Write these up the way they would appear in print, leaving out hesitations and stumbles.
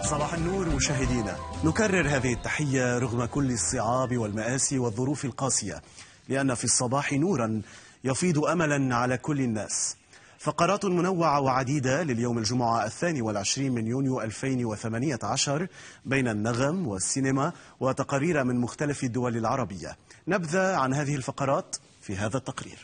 صباح النور مشاهدينا، نكرر هذه التحية رغم كل الصعاب والمآسي والظروف القاسية، لأن في الصباح نورا يفيض أملا على كل الناس. فقرات منوعة وعديدة لليوم الجمعة 22 من يونيو 2018 بين النغم والسينما وتقارير من مختلف الدول العربية. نبذة عن هذه الفقرات في هذا التقرير.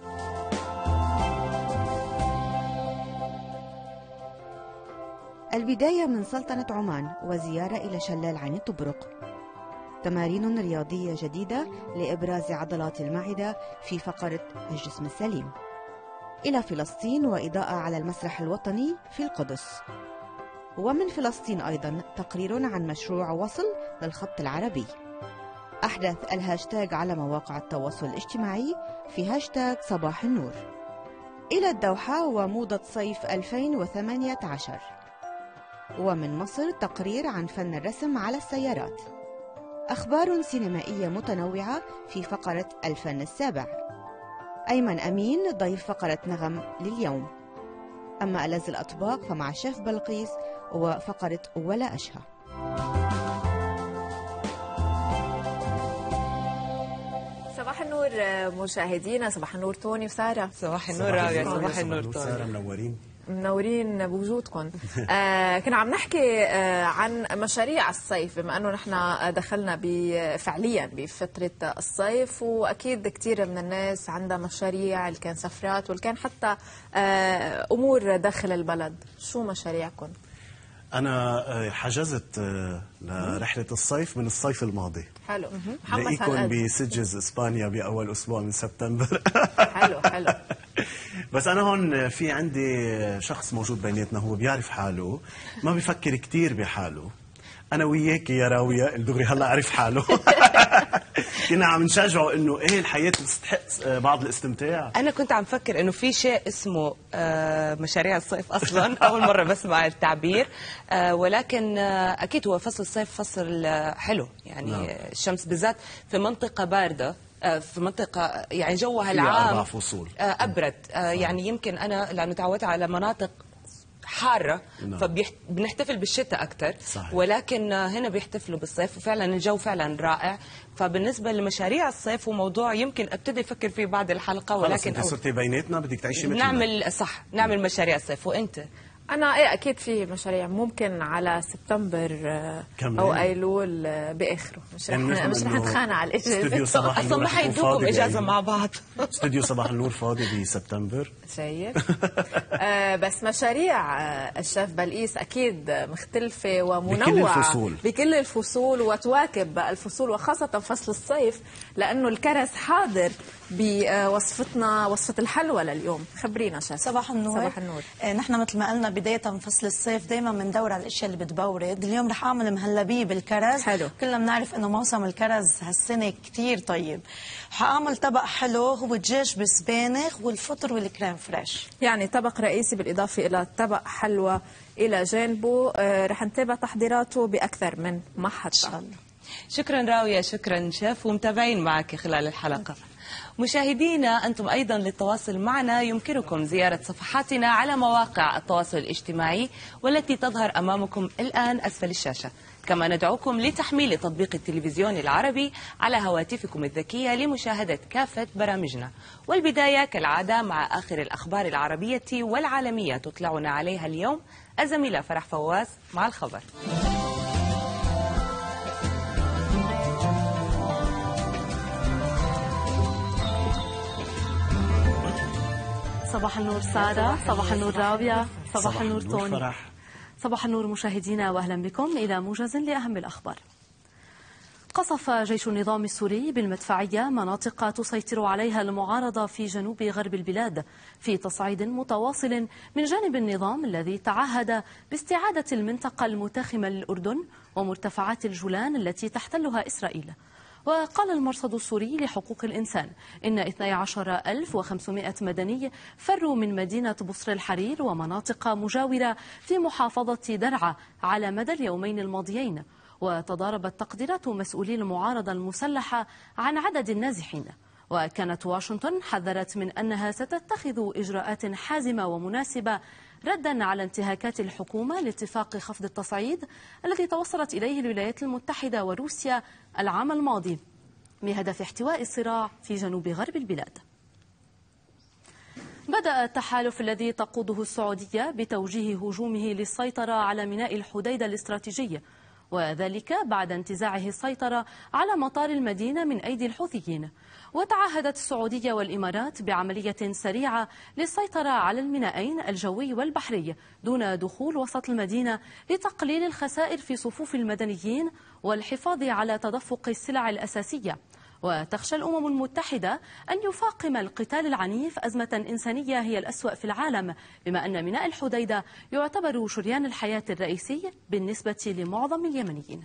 البداية من سلطنة عمان وزيارة إلى شلال عين الطبرق. تمارين رياضية جديدة لإبراز عضلات المعدة في فقرة الجسم السليم. إلى فلسطين وإضاءة على المسرح الوطني في القدس. ومن فلسطين أيضا تقرير عن مشروع وصل للخط العربي. أحدث الهاشتاج على مواقع التواصل الاجتماعي في هاشتاج صباح النور. إلى الدوحة وموضة صيف 2018. ومن مصر تقرير عن فن الرسم على السيارات. أخبار سينمائية متنوعة في فقرة الفن السابع. أيمن أمين ضيف فقرة نغم لليوم. أما ألذ الأطباق فمع شيف بلقيس وفقرة ولا أشهى. صباح النور مشاهدينا، صباح النور توني وسارة. صباح النور رابية، صباح النور توني. سارة منورين بوجودكم. كنا عم نحكي عن مشاريع الصيف، بما انه نحن دخلنا فعليا بفترة الصيف، واكيد كثير من الناس عندها مشاريع، اللي كان سفرات واللي كان حتى امور داخل البلد. شو مشاريعكم؟ أنا حجزت لرحلة الصيف من الصيف الماضي. حلو. لقيكم بسجز إسبانيا بأول أسبوع من سبتمبر. حلو حلو. بس أنا هون في عندي شخص موجود بيناتنا، هو بيعرف حاله، ما بيفكر كتير بحاله. أنا وياك يا راوية الدغري هلا عرف حاله. كنا عم نشجعه إنه إيه الحياة تستحق بعض الاستمتاع. أنا كنت عم فكر إنه في شيء اسمه مشاريع الصيف أصلاً. أول مرة بسمع التعبير. ولكن أكيد هو فصل الصيف فصل حلو يعني. نعم. الشمس بالذات في منطقة باردة، في منطقة يعني جوها العام 4 فصول أبرد. يعني يمكن أنا لأنه تعودت على مناطق حارة، نعم. فبنحتفل بالشتاء أكثر. صحيح. ولكن هنا بيحتفلوا بالصيف، وفعلا الجو فعلا رائع. فبالنسبة لمشاريع الصيف وموضوع يمكن ابتدي افكر فيه بعد الحلقة. ولكن انت صرتي بيناتنا بدك تعيشي مثلنا. نعمل صح، نعمل مشاريع الصيف. وانت؟ أنا إيه أكيد في مشاريع ممكن على سبتمبر أو أيلول بآخره. مش رح نتخانق على الإجازة. أصلا ما حيدوكم إجازة مع بعض. استوديو صباح النور فاضي بسبتمبر. شايف. بس مشاريع الشيف بلقيس أكيد مختلفة ومنوعة بكل الفصول وتواكب الفصول، وخاصة فصل الصيف، لأنه الكرز حاضر بوصفتنا، وصفة الحلوى لليوم. خبرينا شيف. صباح النور. صباح النور. نحن مثل ما قلنا بداية من فصل الصيف دايما بندور على الاشياء اللي بتبورد. اليوم رح اعمل مهلبيه بالكرز. حلو. كلنا بنعرف انه موسم الكرز هالسنه كثير طيب. حاعمل طبق حلو هو دجاج بالسبانخ والفطر والكريم فريش. يعني طبق رئيسي بالاضافه الى طبق حلوى الى جانبه. رح نتابع تحضيراته باكثر من محطه ان شاء الله. شكرا راوية، شكرا شيف، ومتابعين معك خلال الحلقة. مشاهدينا أنتم أيضا للتواصل معنا يمكنكم زيارة صفحاتنا على مواقع التواصل الاجتماعي والتي تظهر أمامكم الآن أسفل الشاشة. كما ندعوكم لتحميل تطبيق التلفزيون العربي على هواتفكم الذكية لمشاهدة كافة برامجنا. والبداية كالعادة مع آخر الأخبار العربية والعالمية تطلعنا عليها اليوم الزميلة فرح فواز مع الخبر. صباح النور سارة، صباح النور رابية، صباح النور توني، فرح. صباح النور مشاهدينا، وأهلا بكم إلى موجز لأهم الأخبار. قصف جيش النظام السوري بالمدفعية مناطق تسيطر عليها المعارضة في جنوب غرب البلاد في تصعيد متواصل من جانب النظام الذي تعهد باستعادة المنطقة المتاخمة للأردن ومرتفعات الجولان التي تحتلها إسرائيل. وقال المرصد السوري لحقوق الإنسان إن 12,500 مدني فروا من مدينة بصر الحرير ومناطق مجاورة في محافظة درعا على مدى اليومين الماضيين. وتضاربت تقديرات مسؤولي المعارضة المسلحة عن عدد النازحين. وكانت واشنطن حذرت من أنها ستتخذ إجراءات حازمة ومناسبة ردا على انتهاكات الحكومة لاتفاق خفض التصعيد الذي توصلت إليه الولايات المتحدة وروسيا العام الماضي بهدف احتواء الصراع في جنوب غرب البلاد. بدأ التحالف الذي تقوده السعودية بتوجيه هجومه للسيطرة على ميناء الحديدة الاستراتيجي، وذلك بعد انتزاعه السيطرة على مطار المدينة من أيدي الحوثيين. وتعهدت السعودية والإمارات بعملية سريعة للسيطرة على المينائين الجوي والبحري دون دخول وسط المدينة لتقليل الخسائر في صفوف المدنيين والحفاظ على تدفق السلع الأساسية. وتخشى الأمم المتحدة أن يفاقم القتال العنيف أزمة إنسانية هي الأسوأ في العالم، بما أن ميناء الحديدة يعتبر شريان الحياة الرئيسي بالنسبة لمعظم اليمنيين.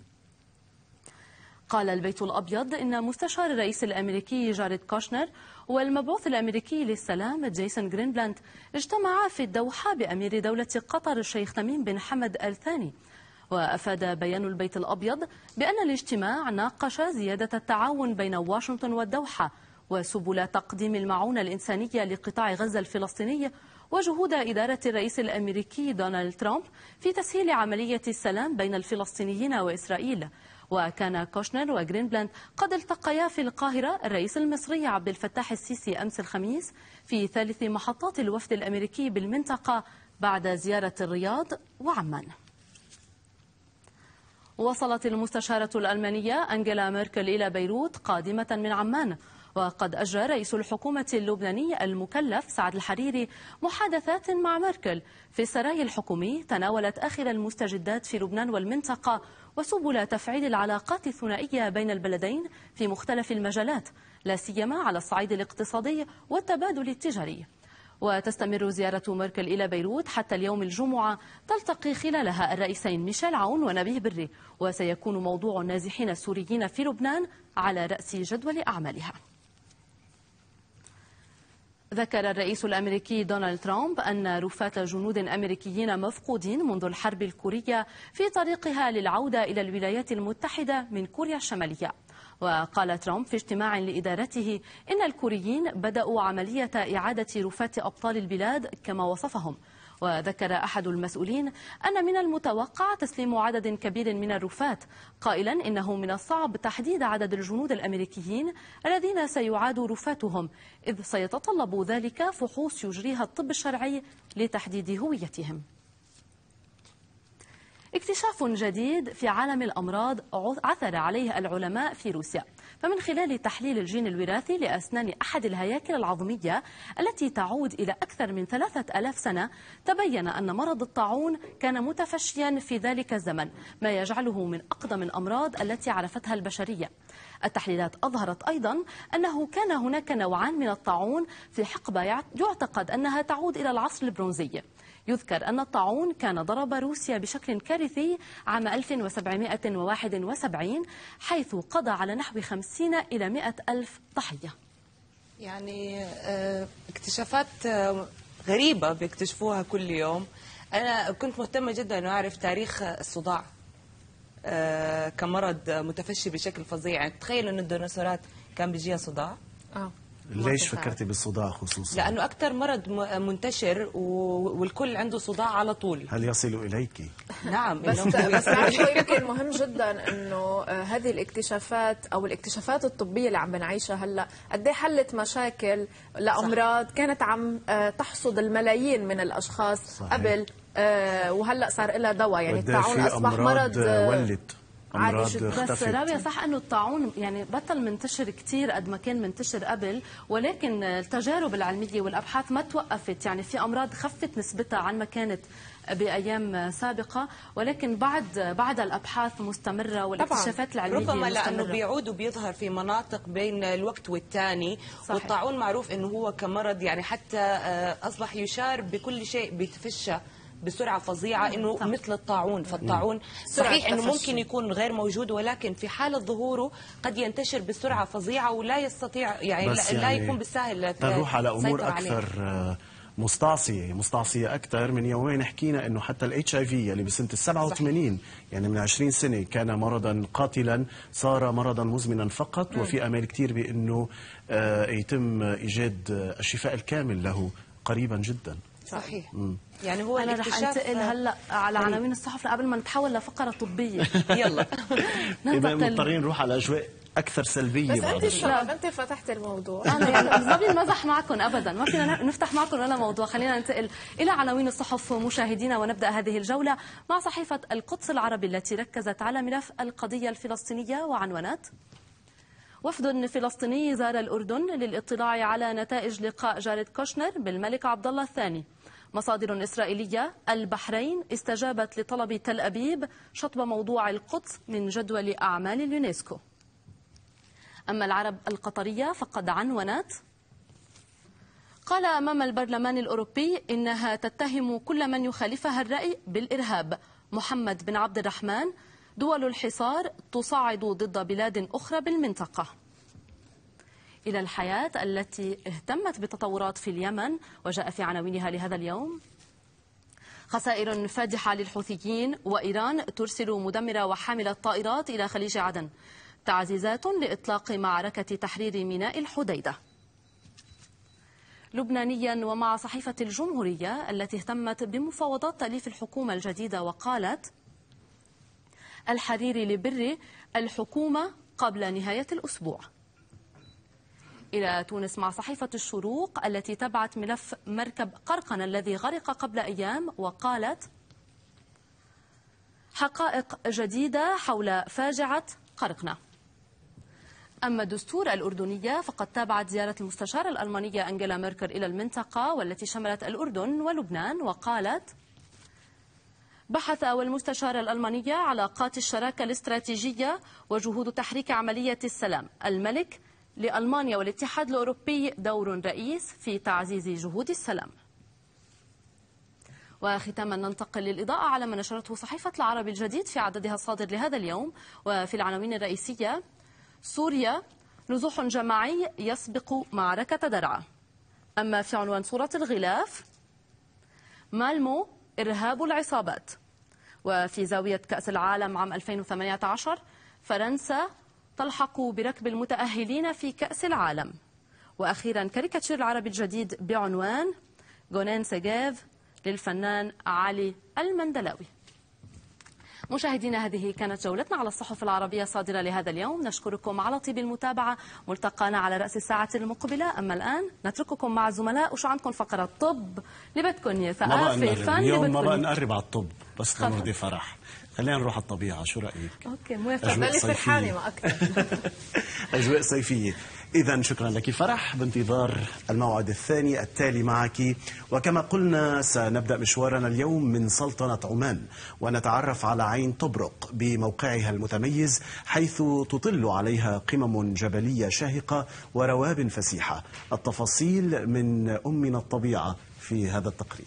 قال البيت الأبيض إن مستشار الرئيس الأمريكي جاريد كوشنر والمبعوث الأمريكي للسلام جيسون غرينبلاند اجتمعا في الدوحة بأمير دولة قطر الشيخ تميم بن حمد آل ثاني. وأفاد بيان البيت الأبيض بأن الاجتماع ناقش زيادة التعاون بين واشنطن والدوحة وسبل تقديم المعونة الإنسانية لقطاع غزة الفلسطيني وجهود إدارة الرئيس الأمريكي دونالد ترامب في تسهيل عملية السلام بين الفلسطينيين وإسرائيل. وكان كوشنر وغرينبلاند قد التقيا في القاهرة الرئيس المصري عبد الفتاح السيسي أمس الخميس في ثالث محطات الوفد الأمريكي بالمنطقة بعد زيارة الرياض وعمان. وصلت المستشارة الألمانية أنجيلا ميركل إلى بيروت قادمة من عمان. وقد أجرى رئيس الحكومة اللبناني المكلف سعد الحريري محادثات مع ميركل في السراي الحكومي تناولت آخر المستجدات في لبنان والمنطقة وسبل تفعيل العلاقات الثنائية بين البلدين في مختلف المجالات، لا سيما على الصعيد الاقتصادي والتبادل التجاري. وتستمر زيارة ميركل إلى بيروت حتى اليوم الجمعة، تلتقي خلالها الرئيسين ميشيل عون ونبيه بري، وسيكون موضوع النازحين السوريين في لبنان على رأس جدول أعمالها. ذكر الرئيس الأمريكي دونالد ترامب أن رفات جنود أمريكيين مفقودين منذ الحرب الكورية في طريقها للعودة إلى الولايات المتحدة من كوريا الشمالية. وقال ترامب في اجتماع لإدارته إن الكوريين بدأوا عملية إعادة رفات أبطال البلاد كما وصفهم. وذكر أحد المسؤولين أن من المتوقع تسليم عدد كبير من الرفات، قائلا إنه من الصعب تحديد عدد الجنود الأمريكيين الذين سيعاد رفاتهم، إذ سيتطلب ذلك فحوص يجريها الطب الشرعي لتحديد هويتهم. اكتشاف جديد في عالم الأمراض عثر عليه العلماء في روسيا، فمن خلال تحليل الجين الوراثي لأسنان أحد الهياكل العظمية التي تعود إلى أكثر من 3000 سنة، تبين أن مرض الطاعون كان متفشيا في ذلك الزمن، ما يجعله من أقدم الأمراض التي عرفتها البشرية. التحليلات أظهرت أيضا أنه كان هناك نوعان من الطاعون في حقبة يعتقد أنها تعود إلى العصر البرونزي. يذكر أن الطاعون كان ضرب روسيا بشكل كارثي عام 1771، حيث قضى على نحو 50 إلى 100 ألف ضحية. يعني اكتشافات غريبة بيكتشفوها كل يوم. أنا كنت مهتمة جدا أن أعرف تاريخ الصداع كمرض متفشي بشكل فظيع. يعني تخيل أن الديناصورات كان بيجيها صداع. ليش فكرتي بالصداع خصوصا؟ لأنه أكثر مرض منتشر والكل عنده صداع على طول. هل يصل إليك؟ نعم. بس يمكن مهم جدا أنه هذه الاكتشافات أو الاكتشافات الطبية اللي عم بنعيشها هلا قد ايه حلت مشاكل لأمراض كانت عم تحصد الملايين من الأشخاص. صحيح. قبل وهلا صار لها دواء. يعني الطاعون أصبح مرض ولت عادي جدا. بس رابية صح انه الطاعون يعني بطل منتشر كثير قد ما كان منتشر قبل، ولكن التجارب العلميه والابحاث ما توقفت. يعني في امراض خفت نسبتها عن ما كانت بايام سابقه، ولكن بعد الابحاث مستمره والاكتشافات العلميه ربما لانه بيعود وبيظهر في مناطق بين الوقت والثاني. والطاعون معروف انه هو كمرض يعني حتى اصبح يشار بكل شيء بيتفشى بسرعة فظيعة انه مثل الطاعون. فالطاععون صحيح انه ممكن يكون غير موجود، ولكن في حالة ظهوره قد ينتشر بسرعة فظيعة ولا يستطيع يعني لا يكون بالسهل. نروح على امور اكثر مستعصية اكثر. من يومين حكينا انه حتى الاتش اي في اللي بسنة ال87 يعني من 20 سنة كان مرضا قاتلا صار مرضا مزمنا فقط. وفي امال كثير بانه يتم ايجاد الشفاء الكامل له قريبا جدا. صحيح. يعني هو أنا رح أنتقل هلا على عناوين الصحف قبل ما نتحول لفقرة طبية. يلا إذا مضطرين نروح على أجواء أكثر سلبية. بس أنت السبب، أنت فتحت الموضوع. أنا يعني ما بنمزح معكم أبدا، ما فينا نفتح معكم ولا موضوع. خلينا ننتقل إلى عناوين الصحف مشاهدينا، ونبدأ هذه الجولة مع صحيفة القدس العربي التي ركزت على ملف القضية الفلسطينية وعنوانات: وفد فلسطيني زار الأردن للاطلاع على نتائج لقاء جاريد كوشنر بالملك عبد الله الثاني. مصادر إسرائيلية: البحرين استجابت لطلب تل أبيب شطب موضوع القدس من جدول أعمال اليونسكو. أما العرب القطرية فقد عنونت: قال أمام البرلمان الأوروبي إنها تتهم كل من يخالفها الرأي بالإرهاب. محمد بن عبد الرحمن: دول الحصار تصعد ضد بلاد أخرى بالمنطقة. إلى الحياة التي اهتمت بتطورات في اليمن وجاء في عناوينها لهذا اليوم: خسائر فادحة للحوثيين، وإيران ترسل مدمرة وحاملة طائرات إلى خليج عدن. تعزيزات لإطلاق معركة تحرير ميناء الحديدة. لبنانيا ومع صحيفة الجمهورية التي اهتمت بمفاوضات تأليف الحكومة الجديدة وقالت: الحريري لبري الحكومة قبل نهاية الأسبوع. إلى تونس مع صحيفة الشروق التي تبعت ملف مركب قرقنة الذي غرق قبل أيام وقالت: حقائق جديدة حول فاجعة قرقنة. أما الدستور الأردنية فقد تابعت زيارة المستشارة الألمانية أنجيلا ميركل إلى المنطقة والتي شملت الأردن ولبنان، وقالت: بحث والمستشارة الألمانية علاقات الشراكة الاستراتيجية وجهود تحريك عملية السلام. الملك: لألمانيا والاتحاد الأوروبي دور رئيس في تعزيز جهود السلام. وختاما ننتقل للإضاءة على ما نشرته صحيفة العربي الجديد في عددها الصادر لهذا اليوم، وفي العناوين الرئيسية: سوريا نزوح جماعي يسبق معركة درعا. أما في عنوان صورة الغلاف: مالمو إرهاب العصابات. وفي زاوية كأس العالم عام 2018: فرنسا تلحق بركب المتأهلين في كأس العالم. وأخيرا كاريكاتير العربي الجديد بعنوان: جونين سيجيف للفنان علي المندلاوي. مشاهدينا، هذه كانت جولتنا على الصحف العربية الصادرة لهذا اليوم. نشكركم على طيب المتابعة. ملتقانا على رأس الساعة المقبلة. أما الآن نترككم مع الزملاء. وشو عندكم فقرة طب اللي بدكم ثقافة فن اليوم ما بقى نقرب على الطب بس نرضي فرح. خلينا نروح على الطبيعة، شو رأيك؟ اوكي موافقة. بلي فرحانة ما أكثر. أجواء صيفية. إذا شكرا لك فرح، بانتظار الموعد الثاني التالي معك. وكما قلنا سنبدأ مشوارنا اليوم من سلطنة عمان ونتعرف على عين طبرق بموقعها المتميز، حيث تطل عليها قمم جبلية شاهقة ورواب فسيحة. التفاصيل من أمنا الطبيعة في هذا التقرير.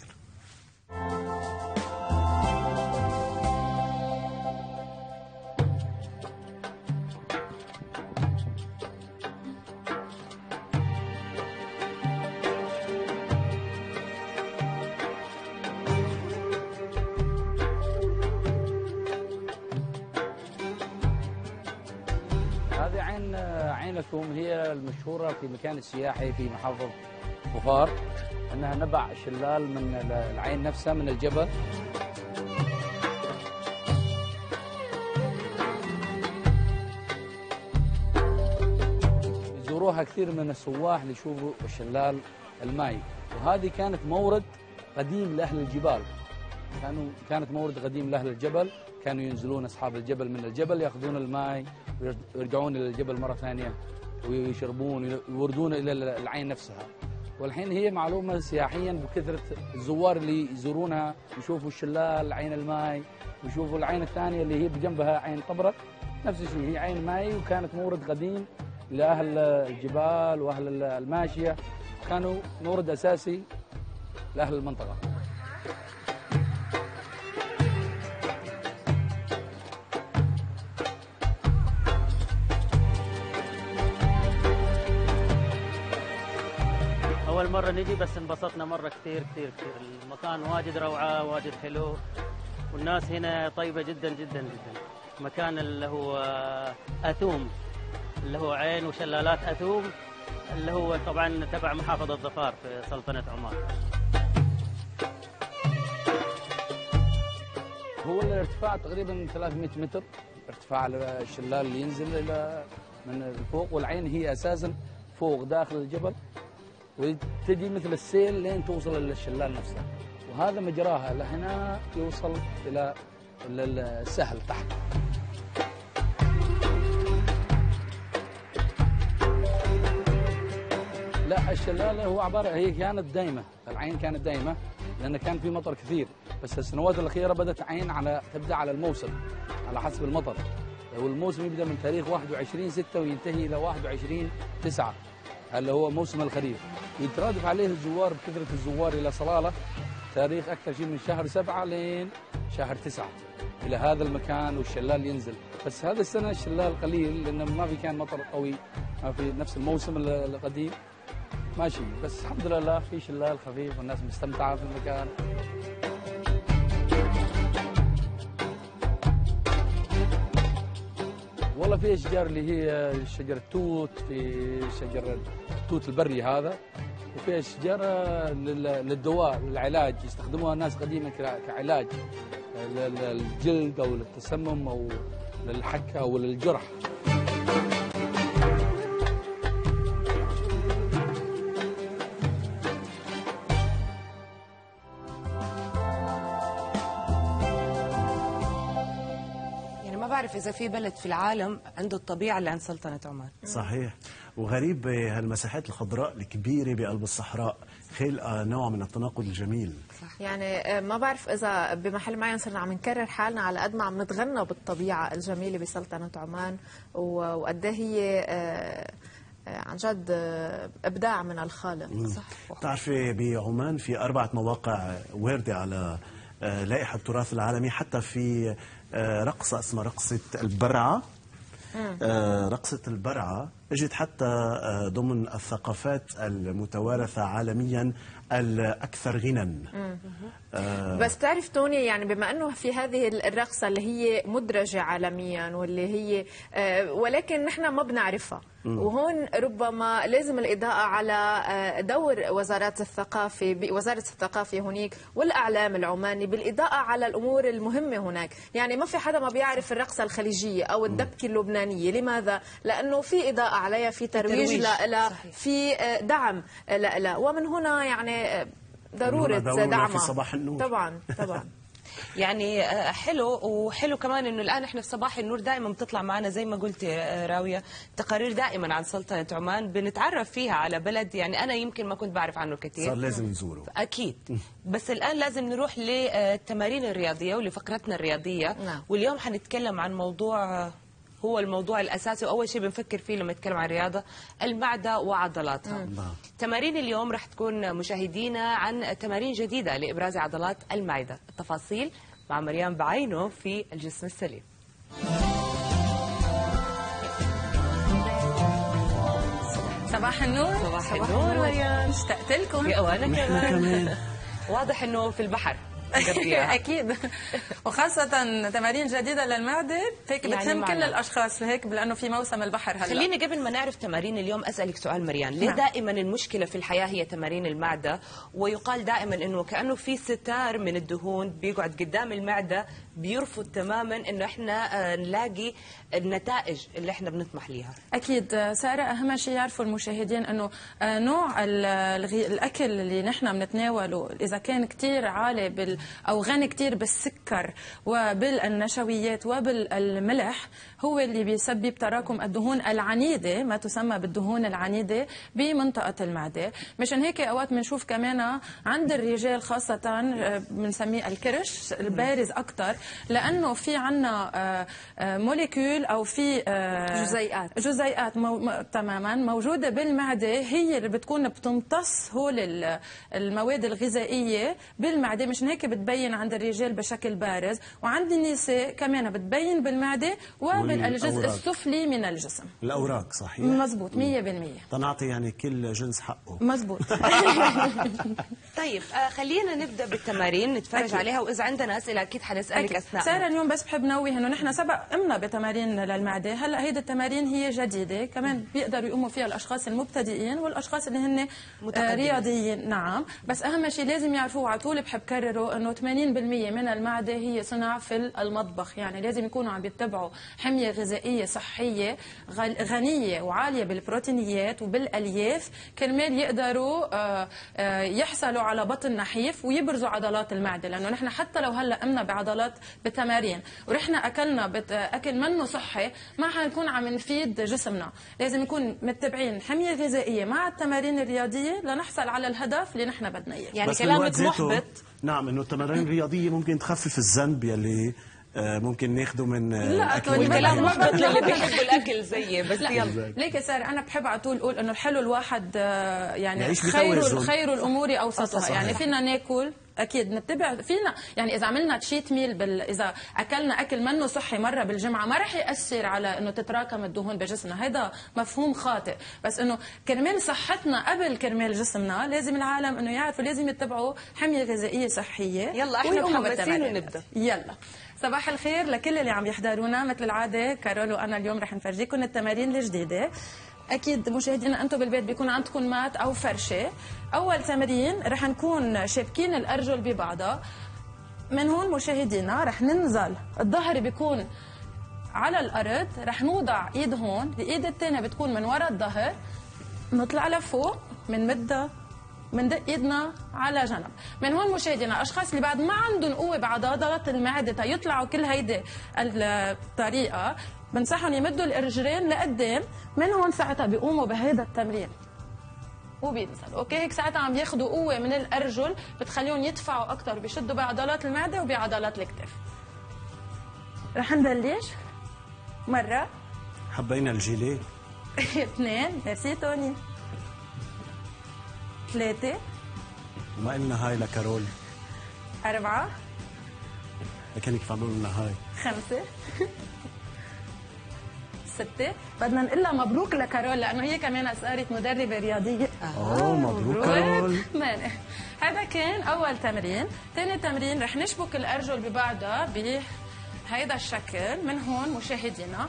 هي المشهورة في مكان السياحي في محافظة ظفار، أنها نبع شلال من العين نفسها من الجبل. يزوروها كثير من السواح ليشوفوا الشلال المائي، وهذه كانت مورد قديم لأهل الجبال. كانت مورد قديم لأهل الجبل، كانوا ينزلون أصحاب الجبل من الجبل يأخذون الماء ويرجعون إلى الجبل مرة ثانية ويشربون ويوردون إلى العين نفسها. والحين هي معلومة سياحيا بكثرة الزوار اللي يزورونها، يشوفوا الشلال عين الماء ويشوفوا العين الثانية اللي هي بجنبها عين طبرق، نفس الشيء هي عين ماء، وكانت مورد قديم لأهل الجبال وأهل الماشية، كانوا مورد أساسي لأهل المنطقة. أول مرة نجي بس انبسطنا مرة كثير. المكان واجد روعة، واجد حلو، والناس هنا طيبة جدا جدا جدا. مكان اللي هو أثوم، اللي هو عين وشلالات أثوم، اللي هو طبعا تبع محافظة ظفار في سلطنة عمان. هو الارتفاع تقريبا 300 متر ارتفاع الشلال اللي ينزل الى من فوق، والعين هي اساسا فوق داخل الجبل، وتجي مثل السيل لين توصل للشلال نفسه، وهذا مجراها لهنا يوصل الى السهل تحت. لا الشلال هو عباره، هي كانت دايمه، العين كانت دايمه لان كان في مطر كثير، بس السنوات الاخيره بدات عين تبدا على الموسم على حسب المطر، والموسم يبدا من تاريخ 21/6 وينتهي الى 21/9 اللي هو موسم الخريف، ويترادف عليه الزوار بكثره الزوار الى صلاله تاريخ اكثر شيء من شهر 7 لين شهر 9 الى هذا المكان والشلال ينزل. بس هذا السنه الشلال قليل لانه ما في كان مطر قوي، ما في نفس الموسم القديم ماشي، بس الحمد لله في شلال خفيف والناس مستمتعه في المكان. والله في اشجار اللي هي شجر التوت، في شجر التوت البري هذا، وفي اشجار للدواء للعلاج يستخدموها الناس قديما كعلاج للجلد او للتسمم او للحكه او للجرح. ما بعرف إذا في بلد في العالم عنده الطبيعة اللي عند سلطنة عمان. صحيح، وغريب هالمساحات الخضراء الكبيرة بقلب الصحراء خلق نوع من التناقض الجميل. صح. يعني ما بعرف إذا بمحل معين صرنا عم نكرر حالنا على قد ما عم نتغنى بالطبيعة الجميلة بسلطنة عمان، وقد هي عن جد إبداع من الخالق. صح. بتعرفي بعمان في 4 مواقع واردة على لائحة التراث العالمي، حتى في رقصة اسمها رقصة البرعة. رقصة البرعة اجت حتى ضمن الثقافات المتوارثة عالميا الأكثر غنى. بس تعرف توني، يعني بما أنه في هذه الرقصة اللي هي مدرجة عالميا واللي هي ولكن نحن ما بنعرفها، وهون ربما لازم الإضاءة على دور وزارة الثقافة هناك والإعلام العماني بالإضاءة على الأمور المهمة هناك. يعني ما في حدا ما بيعرف الرقصة الخليجية أو الدبكة اللبنانية. لماذا؟ لأنه في إضاءة عليها، في ترويج لها، في دعم لها، ومن هنا يعني ضرورة دعمها في صباح النور. طبعا طبعا. يعني وحلو كمان انه الان احنا في صباح النور دائما بتطلع معنا زي ما قلت راويه تقارير دائما عن سلطنه عمان، بنتعرف فيها على بلد يعني انا يمكن ما كنت بعرف عنه كثير، صار لازم نزوره اكيد. بس الان لازم نروح للتمارين الرياضيه ولفقرتنا الرياضيه. واليوم حنتكلم عن موضوع هو الموضوع الأساسي وأول شيء بنفكر فيه لما نتكلم عن الرياضة، المعدة وعضلاتها. تمارين اليوم راح تكون مشاهدينا عن تمارين جديدة لإبراز عضلات المعدة. التفاصيل مع مريم بعينه في الجسم السليم. صباح النور. صباح النور مريم، اشتقت لكم. وأنا كمان. واضح إنه في البحر. اكيد، وخاصه تمارين جديده للمعده هيك بتهم يعني كل الاشخاص هيك، لانه في موسم البحر هلا. خليني قبل ما نعرف تمارين اليوم اسالك سؤال مريان، ليه دائما المشكله في الحياه هي تمارين المعده؟ ويقال دائما انه كانه في ستار من الدهون بيقعد قدام المعده بيرفض تماما انه احنا نلاقي النتائج اللي احنا بنطمح ليها. اكيد ساره، اهم شيء يعرفوا المشاهدين انه نوع الاكل اللي نحن بنتناوله اذا كان كثير عالي او غني كثير بالسكر وبالنشويات وبالملح هو اللي بيسبب تراكم الدهون العنيده، ما تسمى بالدهون العنيده بمنطقه المعده. مشان هيك اوقات بنشوف كمان عند الرجال خاصه بنسميه الكرش البارز اكثر، لانه في عندنا موليكول او في جزيئات تماما موجوده بالمعده، هي اللي بتكون بتمتص هول المواد الغذائيه بالمعده. مشان هيك بتبين عند الرجال بشكل بارز، وعند النساء كمان بتبين بالمعده وبالجزء السفلي من الجسم. الاوراق صحيح؟ مظبوط 100%. تنعطي يعني كل جنس حقه. مظبوط. طيب خلينا نبدا بالتمارين نتفرج عليها، واذا عندنا اسئله اكيد حنسالك معك أثناء. سارة اليوم بس بحب نوه انه نحن سبق قمنا بتمارين للمعده، هلا هيدي التمارين هي جديده كمان بيقدروا يقوموا فيها الاشخاص المبتدئين والاشخاص اللي هن رياضيين. نعم، بس اهم شيء لازم يعرفوه على طول بحب كرره انه 80% من المعده هي صنع في المطبخ، يعني لازم يكونوا عم يتبعوا حميه غذائيه صحيه غنيه وعاليه بالبروتينيات وبالالياف كرمال يقدروا يحصلوا على بطن نحيف ويبرزوا عضلات المعده، لانه نحن حتى لو هلا قمنا بعضلات بالتمارين ورحنا اكلنا اكل منه صحي ما حنكون عم نفيد جسمنا، لازم نكون متبعين حميه غذائيه مع التمارين الرياضيه لنحصل على الهدف اللي نحن بدنا اياه. يعني كلامك محبط. نعم، انه التمارين الرياضيه ممكن تخفف الذنب يلي ممكن ناخده من الاكل. الكلام محبط للي بيحبوا الاكل زيي، بس يلا. ليك يا ساره انا بحب على طول اقول انه الحلو الواحد يعني خير الامور اوسطها، يعني فينا ناكل اكيد نتبع فينا، يعني اذا عملنا تشيت ميل اذا اكلنا اكل منه صحي مره بالجمعه ما رح ياثر على انه تتراكم الدهون بجسمنا، هذا مفهوم خاطئ، بس انه كرمال صحتنا قبل كرمال جسمنا لازم العالم انه يعرفوا لازم يتبعوا حميه غذائيه صحيه. يلا احنا محمسين ونبدا. يلا صباح الخير لكل اللي عم يحضرونا، مثل العاده كارول وانا اليوم رح نفرجيكم التمارين الجديده. اكيد مشاهدينا انتم بالبيت بيكون عندكم مات او فرشه. اول تمرين رح نكون شابكين الارجل ببعضها، من هون مشاهدينا رح ننزل الظهر بيكون على الارض، رح نوضع ايد هون، الايد الثانيه بتكون من وراء الظهر، نطلع لفوق بنمدها بندق ايدنا على جنب. من هون مشاهدينا الاشخاص اللي بعد ما عندهم قوه بعضلات المعده يطلعوا كل هيدي الطريقه بنصحهم يمدوا الرجلين لقدام، من هون ساعتها بيقوموا بهيدا التمرين وبينزلوا. اوكي هيك ساعتها عم ياخذوا قوه من الارجل بتخليهم يدفعوا اكثر، بيشدوا بعضلات المعده وبعضلات الكتف. رح نبلش مره، حبينا الجيلي. 2 ميرسي توني، 3 وما قلنا هاي لكارول، 4 لكن كيف عملوا لنا هاي، 5 6 بدنا نقول لها مبروك لكارول لانه هي كمان صارت مدربه رياضيه. مبروك كارول. هذا كان اول تمرين. ثاني تمرين رح نشبك الارجل ببعضها بهيدا الشكل. من هون مشاهدينا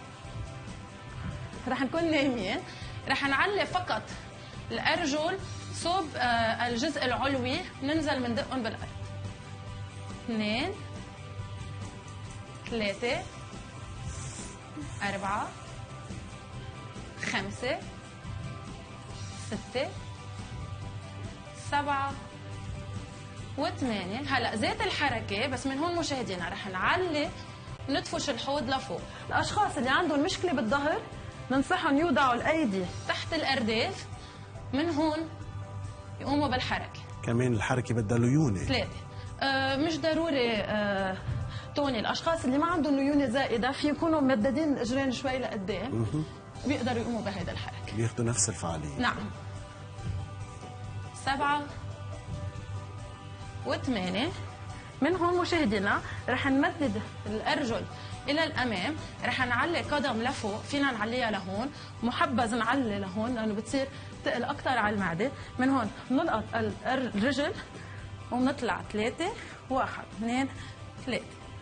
رح نكون نايمين، رح نعلي فقط الارجل صوب الجزء العلوي، ننزل من دقهم بالارض. 2 3 4 5 6 7 و8. هلا ذات الحركه بس من هون مشاهدينا رح نعلي ندفش الحوض لفوق. الاشخاص اللي عندهم مشكله بالظهر ننصحهم يوضعوا الايدي تحت الارداف، من هون يقوموا بالحركه. كمان الحركه بدها ليونه. 3 مش ضروري توني، الاشخاص اللي ما عندهم ليونه زائده في يكونوا ممددين الاجرين شوي لقدام بيقدروا يقوموا بهيدا الحركه، بياخذوا نفس الفعاليه. نعم. 7 و8. من هون مشاهدينا رح نمدد الارجل الى الامام، رح نعلي قدم لفوق، فينا نعليها لهون، محبذ نعلي لهون لانه بتصير تقل اكثر على المعده. من هون نلقط الرجل ونطلع 3 1 2 3.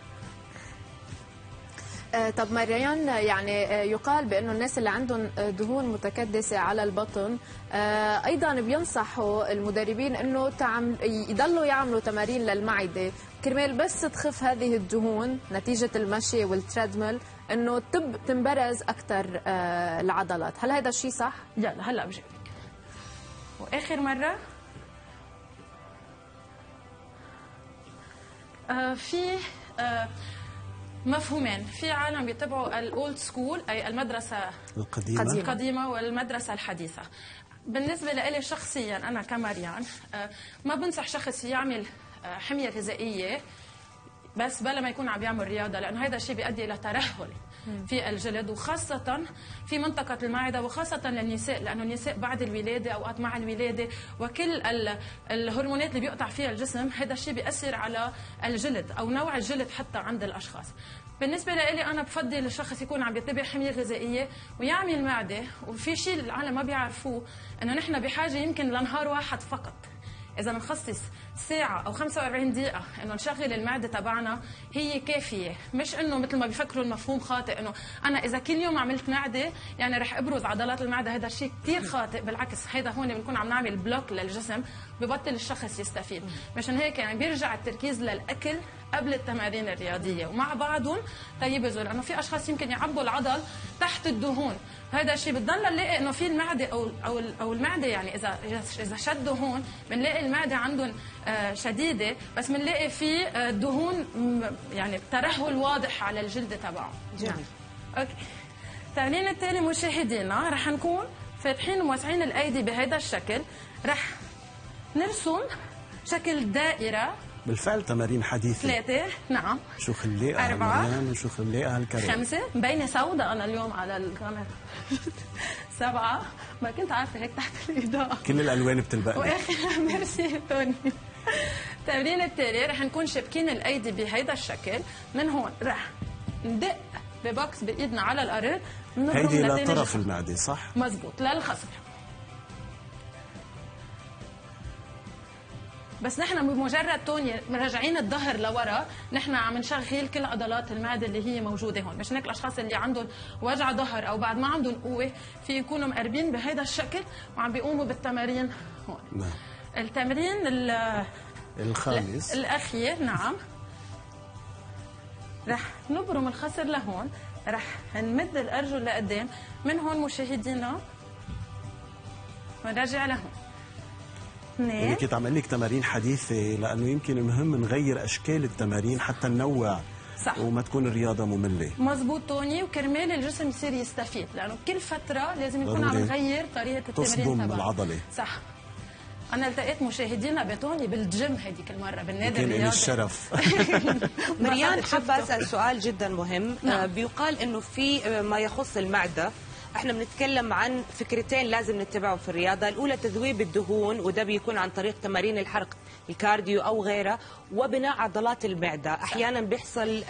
طب مريان، يعني يقال بأنه الناس اللي عندهم دهون متكدسة على البطن أيضا بينصحوا المدربين أنه يضلوا يعملوا تمارين للمعدة كرمال بس تخف هذه الدهون نتيجة المشي والتريدميل، أنه تنبرز أكثر العضلات. هل هذا الشيء صح؟ يلا هلا بجيبك. وآخر مرة في مفهومين، في عالم بيتبعوا الاولد سكول اي المدرسه القديمه والمدرسه الحديثه. بالنسبه لي شخصيا انا كمريان ما بنصح شخص يعمل حميه غذائيه بس بلا ما يكون عم يعمل رياضه، لانه هذا الشيء بيؤدي الى ترهل في الجلد وخاصه في منطقه المعده وخاصه للنساء، لانه النساء بعد الولاده اوقات مع الولاده وكل الهرمونات اللي بيقطع فيها الجسم، هذا الشيء بيأثر على الجلد او نوع الجلد حتى عند الاشخاص. بالنسبه لي انا بفضل الشخص يكون عم يتبع حميه غذائيه ويعمل معده. وفي شيء العالم ما بيعرفوه انه نحن بحاجه يمكن لنهار واحد فقط اذا بنخصص ساعه او 45 دقيقه انه نشغل المعده تبعنا هي كافيه، مش انه مثل ما بيفكروا المفهوم خاطئ انه انا اذا كل يوم عملت معده يعني رح ابرز عضلات المعده. هذا الشيء كثير خاطئ، بالعكس هيدا هون بنكون عم نعمل بلوك للجسم، ببطل الشخص يستفيد. مشان هيك يعني بيرجع التركيز للاكل قبل التمارين الرياضيه ومع بعضهم تيبرزوا، لانه في اشخاص يمكن يعبوا العضل تحت الدهون. هذا الشيء بتضل نلاقي انه في المعده او المعده يعني اذا شدوا هون بنلاقي المعده عندهم شديده، بس بنلاقي في دهون يعني ترهل واضح على الجلد تبعهم. جميل. اوكي. التمرين الثاني مشاهدينا رح نكون فاتحين وموسعين الايدي بهذا الشكل، رح نرسم شكل دائره. بالفعل تمارين حديثة. 3 نعم. شو خليقها 4 مريان وشو خليقها الكريم. 5 مبينة سوداء أنا اليوم على الكاميرا. 7 ما كنت عارفة هيك تحت الإضاءة. كل الألوان بتلبق لي. وآخر ميرسي توني. التمرين التالي رح نكون شابكين الأيدي بهيدا الشكل، من هون رح ندق ببوكس بإيدنا على الأرض. هيدي لطرف المعدة صح؟ مزبوط، للخصر. بس نحن بمجرد توني راجعين الظهر لورا، نحن عم نشغل كل عضلات المعده اللي هي موجوده هون. مشان هيك الاشخاص اللي عندهم وجع ظهر او بعد ما عندهم قوه في يكونوا مقربين بهذا الشكل وعم بيقوموا بالتمارين هون. نعم. التمرين الخامس الاخير نعم، رح نبرم الخصر لهون، رح نمد الارجل لقدام، من هون مشاهدينا ونرجع لهون. يعني كنت عم اقول لك تمارين حديثة لأنه يمكن مهم نغير أشكال التمارين حتى ننوع. صح. وما تكون الرياضة مملة. مزبوط توني، وكرمال الجسم يصير يستفيد، لأنه كل فترة لازم يكون عم نغير طريقة التمرين تصدم العضلة. صح. أنا التقيت مشاهدينا بتوني بالجيم هذيك المرة بالنادي الرياضي. كان الشرف. مريان حابة أسأل سؤال جدا مهم. نعم. بيقال إنه في ما يخص المعدة احنا بنتكلم عن فكرتين لازم نتبعهم في الرياضه، الاولى تذويب الدهون وده بيكون عن طريق تمارين الحرق الكارديو او غيرها، وبناء عضلات المعده. احيانا بيحصل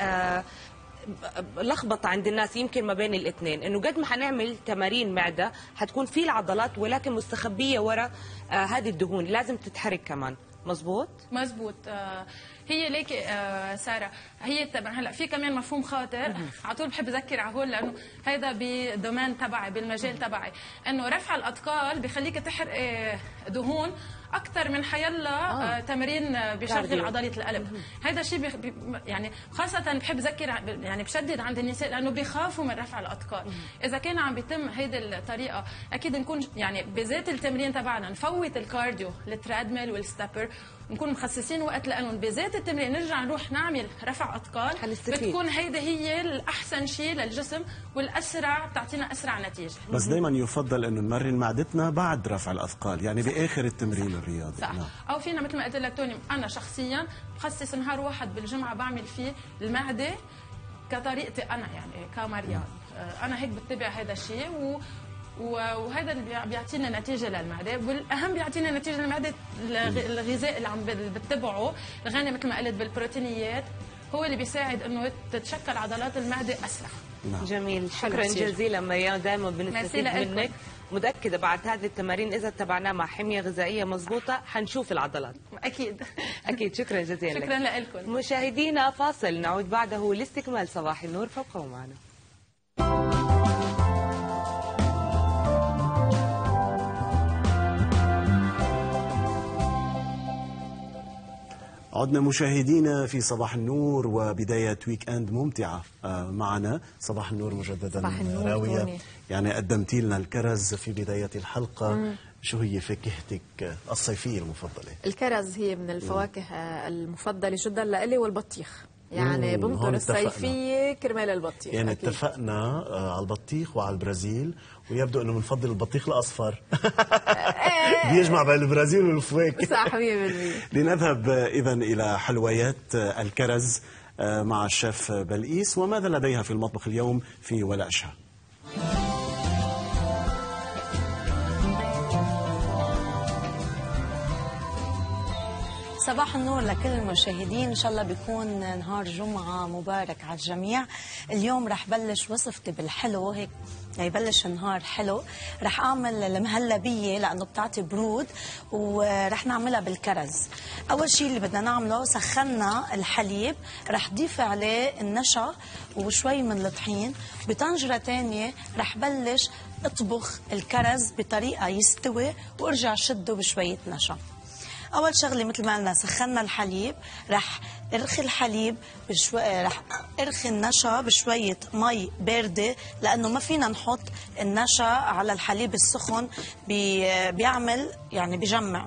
لخبطه عند الناس يمكن ما بين الاثنين، انه قد ما حنعمل تمارين معده حتكون في العضلات ولكن مستخبيه ورا هذه الدهون، لازم تتحرك كمان. مزبوط؟ مزبوط. هي ليك ساره، هي تبع هلا في كمان مفهوم خاطئ على طول بحب اذكر على هول، لانه هيدا بالدومين تبعي بالمجال تبعي، انه رفع الاثقال بخليك تحرق دهون اكثر من حيلا تمرين بيشغل عضله القلب. هذا شيء يعني خاصه بحب اذكر يعني بشدد عند النساء لانه بيخافوا من رفع الاثقال. اذا كان عم بيتم هيدي الطريقه اكيد نكون يعني بذات التمرين تبعنا نفوت الكارديو الترادميل والستابر، نكون مخصصين وقت لهم بذات التمرين، نرجع نروح نعمل رفع اثقال، بتكون هيدا هي الاحسن شيء للجسم والاسرع، بتعطينا اسرع نتيجه. بس دائما يفضل انه نمرن معدتنا بعد رفع الاثقال، يعني باخر التمرين الرياضي. صح. نعم. او فينا مثل ما قلت لك توني، انا شخصيا بخصص نهار واحد بالجمعه بعمل فيه المعده كطريقتي انا يعني كمريان. انا هيك بتبع هذا الشيء وهذا اللي بيعطينا نتيجه للمعده، والاهم بيعطينا نتيجه للمعده الغذاء اللي عم بتبعه الغني مثل ما قلت بالبروتينيات، هو اللي بيساعد انه تتشكل عضلات المعده اسرع. نعم. جميل، شكرا جزيلا مريان، دائما بنستفيد منك. متأكدة بعد هذه التمارين إذا اتبعناها مع حمية غذائية مضبوطة حنشوف العضلات. أكيد. أكيد. شكرا جزيلا لك. شكرا لكم مشاهدينا. فاصل، نعود بعده لاستكمال صباح النور، فابقوا معنا. عدنا مشاهدينا في صباح النور وبداية ويك اند ممتعة معنا. صباح النور مجددا. صباح النور راوية، توني. يعني قدمتي لنا الكرز في بداية الحلقة. شو هي فاكهتك الصيفية المفضلة؟ الكرز هي من الفواكه المفضلة جدا لإلي، والبطيخ يعني بنطر الصيفية كرمال البطيخ. يعني أكيد. اتفقنا على البطيخ وعلى البرازيل، ويبدو انه بنفضل البطيخ الاصفر. بيجمع بين البرازيل والفواكه. صح 100%. لنذهب اذا الى حلويات الكرز مع الشيف بلقيس، وماذا لديها في المطبخ اليوم في ولا أشهى. صباح النور لكل المشاهدين، ان شاء الله بيكون نهار جمعه مبارك على الجميع. اليوم رح بلش وصفتي بالحلو، هيك يبلش النهار حلو. رح اعمل المهلبيه لانه بتعطي برود، ورح نعملها بالكرز. اول شيء اللي بدنا نعمله، سخنا الحليب، رح ضيف عليه النشا وشوي من الطحين. بطنجره ثانيه رح بلش اطبخ الكرز بطريقه يستوي، وارجع شده بشويه نشا. أول شغلة مثل ما قلنا سخنا الحليب، رح ارخي الحليب رح ارخي النشا بشوية مي باردة، لأنه ما فينا نحط النشا على الحليب السخن، بيعمل يعني بيجمع،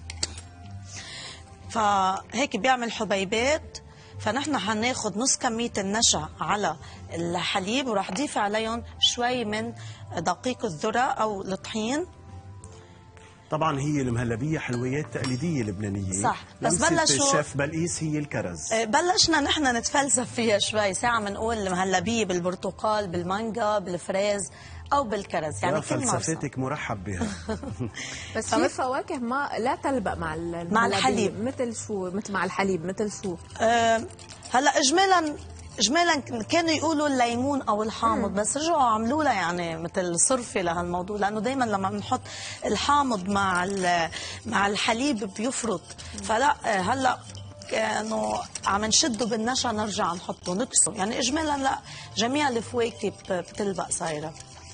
فهيك بيعمل حبيبات. فنحن حناخد نص كمية النشا على الحليب، ورح ضيف عليهم شوي من دقيق الذرة أو الطحين. طبعا هي المهلبية حلويات تقليدية لبنانية، صح، بس بلشوا الشيف بلقيس هي الكرز. بلشنا نحن نتفلسف فيها شوي، ساعة بنقول المهلبية بالبرتقال، بالمانجا، بالفريز أو بالكرز، يعني كل مرة فلسفتك مرحب بها. بس في فواكه ما لا تلبق مع الحليب. مثل شو؟ مثل مع الحليب مثل شو؟ هلا اجمالا كانوا يقولوا الليمون او الحامض، بس رجعوا عملوا لها يعني مثل صرفه لهالموضوع، لانه دائما لما بنحط الحامض مع الحليب بيفرط. فلا هلا كانوا عم نشده بالنشا، نرجع نحطه نكسه، يعني اجمالا لا، جميع الفواكه بتلبق صايره.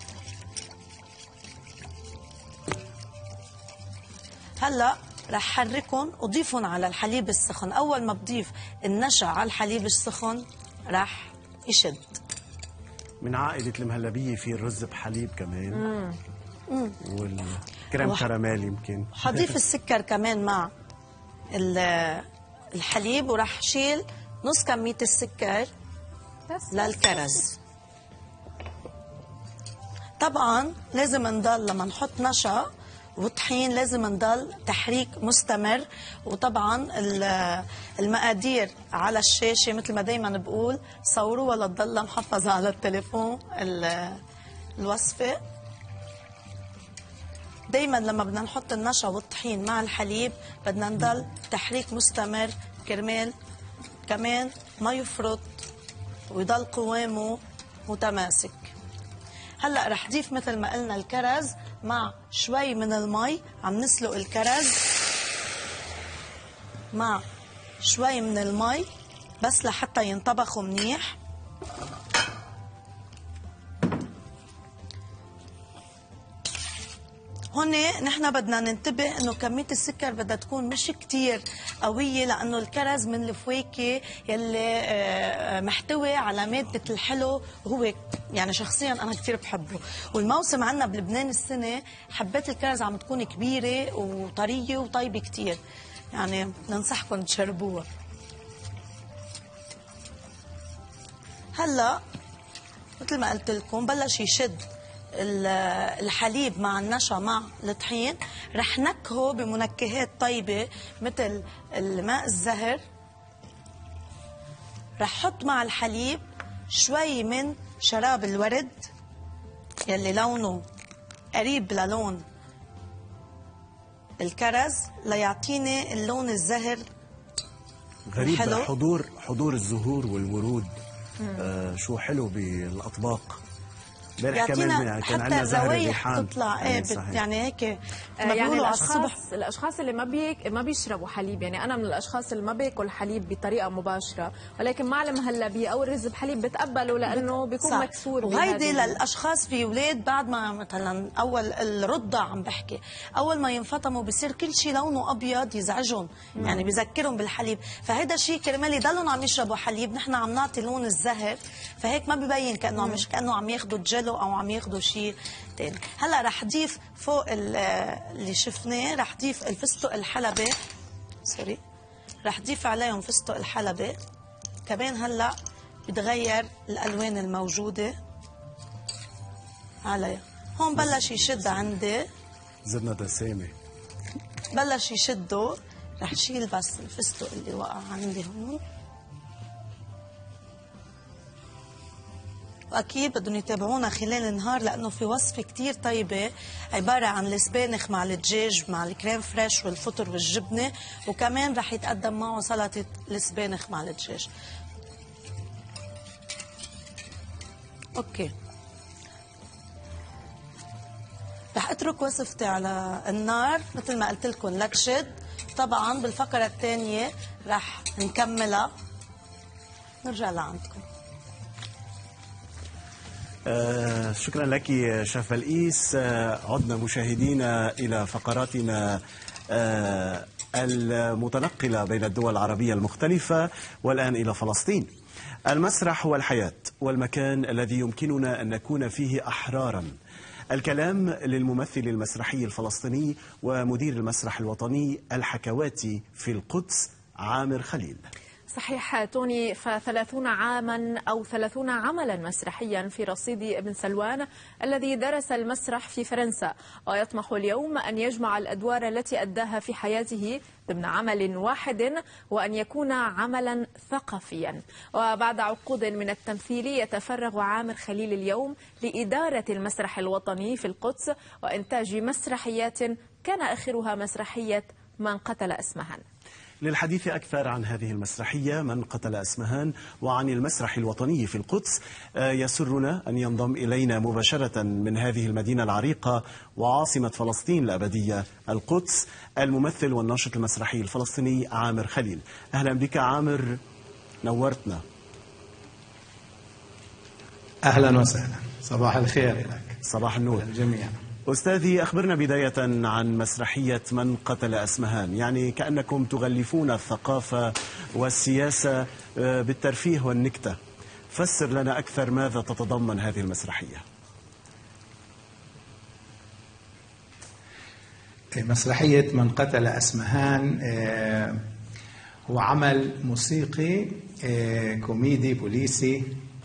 هلا رح حركهم وضيفهم على الحليب السخن. اول ما بضيف النشا على الحليب السخن رح يشد. من عائلة المهلبية في الرز بحليب كمان، والكريم كراميل يمكن. حضيف السكر كمان مع الحليب، ورح شيل نص كمية السكر للكرز. طبعا لازم نضل لما نحط نشا وطحين لازم نضل تحريك مستمر. وطبعا المقادير على الشاشة مثل ما دايما بقول، صوروا ولا تضل محفظة على التليفون الوصفة. دايما لما بدنا نحط النشا والطحين مع الحليب بدنا نضل تحريك مستمر كرمال كمان ما يفرط ويضل قوامه متماسك. هلا رح ضيف مثل ما قلنا الكرز مع شوي من المي. عم نسلق الكرز مع شوي من المي بس لحتى ينطبخوا منيح. هون نحن بدنا ننتبه انه كميه السكر بدها تكون مش كتير قويه، لانه الكرز من الفواكه يلي محتوي على ماده الحلو، وهو يعني شخصيا انا كثير بحبه. والموسم عندنا بلبنان السنه حبات الكرز عم تكون كبيره وطريه وطيبه كثير، يعني ننصحكم تجربوها. هلا مثل ما قلت لكم بلش يشد الحليب مع النشا مع الطحين. رح نكهه بمنكهات طيبة مثل الماء الزهر. رح حط مع الحليب شوي من شراب الورد يلي لونه قريب للون الكرز ليعطيني اللون الزهر غريب الحلو. حضور الزهور والورود شو حلو بالأطباق. امبارح كمان كان عندنا زهر الريحان تطلع يعني هيك يعني الاشخاص اللي ما بيشربوا حليب، يعني انا من الاشخاص اللي ما باكل حليب بطريقه مباشره، ولكن مع المهلبيه او الرز بحليب بتقبله لانه بيكون صح. مكسور. وهيدي للاشخاص في اولاد بعد ما مثلا اول الرضع عم بحكي، اول ما ينفطموا بصير كل شيء لونه ابيض يزعجهم، يعني بذكرهم بالحليب. فهذا الشيء كرمال يضلوا عم يشربوا حليب نحن عم نعطي لون الزهر، فهيك ما ببين كانه مش كانه عم ياخذوا جل او عم ياخذوا شيء ثاني. هلا رح ضيف فوق اللي شفناه، رح ضيف الفستق الحلبي، رح ضيف عليهم فستق الحلبي كمان. هلا بتغير الالوان الموجوده عليها. هون بلش يشد عندي، زدنا دسامه، بلش يشده. رح شيل بس الفستق اللي وقع عندي هون، واكيد بدهم يتابعونا خلال النهار لانه في وصفه كتير طيبه عباره عن السبانخ مع الدجاج مع الكريم فريش والفطر والجبنه، وكمان رح يتقدم معه سلطه السبانخ مع الدجاج. اوكي، رح اترك وصفتي على النار مثل ما قلت لكم لتشد. طبعا بالفقره الثانيه رح نكملها، نرجع لعندكم. شكرا لك شيف بلقيس. عدنا مشاهدينا إلى فقراتنا المتنقلة بين الدول العربية المختلفة، والآن إلى فلسطين. المسرح هو الحياة والمكان الذي يمكننا أن نكون فيه أحرارا. الكلام للممثل المسرحي الفلسطيني ومدير المسرح الوطني الحكواتي في القدس عامر خليل. صحيح توني، ف30 عاما أو 30 عملا مسرحيا في رصيد ابن سلوان الذي درس المسرح في فرنسا، ويطمح اليوم أن يجمع الأدوار التي أداها في حياته ضمن عمل واحد وأن يكون عملا ثقافيا. وبعد عقود من التمثيل يتفرغ عامر خليل اليوم لإدارة المسرح الوطني في القدس وإنتاج مسرحيات كان آخرها مسرحية من قتل أسمهان. للحديث أكثر عن هذه المسرحية من قتل أسمهان وعن المسرح الوطني في القدس، يسرنا أن ينضم إلينا مباشرة من هذه المدينة العريقة وعاصمة فلسطين الأبدية القدس الممثل والناشط المسرحي الفلسطيني عامر خليل. أهلا بك عامر، نورتنا. أهلا وسهلا، صباح الخير لك. صباح النور الجميع. أستاذي، أخبرنا بداية عن مسرحية من قتل أسمهان. يعني كأنكم تغلفون الثقافة والسياسة بالترفيه والنكتة. فسر لنا أكثر ماذا تتضمن هذه المسرحية. مسرحية من قتل أسمهان هو عمل موسيقي كوميدي بوليسي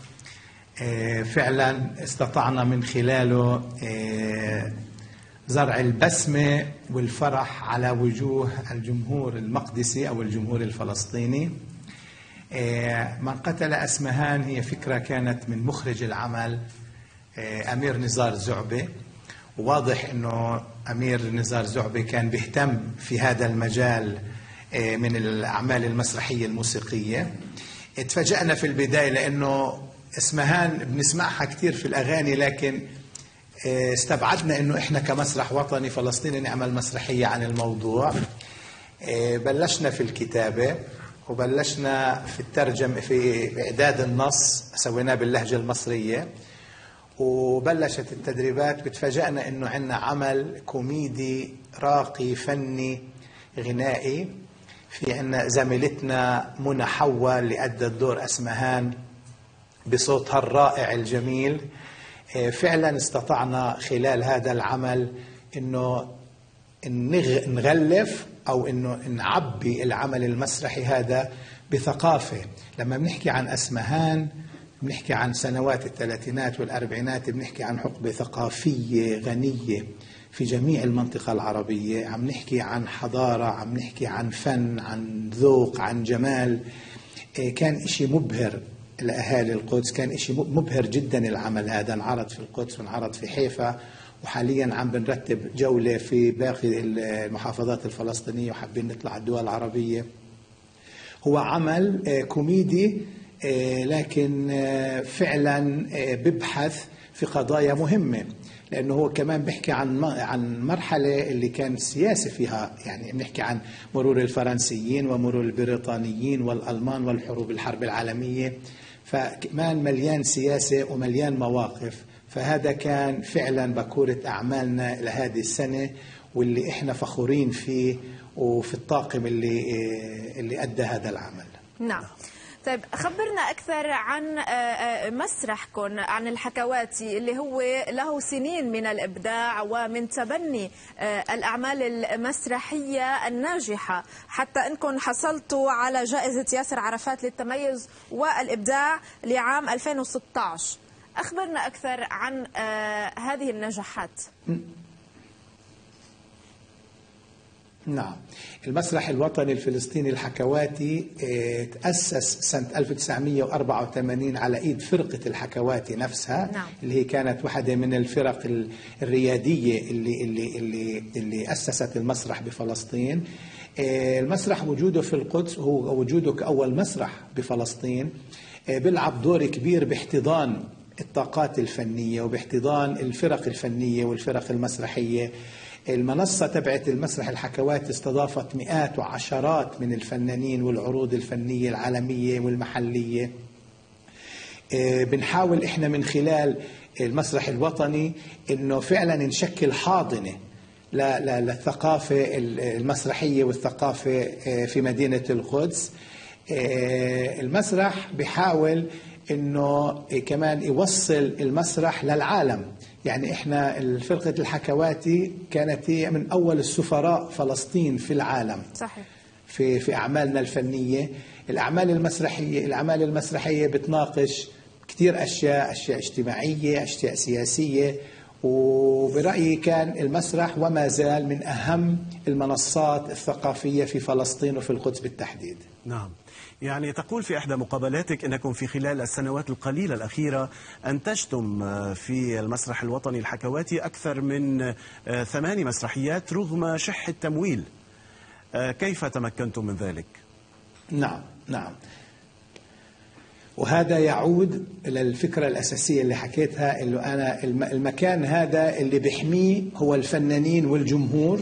فعلا استطعنا من خلاله زرع البسمة والفرح على وجوه الجمهور المقدسي أو الجمهور الفلسطيني. من قتل أسمهان هي فكرة كانت من مخرج العمل أمير نزار زعبة، وواضح أنه أمير نزار زعبة كان بيهتم في هذا المجال من الأعمال المسرحية الموسيقية. اتفاجأنا في البداية لأنه اسمهان بنسمعها كتير في الأغاني، لكن استبعدنا أنه إحنا كمسرح وطني فلسطيني نعمل مسرحية عن الموضوع. بلشنا في الكتابة وبلشنا في الترجمة، في إعداد النص سويناه باللهجة المصرية، وبلشت التدريبات. بتفاجأنا أنه عندنا عمل كوميدي راقي فني غنائي. في عندنا زميلتنا منى حوا اللي أدت دور أسمهان بصوتها الرائع الجميل. فعلا استطعنا خلال هذا العمل انه نغلف او انه نعبي العمل المسرحي هذا بثقافة. لما بنحكي عن أسمهان بنحكي عن سنوات الثلاثينات والأربعينات، بنحكي عن حقبة ثقافية غنية في جميع المنطقة العربية. عم نحكي عن حضارة، عم نحكي عن فن، عن ذوق، عن جمال. كان إشي مبهر لأهالي القدس، كان إشي مبهر جدا. العمل هذا انعرض في القدس وانعرض في حيفا، وحاليا عم بنرتب جولة في باقي المحافظات الفلسطينية وحابين نطلع الدول العربية. هو عمل كوميدي لكن فعلا ببحث في قضايا مهمة، لأنه هو كمان بيحكي عن مرحلة اللي كان السياسة فيها. يعني بنحكي عن مرور الفرنسيين ومرور البريطانيين والألمان والحروب الحرب العالمية، فكمان مليان سياسة ومليان مواقف. فهذا كان فعلا بكورة أعمالنا لهذه السنة، واللي إحنا فخورين فيه وفي الطاقم اللي أدى هذا العمل. نعم. طيب، خبرنا أكثر عن مسرحكم، عن الحكواتي اللي هو له سنين من الإبداع ومن تبني الأعمال المسرحية الناجحة، حتى أنكم حصلتوا على جائزة ياسر عرفات للتميز والإبداع لعام 2016. أخبرنا أكثر عن هذه النجاحات. نعم، المسرح الوطني الفلسطيني الحكواتي تأسس سنة 1984 على إيد فرقة الحكواتي نفسها. نعم. اللي هي كانت واحدة من الفرق الريادية اللي أسست المسرح بفلسطين. المسرح وجوده في القدس هو وجوده كأول مسرح بفلسطين بيلعب دور كبير باحتضان الطاقات الفنية وباحتضان الفرق الفنية والفرق المسرحية. المنصة تبعت المسرح الحكواتي استضافت مئات وعشرات من الفنانين والعروض الفنية العالمية والمحلية. بنحاول إحنا من خلال المسرح الوطني إنه فعلا نشكل حاضنة للثقافة المسرحية والثقافة في مدينة القدس. المسرح بيحاول إنه كمان يوصل المسرح للعالم. يعني إحنا الفرقة الحكواتي كانت هي من أول السفراء فلسطين في العالم. صحيح. في أعمالنا الفنية. الأعمال المسرحية بتناقش كتير أشياء اجتماعية، أشياء سياسية، وبرأيي كان المسرح وما زال من أهم المنصات الثقافية في فلسطين وفي القدس بالتحديد. نعم، يعني تقول في إحدى مقابلاتك أنكم في خلال السنوات القليلة الأخيرة أنتجتم في المسرح الوطني الحكواتي أكثر من 8 مسرحيات رغم شح التمويل. كيف تمكنتم من ذلك؟ نعم، وهذا يعود إلى الفكرة الأساسية اللي حكيتها، اللي أنا المكان هذا اللي بيحميه هو الفنانين والجمهور.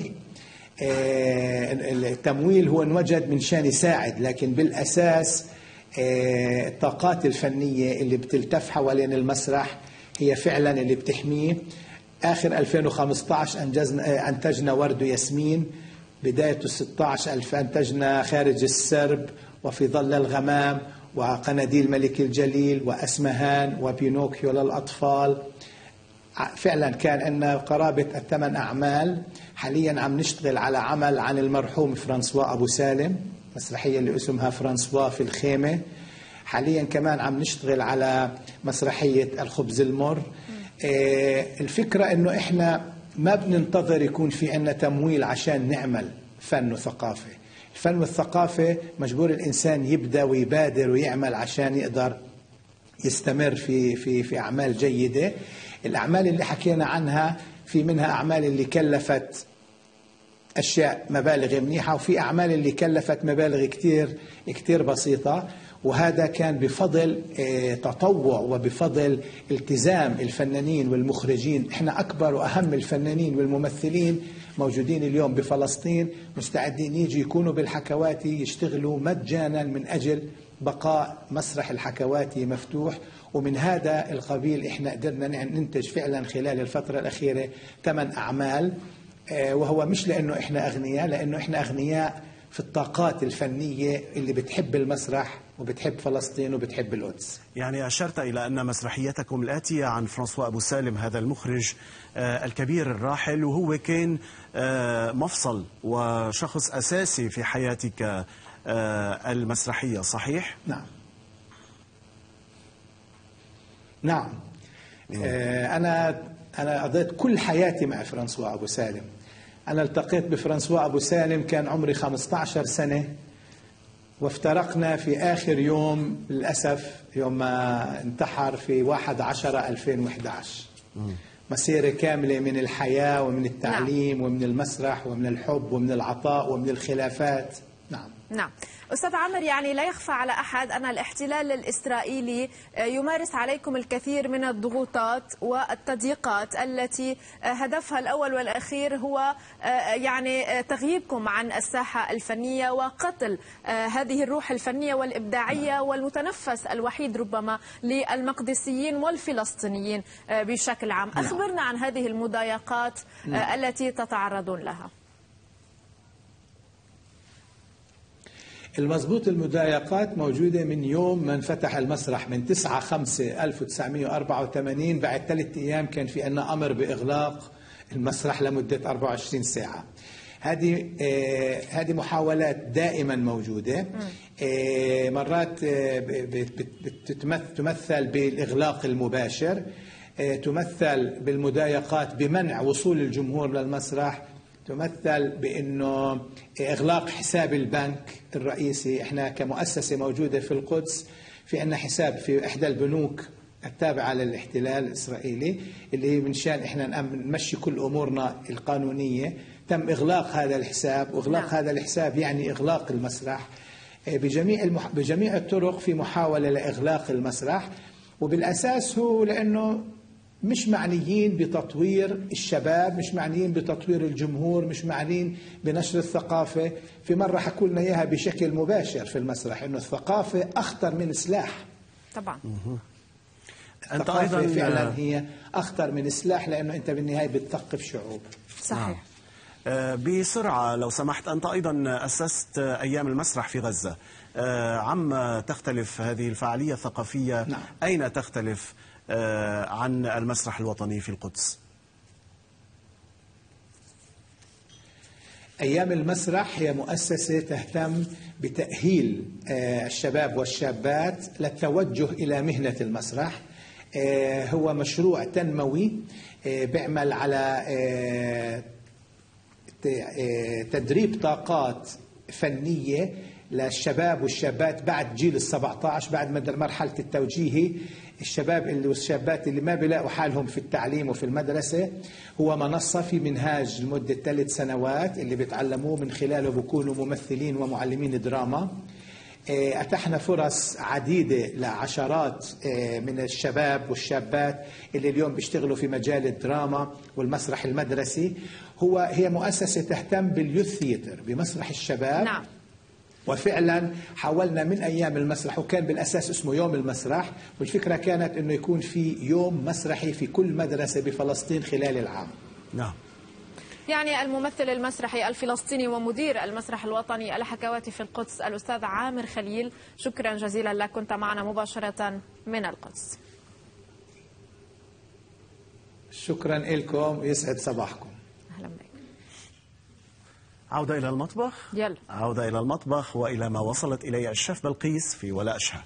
التمويل هو انوجد من شان يساعد، لكن بالأساس الطاقات الفنية اللي بتلتف حوالين المسرح هي فعلا اللي بتحميه. آخر 2015 أنتجنا ورد وياسمين، بداية 16 أنتجنا خارج السرب وفي ظل الغمام وقناديل ملك الجليل وأسمهان وبينوكيو للأطفال. فعلا كان عندنا قرابة 8 أعمال. حاليا عم نشتغل على عمل عن المرحوم فرانسوا أبو سالم، مسرحية اللي اسمها فرانسوا في الخيمة. حاليا كمان عم نشتغل على مسرحية الخبز المر. الفكرة انه احنا ما بننتظر يكون في عنا تمويل عشان نعمل فن وثقافة. الفن والثقافة مجبور الإنسان يبدأ ويبادر ويعمل عشان يقدر يستمر في أعمال جيدة. الأعمال اللي حكينا عنها في منها أعمال اللي كلفت أشياء مبالغ منيحة، وفي أعمال اللي كلفت مبالغ كتير بسيطة، وهذا كان بفضل تطوع وبفضل التزام الفنانين والمخرجين. احنا أكبر وأهم الفنانين والممثلين موجودين اليوم بفلسطين، مستعدين يجي يكونوا بالحكواتي يشتغلوا مجانا من أجل بقاء مسرح الحكواتي مفتوح. ومن هذا القبيل احنا قدرنا ننتج فعلا خلال الفترة الأخيرة 8 أعمال، وهو مش لأنه احنا أغنياء، لأنه احنا أغنياء في الطاقات الفنية اللي بتحب المسرح وبتحب فلسطين وبتحب القدس. يعني أشرت إلى أن مسرحيتكم الآتية عن فرانسوا أبو سالم، هذا المخرج الكبير الراحل، وهو كان مفصل وشخص أساسي في حياتك المسرحية، صحيح؟ نعم. أنا قضيت كل حياتي مع فرانسوا أبو سالم. أنا التقيت بفرانسوا أبو سالم كان عمري 15 سنة، وافترقنا في آخر يوم للأسف، يوم ما انتحر في 1/10/2011. مسيرة كاملة من الحياة ومن التعليم ومن المسرح ومن الحب ومن العطاء ومن الخلافات. نعم أستاذ عامر، يعني لا يخفى على أحد أن الاحتلال الإسرائيلي يمارس عليكم الكثير من الضغوطات والتضييقات التي هدفها الأول والأخير هو يعني تغييبكم عن الساحة الفنية وقتل هذه الروح الفنية والإبداعية والمتنفس الوحيد ربما للمقدسيين والفلسطينيين بشكل عام. أخبرنا عن هذه المضايقات التي تتعرضون لها. المضبوط، المضايقات موجودة من يوم ما انفتح المسرح من 9/5/1984. بعد 3 أيام كان في عنا أمر بإغلاق المسرح لمدة 24 ساعة. هذه محاولات دائما موجودة. مرات تمثل بالإغلاق المباشر، تمثل بالمضايقات بمنع وصول الجمهور للمسرح، تمثل بأنه إغلاق حساب البنك الرئيسي. إحنا كمؤسسة موجودة في القدس في عنا حساب في إحدى البنوك التابعة للاحتلال الإسرائيلي، اللي هي من شان إحنا نمشي كل أمورنا القانونية. تم إغلاق هذا الحساب، وإغلاق هذا الحساب يعني إغلاق المسرح بجميع الطرق، في محاولة لإغلاق المسرح. وبالأساس هو لأنه مش معنيين بتطوير الشباب، مش معنيين بتطوير الجمهور، مش معنيين بنشر الثقافة. في مرة حكوا لنا إياها بشكل مباشر في المسرح إنه الثقافة أخطر من سلاح. طبعا أنت أيضا فعلا هي أخطر من سلاح، لأنه أنت بالنهاية بتثقف شعوب. صحيح. بسرعة لو سمحت، أنت أيضا أسست أيام المسرح في غزة. عما تختلف هذه الفعالية الثقافية؟ نعم. أين تختلف عن المسرح الوطني في القدس؟ أيام المسرح هي مؤسسة تهتم بتأهيل الشباب والشابات للتوجه إلى مهنة المسرح. هو مشروع تنموي بيعمل على تدريب طاقات فنية للشباب والشابات بعد جيل ال17، بعد مرحلة التوجيهي. الشباب والشابات اللي ما بيلاقوا حالهم في التعليم وفي المدرسة، هو منصة في منهاج لمدة 3 سنوات اللي بيتعلموه من خلاله بيكونوا ممثلين ومعلمين دراما. أتحنا فرص عديدة لعشرات من الشباب والشابات اللي اليوم بيشتغلوا في مجال الدراما والمسرح المدرسي. هي مؤسسة تهتم باليوث ثياتر، بمسرح الشباب. نعم. وفعلا حاولنا من أيام المسرح، وكان بالأساس اسمه يوم المسرح، والفكرة كانت أنه يكون في يوم مسرحي في كل مدرسة بفلسطين خلال العام. نعم. يعني الممثل المسرحي الفلسطيني ومدير المسرح الوطني الحكواتي في القدس الأستاذ عامر خليل، شكرا جزيلا لك، كنت معنا مباشرة من القدس. شكرا لكم ويسعد صباحكم. أهلا بك. عودة إلى المطبخ. يلا. عودة إلى المطبخ وإلى ما وصلت إليه الشيف بلقيس في ولا أشهى.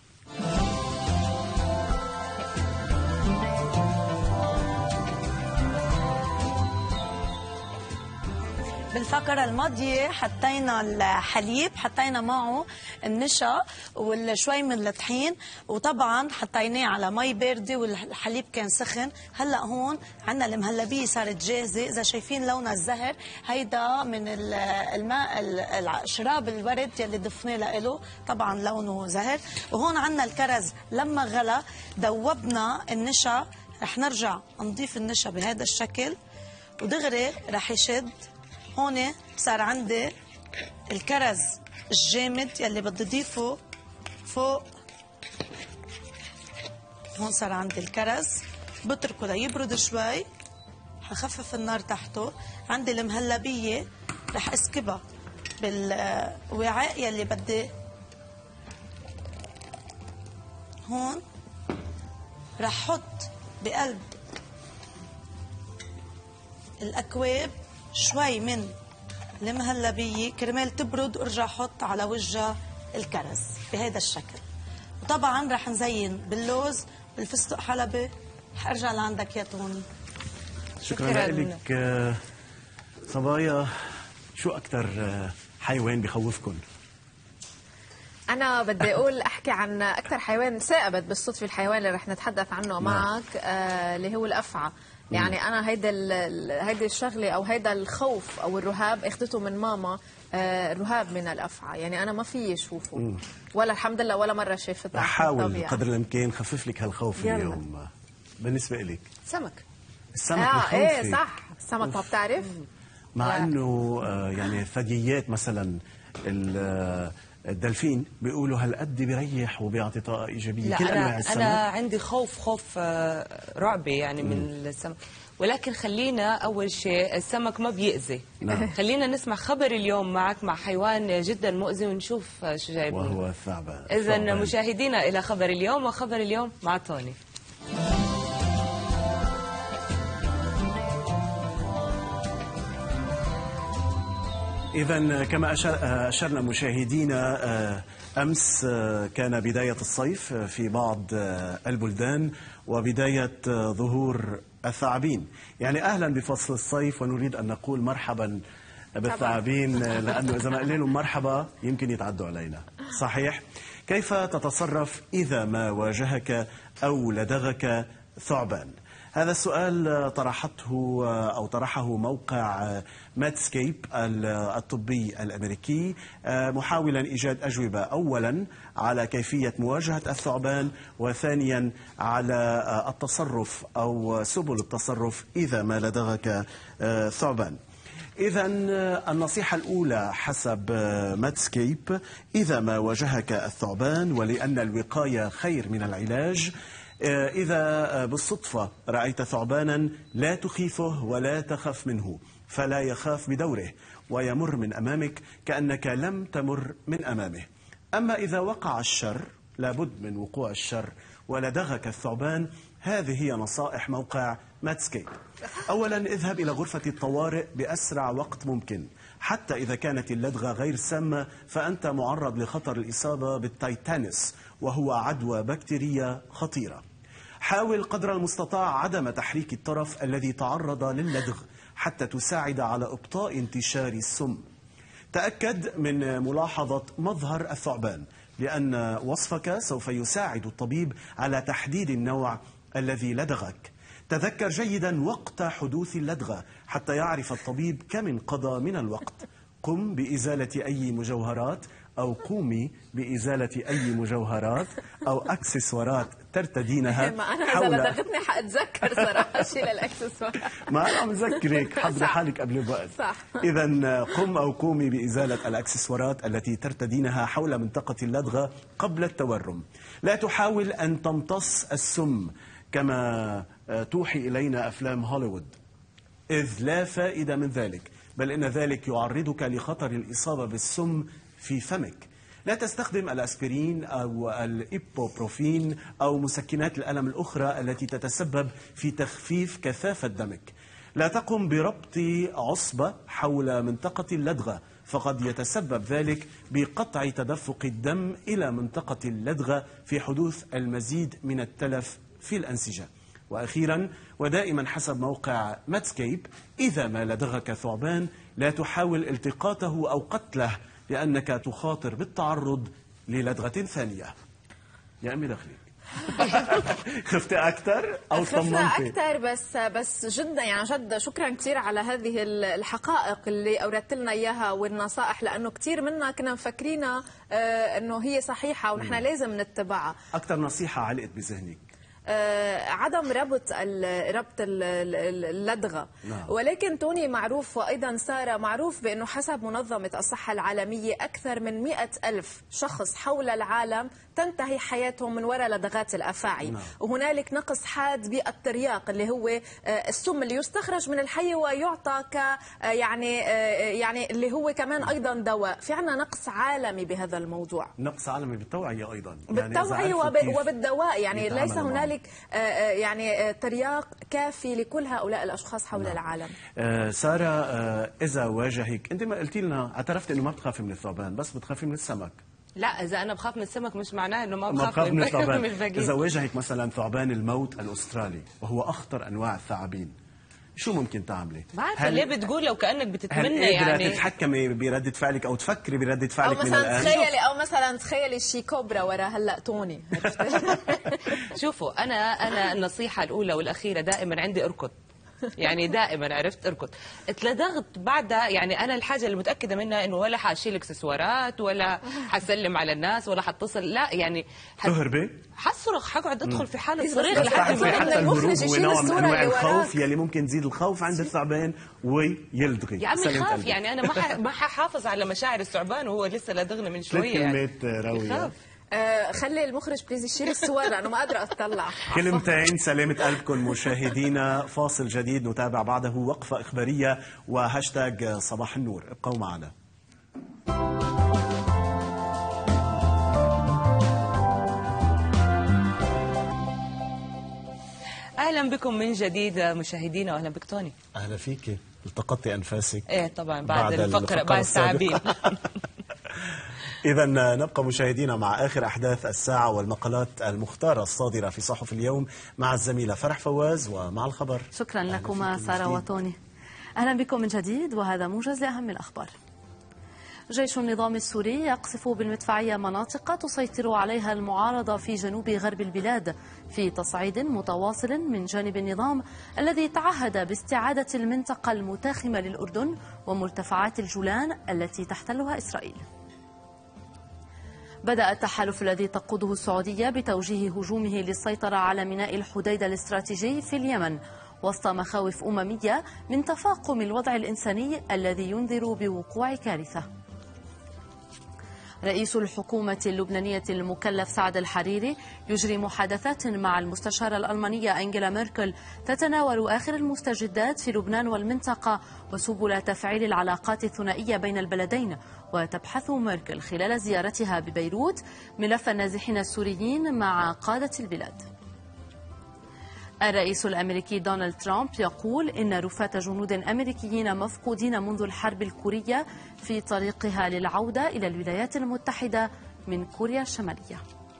بالفقرة الماضية حطينا الحليب، حطينا معه النشا وشوي من الطحين، وطبعا حطيناه على مي باردة والحليب كان سخن. هلا هون عندنا المهلبية صارت جاهزة. إذا شايفين لونها الزهر، هيدا من الماء شراب الورد يلي ضفناه له، طبعا لونه زهر. وهون عندنا الكرز لما غلى دوبنا النشا، رح نرجع نضيف النشا بهذا الشكل ودغري رح يشد. هون صار عندي الكرز الجامد يلي بدي اضيفه فوق. هون صار عندي الكرز، بتركه ليبرد شوي، حخفف النار تحته. عندي المهلبية رح اسكبها بالوعاء يلي بدي. هون رح حط بقلب الأكواب شوي من المهلبية كرمال تبرد، وارجع حط على وجهها الكرز بهذا الشكل. وطبعا رح نزين باللوز بالفستق حلبي. حارجع لعندك يا توني. شكرا لك. صبايا، شو أكثر حيوان بخوفكم؟ أنا بدي أحكي عن أكثر حيوان ثائبت بالصدفة، الحيوان اللي رح نتحدث عنه معك اللي هو الأفعى. يعني أنا هيدا الشغلة أو هيدا الخوف أو الرهاب أخذته من ماما. رهاب من الأفعى، يعني أنا ما في أشوفه ولا الحمد لله ولا مرة شافتها. أحاول قدر الإمكان خفف لك هالخوف اليوم. بالنسبة لك سمك. السمك إيه صح، السمك ما بتعرف، مع إنه يعني ثدييات مثلا الدلفين بيقولوا هالقد بيريح وبيعطي طاقة إيجابية. لا كل أنواع السمك. أنا عندي خوف رعبي يعني من السمك. ولكن خلينا أول شيء، السمك ما بيأذي. نعم. خلينا نسمع خبر اليوم معك مع حيوان جدا مؤذي ونشوف شو جايب لنا. وهو الثعبان. إذن مشاهدينا إلى خبر اليوم، وخبر اليوم مع توني. إذن كما أشرنا مشاهدينا، أمس كان بداية الصيف في بعض البلدان وبداية ظهور الثعابين. يعني أهلا بفصل الصيف، ونريد أن نقول مرحبا بالثعابين، لأنه إذا ما قلنا لهم مرحبا يمكن يتعدوا علينا. صحيح؟ كيف تتصرف إذا ما واجهك أو لدغك ثعبان؟ هذا السؤال طرحه موقع ميدسكيب الطبي الأمريكي، محاولا إيجاد أجوبة أولا على كيفية مواجهة الثعبان، وثانيا على التصرف أو سبل التصرف إذا ما لدغك ثعبان. إذا النصيحة الأولى حسب ميدسكيب: إذا ما واجهك الثعبان، ولأن الوقاية خير من العلاج، إذا بالصدفة رأيت ثعبانا لا تخيفه ولا تخف منه، فلا يخاف بدوره ويمر من أمامك كأنك لم تمر من أمامه. أما إذا وقع الشر، لابد من وقوع الشر، ولدغك الثعبان، هذه هي نصائح موقع ميدسكيب. أولا، اذهب إلى غرفة الطوارئ بأسرع وقت ممكن. حتى إذا كانت اللدغة غير سامة فأنت معرض لخطر الإصابة بالتيتانس، وهو عدوى بكتيرية خطيرة. حاول قدر المستطاع عدم تحريك الطرف الذي تعرض للدغ حتى تساعد على إبطاء انتشار السم. تأكد من ملاحظة مظهر الثعبان، لأن وصفك سوف يساعد الطبيب على تحديد النوع الذي لدغك. تذكر جيدا وقت حدوث اللدغة حتى يعرف الطبيب كم انقضى من الوقت. قم بإزالة أي مجوهرات أو قومي بإزالة أي مجوهرات أو أكسسوارات ترتدينها. ما أنا إذا لدغتني حأتذكر صراحة شيل الأكسسوارات. ما أنا عم ذكرك، حضري حالك قبل الوقت. صح. إذا قم أو قومي بإزالة الأكسسوارات التي ترتدينها حول منطقة اللدغة قبل التورم. لا تحاول أن تمتص السم كما توحي إلينا أفلام هوليوود، إذ لا فائدة من ذلك، بل إن ذلك يعرضك لخطر الإصابة بالسم في فمك. لا تستخدم الأسبرين أو الإيبوبروفين أو مسكنات الألم الأخرى التي تتسبب في تخفيف كثافة دمك. لا تقم بربط عصبة حول منطقة اللدغة، فقد يتسبب ذلك بقطع تدفق الدم إلى منطقة اللدغة في حدوث المزيد من التلف في الأنسجة. وأخيرا ودائما حسب موقع ميدسكيب: إذا ما لدغك ثعبان لا تحاول التقاطه أو قتله، لأنك تخاطر بالتعرض للدغة ثانية. يا أمي دخلي. خفت أكثر أو طمنتي؟ أكثر، بس جدا يعني جد شكرا كثير على هذه الحقائق اللي أوردت لنا إياها والنصائح، لأنه كثير منا كنا مفكرينها أنه هي صحيحة ونحن لازم نتبعها. أكثر نصيحة علقت بذهنك؟ عدم ربط اللدغة. ولكن توني معروف وأيضا سارة معروف بأنه حسب منظمة الصحة العالمية أكثر من 100,000 شخص حول العالم تنتهي حياتهم من وراء لدغات الأفاعي. وهنالك نقص حاد بالترياق اللي هو السم اللي يستخرج من الحية ويعطى يعني اللي هو كمان أيضا دواء. في عنا نقص عالمي بهذا الموضوع، نقص عالمي بالتوعية أيضا، بالتوعية وبالدواء. يعني ليس هنالك يعني ترياق كافي لكل هؤلاء الأشخاص حول العالم. سارة، إذا واجهك، أنت ما قلتي لنا اعترفت إنه ما بتخافي من الثعبان بس بتخافي من السمك. لا، إذا أنا بخاف من السمك مش معناه إنه ما بخاف من الثعبان. إذا إذا واجهك مثلا ثعبان الموت الأسترالي وهو أخطر أنواع الثعابين، شو ممكن تعملي؟ بعرفة ليه بتقول لو كأنك بتتمنى يعني تتحكمي بردة فعلك أو تفكري بردة فعلك من الآن؟ أو مثلا تخيلي شي كوبرا ورا هلا توني. شوفوا، أنا النصيحة الأولى والأخيرة دائما عندي اركض. يعني دائما عرفت اركض. اتلدغت بعدها، يعني انا الحاجه اللي متاكده منها انه ولا حاشيل اكسسوارات ولا حسلم على الناس ولا حتصل، لا يعني تهربي، حصرخ، حقعد ادخل في حاله صريخ لحد حتى الهروب هو نوع من انواع الخوف يلي ممكن تزيد الخوف عند الثعبان ويلدغي. يا عمي خاف، يعني انا ما ححافظ على مشاعر الثعبان وهو لسه لدغني من شويه. يعني راوية. خلي المخرج بليز يشيل الصور لأنه ما قادرة أطلع. كلمتين سلامة قلبكم مشاهدينا. فاصل جديد نتابع بعده وقفة إخبارية وهاشتاج صباح النور. ابقوا معنا. أهلا بكم من جديد مشاهدينا، وأهلا بك توني. أهلا فيك. التقطتي أنفاسك؟ إيه طبعا بعد الفقرة بعد التعابين. إذا نبقى مشاهدينا مع آخر أحداث الساعة والمقالات المختارة الصادرة في صحف اليوم مع الزميلة فرح فواز ومع الخبر. شكرا لكما سارة وتوني. أهلا بكم من جديد وهذا موجز لأهم الأخبار. جيش النظام السوري يقصف بالمدفعية مناطق تسيطر عليها المعارضة في جنوب غرب البلاد في تصعيد متواصل من جانب النظام الذي تعهد باستعادة المنطقة المتاخمة للأردن ومرتفعات الجولان التي تحتلها إسرائيل. بدأ التحالف الذي تقوده السعودية بتوجيه هجومه للسيطرة على ميناء الحديدة الاستراتيجي في اليمن وسط مخاوف أممية من تفاقم الوضع الإنساني الذي ينذر بوقوع كارثة. رئيس الحكومة اللبنانية المكلف سعد الحريري يجري محادثات مع المستشارة الألمانية أنجيلا ميركل تتناول آخر المستجدات في لبنان والمنطقة وسبل تفعيل العلاقات الثنائية بين البلدين. وتبحث ميركل خلال زيارتها ببيروت ملف النازحين السوريين مع قادة البلاد. الرئيس الأمريكي دونالد ترامب يقول إن رفاة جنود أمريكيين مفقودين منذ الحرب الكورية في طريقها للعودة إلى الولايات المتحدة من كوريا الشمالية.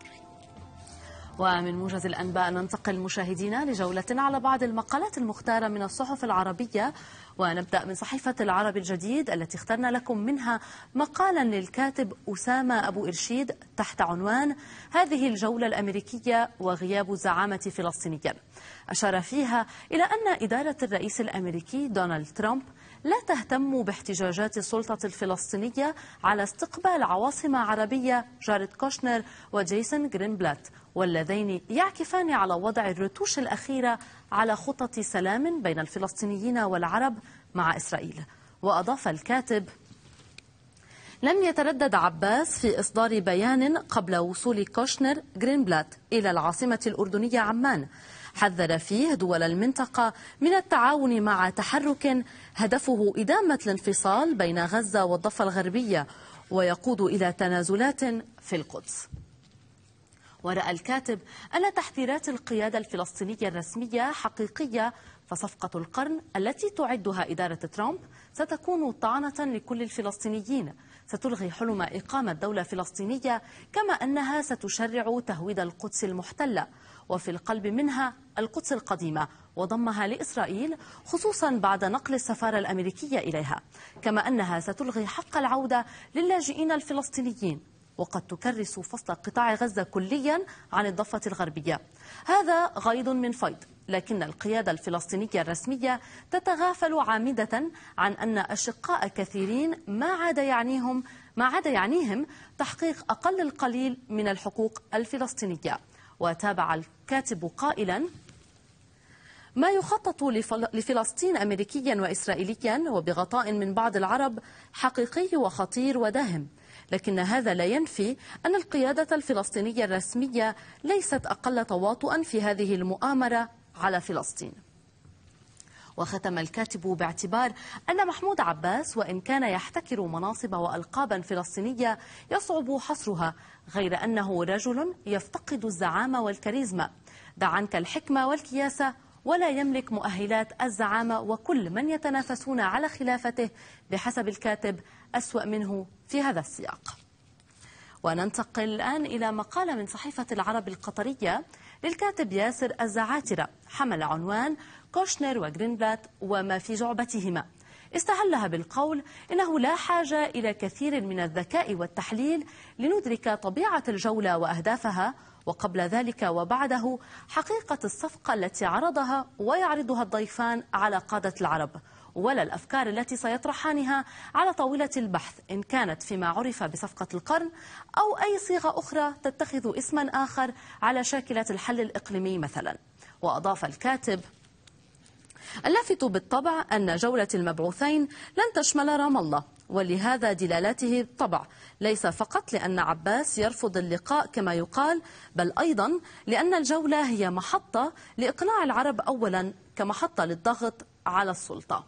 ومن موجز الأنباء ننتقل مشاهدينا لجولة على بعض المقالات المختارة من الصحف العربية، ونبدأ من صحيفة العرب الجديد التي اخترنا لكم منها مقالا للكاتب أسامة أبو إرشيد تحت عنوان هذه الجولة الأمريكية وغياب زعامة فلسطينيا. أشار فيها إلى أن إدارة الرئيس الأمريكي دونالد ترامب لا تهتم باحتجاجات السلطة الفلسطينية على استقبال عواصم عربية جاريد كوشنر وجيسون جرينبلات، واللذين يعكفان على وضع الرتوش الأخيرة على خطط سلام بين الفلسطينيين والعرب مع إسرائيل. وأضاف الكاتب: لم يتردد عباس في إصدار بيان قبل وصول كوشنر جرينبلات إلى العاصمة الأردنية عمان، حذر فيه دول المنطقة من التعاون مع تحرك هدفه إدامة الانفصال بين غزة والضفة الغربية ويقود إلى تنازلات في القدس. ورأى الكاتب أن تحذيرات القيادة الفلسطينية الرسمية حقيقية، فصفقة القرن التي تعدها إدارة ترامب ستكون طعنة لكل الفلسطينيين، ستلغي حلم إقامة دولة فلسطينية، كما أنها ستشرع تهويد القدس المحتلة وفي القلب منها القدس القديمة وضمها لإسرائيل، خصوصا بعد نقل السفارة الأمريكية إليها، كما أنها ستلغي حق العودة للاجئين الفلسطينيين، وقد تكرس فصل قطاع غزة كليا عن الضفة الغربية. هذا غيض من فيض، لكن القيادة الفلسطينية الرسمية تتغافل عامدة عن أن أشقاء كثيرين ما عاد يعنيهم تحقيق أقل القليل من الحقوق الفلسطينية. وتابع الكاتب قائلا: ما يخطط لفلسطين أمريكيا وإسرائيليا وبغطاء من بعض العرب حقيقي وخطير وداهم، لكن هذا لا ينفي أن القيادة الفلسطينية الرسمية ليست أقل تواطؤا في هذه المؤامرة على فلسطين. وختم الكاتب باعتبار أن محمود عباس وإن كان يحتكر مناصب وألقابا فلسطينية يصعب حصرها، غير أنه رجل يفتقد الزعامة والكاريزما، دع عنك الحكمة والكياسة، ولا يملك مؤهلات الزعامة، وكل من يتنافسون على خلافته بحسب الكاتب أسوأ منه في هذا السياق. وننتقل الآن إلى مقالة من صحيفة العرب القطرية للكاتب ياسر الزعاترة حمل عنوان كوشنر وجرينبلات وما في جعبتهما. استهلها بالقول إنه لا حاجة إلى كثير من الذكاء والتحليل لندرك طبيعة الجولة وأهدافها، وقبل ذلك وبعده حقيقة الصفقة التي عرضها ويعرضها الضيفان على قادة العرب، ولا الأفكار التي سيطرحانها على طاولة البحث، إن كانت فيما عرف بصفقة القرن أو أي صيغة أخرى تتخذ اسما آخر على شاكلة الحل الإقليمي مثلا. وأضاف الكاتب: اللافت بالطبع أن جولة المبعوثين لن تشمل رام الله، ولهذا دلالاته بالطبع ليس فقط لأن عباس يرفض اللقاء كما يقال، بل أيضا لأن الجولة هي محطة لإقناع العرب أولا كمحطة للضغط على السلطة.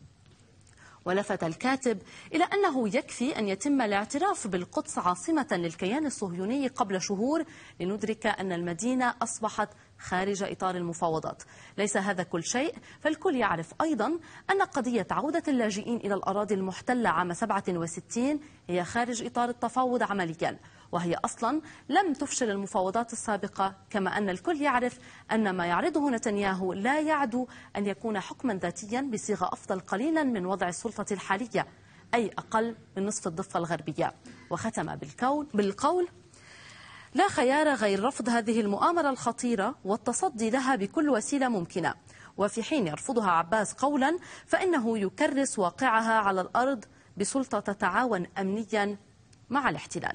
ولفت الكاتب إلى أنه يكفي أن يتم الاعتراف بالقدس عاصمة للكيان الصهيوني قبل شهور لندرك أن المدينة أصبحت خارج إطار المفاوضات. ليس هذا كل شيء، فالكل يعرف أيضا أن قضية عودة اللاجئين إلى الأراضي المحتلة عام 67 هي خارج إطار التفاوض عمليا، وهي أصلا لم تفشل المفاوضات السابقة، كما أن الكل يعرف أن ما يعرضه نتنياهو لا يعدو أن يكون حكما ذاتيا بصيغة أفضل قليلا من وضع السلطة الحالية، أي أقل من نصف الضفة الغربية. وختم بالقول: لا خيار غير رفض هذه المؤامرة الخطيرة والتصدي لها بكل وسيلة ممكنة. وفي حين يرفضها عباس قولا، فإنه يكرس واقعها على الأرض بسلطة تتعاون أمنيا مع الاحتلال.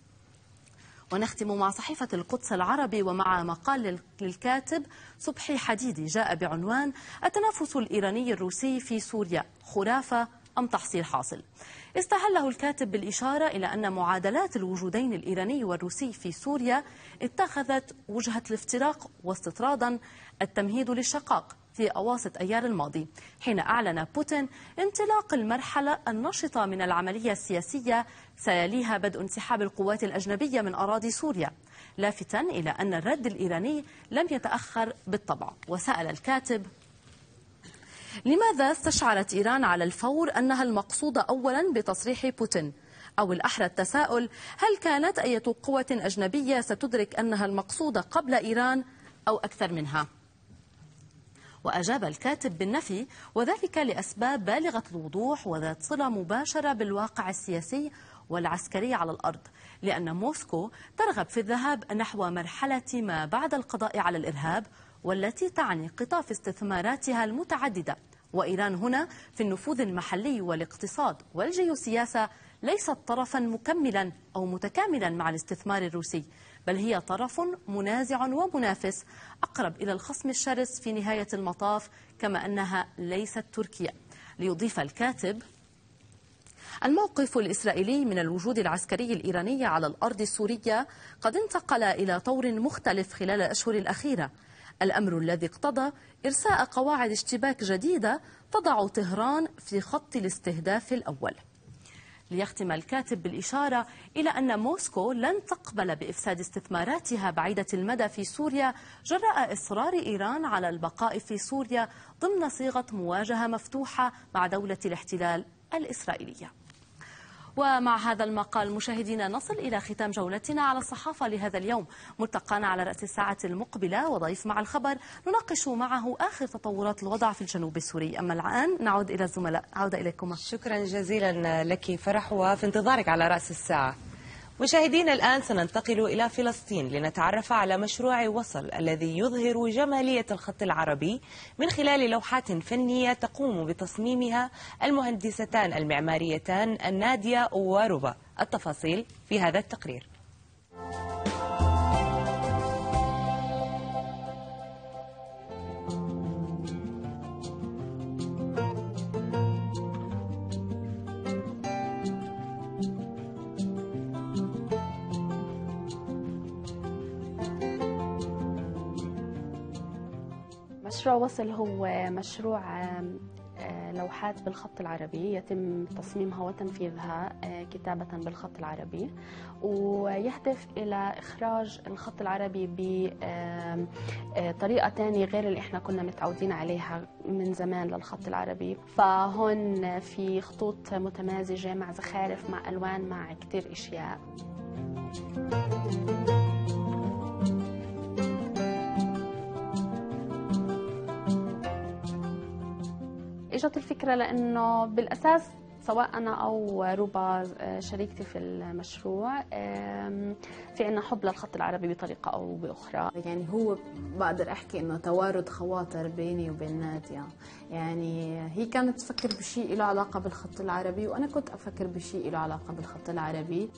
ونختم مع صحيفة القدس العربي ومع مقال للكاتب صبحي حديدي جاء بعنوان: التنافس الإيراني الروسي في سوريا خرافة أم تحصيل حاصل. استهله الكاتب بالإشارة إلى أن معادلات الوجودين الإيراني والروسي في سوريا اتخذت وجهة الافتراق، واستطرادا التمهيد للشقاق في أواسط أيار الماضي، حين أعلن بوتين انطلاق المرحلة النشطة من العملية السياسية سيليها بدء انسحاب القوات الأجنبية من أراضي سوريا، لافتا إلى أن الرد الإيراني لم يتأخر بالطبع. وسأل الكاتب: لماذا استشعرت إيران على الفور أنها المقصودة أولا بتصريح بوتين؟ أو الأحرى التساؤل: هل كانت أي قوة أجنبية ستدرك أنها المقصودة قبل إيران أو أكثر منها؟ وأجاب الكاتب بالنفي، وذلك لأسباب بالغة الوضوح وذات صلة مباشرة بالواقع السياسي والعسكري على الأرض، لأن موسكو ترغب في الذهاب نحو مرحلة ما بعد القضاء على الإرهاب، والتي تعني قطاف استثماراتها المتعددة. وإيران هنا في النفوذ المحلي والاقتصاد والجيوسياسة ليست طرفا مكملا أو متكاملا مع الاستثمار الروسي، بل هي طرف منازع ومنافس أقرب إلى الخصم الشرس في نهاية المطاف، كما أنها ليست تركيا. ليضيف الكاتب: الموقف الإسرائيلي من الوجود العسكري الإيراني على الأرض السورية قد انتقل إلى طور مختلف خلال الأشهر الأخيرة، الأمر الذي اقتضى إرساء قواعد اشتباك جديدة تضع طهران في خط الاستهداف الأول. ليختم الكاتب بالإشارة إلى أن موسكو لن تقبل بإفساد استثماراتها بعيدة المدى في سوريا جراء إصرار إيران على البقاء في سوريا ضمن صيغة مواجهة مفتوحة مع دولة الاحتلال الإسرائيلية. ومع هذا المقال مشاهدينا نصل إلى ختام جولتنا على الصحافة لهذا اليوم. ملتقانا على رأس الساعة المقبلة وضيف مع الخبر نناقش معه آخر تطورات الوضع في الجنوب السوري. أما الآن نعود إلى الزملاء. عودة إليكم. شكرا جزيلا لك فرح، وفي انتظارك على رأس الساعة. مشاهدينا الآن سننتقل إلى فلسطين لنتعرف على مشروع وصل الذي يظهر جمالية الخط العربي من خلال لوحات فنية تقوم بتصميمها المهندستان المعماريتان نادية وربا. التفاصيل في هذا التقرير. مشروع وصل هو مشروع لوحات بالخط العربي يتم تصميمها وتنفيذها كتابة بالخط العربي، ويهدف إلى إخراج الخط العربي بطريقة تانية غير اللي إحنا كنا متعودين عليها من زمان للخط العربي. فهون في خطوط متمازجة مع زخارف مع ألوان مع كتير إشياء. اجت الفكرة لأنه بالأساس سواء أنا أو ربا شريكتي في المشروع في عنا حب للخط العربي بطريقة أو بأخرى. يعني هو بقدر أحكي إنه توارد خواطر بيني وبين نادية. يعني هي كانت تفكر بشيء له علاقة بالخط العربي وأنا كنت أفكر بشيء له علاقة بالخط العربي.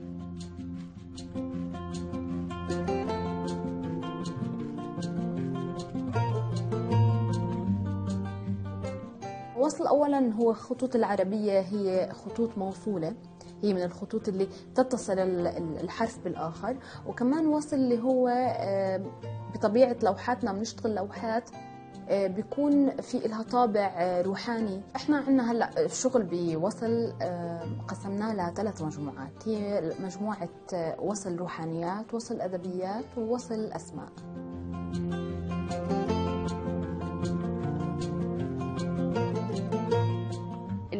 وصل أولا هو الخطوط العربية هي خطوط موصولة، هي من الخطوط اللي تتصل الحرف بالآخر. وكمان وصل اللي هو بطبيعة لوحاتنا بنشتغل لوحات بيكون في لها طابع روحاني. احنا عندنا هلا الشغل بوصل قسمناه ل3 مجموعات، هي مجموعة وصل روحانيات، وصل أدبيات، ووصل أسماء.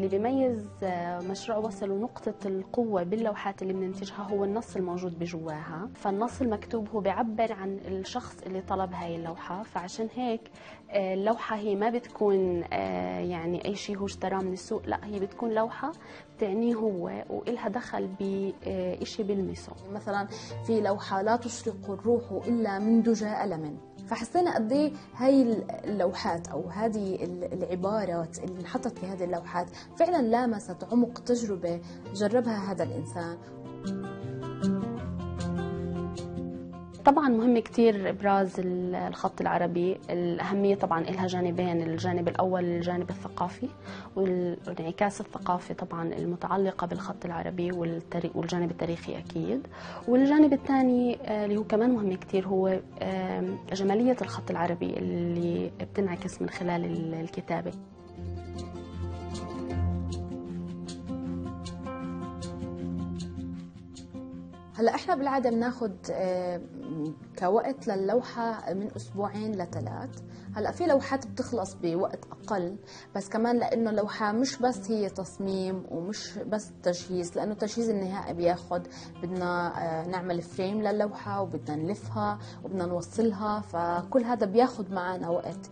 اللي بيميز مشروع وصل ونقطة القوة باللوحات اللي بننتجها هو النص الموجود بجواها. فالنص المكتوب هو بيعبر عن الشخص اللي طلب هاي اللوحة، فعشان هيك اللوحة هي ما بتكون يعني أي شيء هو اشتراه من السوق، لا هي بتكون لوحة بتعنيه هو وإلها دخل بشيء بلمسه. مثلا في لوحة لا تشرق الروح إلا من دجى ألم، فحسينا قد ايه هاي اللوحات او هذه العبارات اللي انحطت في هذه اللوحات فعلا لامست عمق تجربة جربها هذا الإنسان. طبعا مهم كتير إبراز الخط العربي. الأهمية طبعا لها جانبين، الجانب الأول الجانب الثقافي والانعكاس الثقافي طبعا المتعلقة بالخط العربي والجانب التاريخي أكيد، والجانب الثاني اللي هو كمان مهم كتير هو جمالية الخط العربي اللي بتنعكس من خلال الكتابة. هلا احنا بالعاده بناخذ كوقت للوحه من اسبوعين لثلاث. هلا في لوحات بتخلص بوقت اقل، بس كمان لانه اللوحه مش بس هي تصميم ومش بس تجهيز، لانه التجهيز النهائي بياخذ بدنا نعمل فريم للوحه وبدنا نلفها وبدنا نوصلها، فكل هذا بياخذ معنا وقت.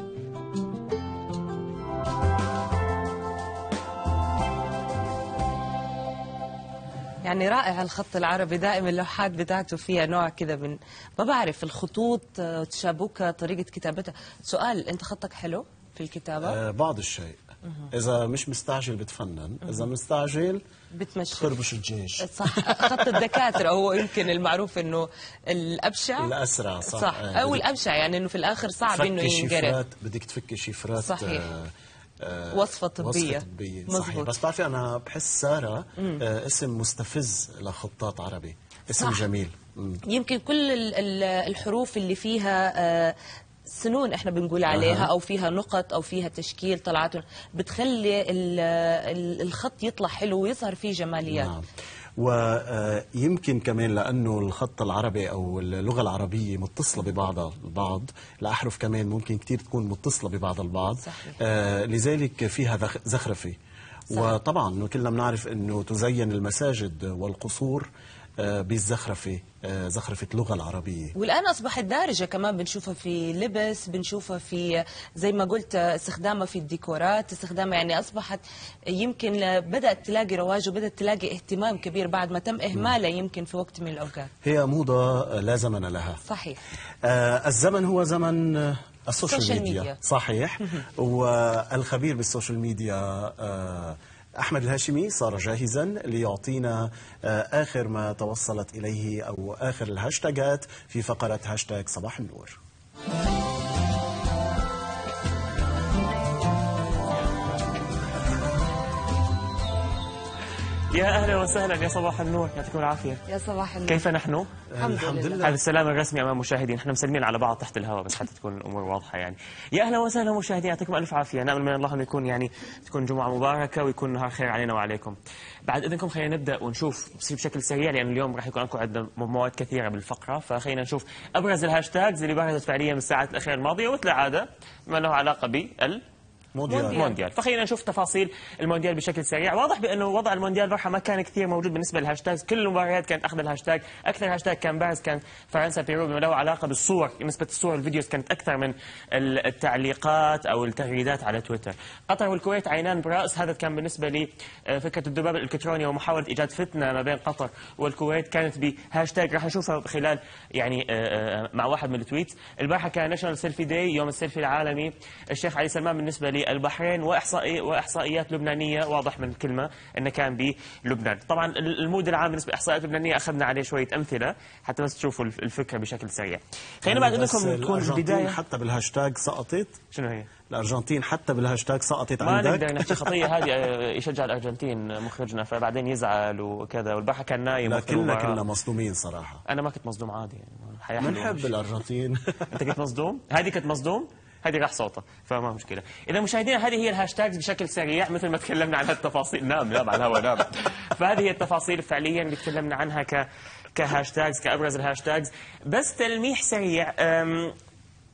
يعني رائع الخط العربي، دائما اللوحات بتاعته فيها نوع كذا من ما بعرف الخطوط تشابكها، طريقة كتابتها. سؤال، أنت خطك حلو في الكتابة؟ بعض الشيء. إذا مش مستعجل بتفنن، إذا مستعجل بتمشي تخربش الجيش. صح. خط الدكاترة هو يمكن المعروف إنه الأبشع الأسرع. صح أو الأبشع، يعني إنه في الآخر صعب إنه ينقرأ. بدك تفكي شفرات. صحيح. وصفة طبية. صحيح. بس بعرفي أنا بحس سارة اسم مستفز لخطاط عربي، اسم صح. جميل. يمكن كل الحروف اللي فيها سنون احنا بنقول عليها او فيها نقط او فيها تشكيل طلعات بتخلي الخط يطلع حلو ويظهر فيه جماليات. نعم. ويمكن كمان لأنه الخط العربي أو اللغة العربية متصلة ببعضها البعض، الأحرف كمان ممكن كتير تكون متصلة ببعض البعض. لذلك فيها زخرفة. وطبعا كلنا بنعرف أنه تزين المساجد والقصور بالزخرفة، زخرفة اللغة العربية. والآن أصبحت دارجة كمان، بنشوفها في لبس، بنشوفها في زي ما قلت استخدامها في الديكورات، استخدامها يعني أصبحت يمكن بدأت تلاقي رواج وبدأت تلاقي اهتمام كبير بعد ما تم إهمالها يمكن في وقت من الأوقات. هي موضة لا زمن لها. صحيح. الزمن هو زمن السوشيال ميديا. صحيح. والخبير بالسوشيال ميديا أحمد الهاشمي صار جاهزا ليعطينا آخر ما توصلت إليه أو آخر الهاشتاجات في فقرة هاشتاج صباح النور. يا أهلا وسهلا، يا صباح النور، يعطيكم العافية. يا صباح النور. كيف نحن؟ الحمد لله. هذا السلام الرسمي أمام المشاهدين، احنا مسلمين على بعض تحت الهواء بس حتى تكون الأمور واضحة يعني. يا أهلا وسهلا مشاهدين، يعطيكم ألف عافية، نأمل من الله أن يكون يعني تكون جمعة مباركة ويكون نهار خير علينا وعليكم. بعد إذنكم خلينا نبدأ ونشوف بشكل سريع، لأن اليوم راح يكون عندنا مواد كثيرة بالفقرة، فخلينا نشوف أبرز الهاشتاجز اللي برزت فعليا من الساعات الأخيرة الماضية، ومثل العادة ما له علاقة مونديال. فخلينا نشوف تفاصيل المونديال بشكل سريع. واضح بانه وضع المونديال بروحه ما كان كثير موجود بالنسبه للهاشتاجز، كل المباريات كانت اخذ الهاشتاج، اكثر هاشتاج كان بارز كان فرنسا بيرو بما له علاقه بالصور، نسبه الصور الفيديوز كانت اكثر من التعليقات او التغريدات على تويتر. قطر والكويت عينان براس، هذا كان بالنسبه لي فكره الذباب الالكتروني ومحاوله ايجاد فتنه ما بين قطر والكويت، كانت بهاشتاج راح نشوفها خلال يعني مع واحد من التويتس. البارحه كان ناشونال سيلفي داي، يوم السيلفي العالمي. الشيخ علي سلمان بالنسبه لي البحرين واحصائيات لبنانيه، واضح من الكلمه انه كان بلبنان. طبعا المود العام بالنسبه لاحصائيات لبنانيه اخذنا عليه شويه امثله حتى بس تشوفوا الفكره بشكل سريع. خلينا بعد انكم تكون البدايه حتى بالهاشتاج سقطت. شنو هي؟ الارجنتين حتى بالهاشتاج سقطت عندك. ما نقدر نحكي خطيه هذه يشجع الارجنتين مخرجنا فبعدين يزعل وكذا، والبارحه كان نايم. لا كلنا مصدومين صراحه. انا ما كنت مصدوم عادي يعني، بنحب الارجنتين. انت كنت مصدوم؟ هذه كنت مصدوم؟ هذه راح صوتها فما مشكله. اذا مشاهدينا هذه هي الهاشتاجز بشكل سريع مثل ما تكلمنا عن التفاصيل. نام على الهواء نام. فهذه هي التفاصيل فعليا اللي تكلمنا عنها كهاشتاجز، كابرز الهاشتاجز. بس تلميح سريع،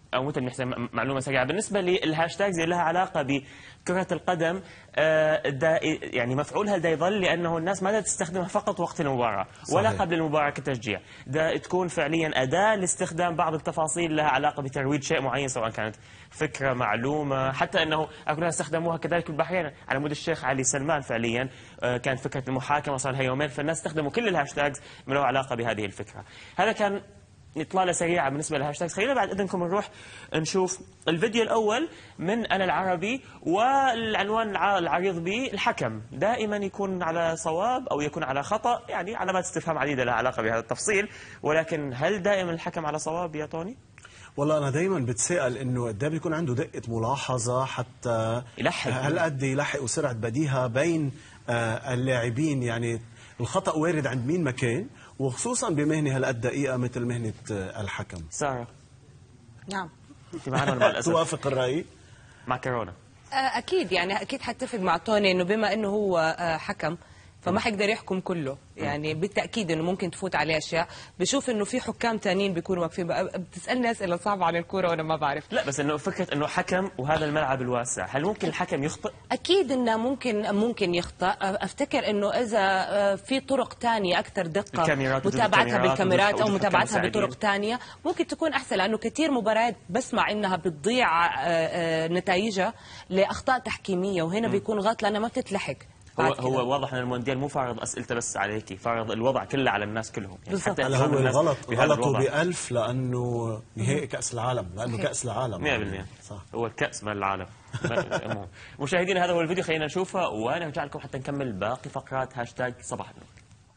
او مثل نحسن معلومه سريعه بالنسبه للهاشتاجز اللي لها علاقه بكره القدم، يعني مفعولها دا يظل لانه الناس ما تستخدمها فقط وقت المباراه ولا قبل المباراه كتشجيع، دا تكون فعليا اداه لاستخدام بعض التفاصيل لها علاقه بترويج شيء معين، سواء كانت فكره معلومه، حتى انه اكونها استخدموها كذلك بالبحرين على مود الشيخ علي سلمان. فعليا كانت فكره المحاكمه صار لها يومين، فالناس استخدموا كل الهاشتاجز من له علاقه بهذه الفكره. هذا كان إطلالة سريعة بالنسبة للهاشتاجز. خلينا بعد إذنكم نروح نشوف الفيديو الأول من أنا العربي، والعنوان العريض به الحكم دائما يكون على صواب أو يكون على خطأ، يعني علامات استفهام عديدة لها علاقة بهذا التفصيل، ولكن هل دائما الحكم على صواب يا توني؟ والله أنا دايما بتساءل إنه قد بيكون عنده دقة ملاحظة حتى يلحق، هل قد يلحق وسرعة بديهة بين اللاعبين، يعني الخطأ وارد عند مين ما كان، وخصوصا بمهنة هالقد دقيقة مثل مهنة الحكم. سارة. نعم. أنت معنا ولا مع الأسف؟ توافق الرأي؟ مع كورونا. أكيد، يعني أكيد حتفق مع توني إنه بما إنه هو حكم فما حيقدر يحكم كله، يعني بالتاكيد انه ممكن تفوت عليه اشياء. بشوف انه في حكام ثانيين بيكونوا واقفين. بتسالني اسئله صعبه عن الكوره وانا ما بعرف. لا بس انه فكره انه حكم وهذا الملعب الواسع، هل ممكن الحكم يخطئ؟ اكيد انه ممكن يخطئ. افتكر انه اذا في طرق ثانيه اكثر دقه، متابعتها بالكاميرات او متابعتها بطرق ثانيه ممكن تكون احسن، لانه كثير مباريات بسمع انها بتضيع نتائجها لاخطاء تحكيميه، وهنا بيكون غلط لانها ما بتتلحق. هو واضح ان المونديال مو فارض اسئلته بس عليكي، فارض الوضع كله على الناس كلهم، يعني حتى هو الغلط غلطوا ب1000 لانه نهائي كاس العالم، لانه كاس العالم 100% صح، هو الكاس مال العالم. مشاهدينا هذا هو الفيديو، خلينا نشوفه ونرجع لكم حتى نكمل باقي فقرات هاشتاج صباح النور.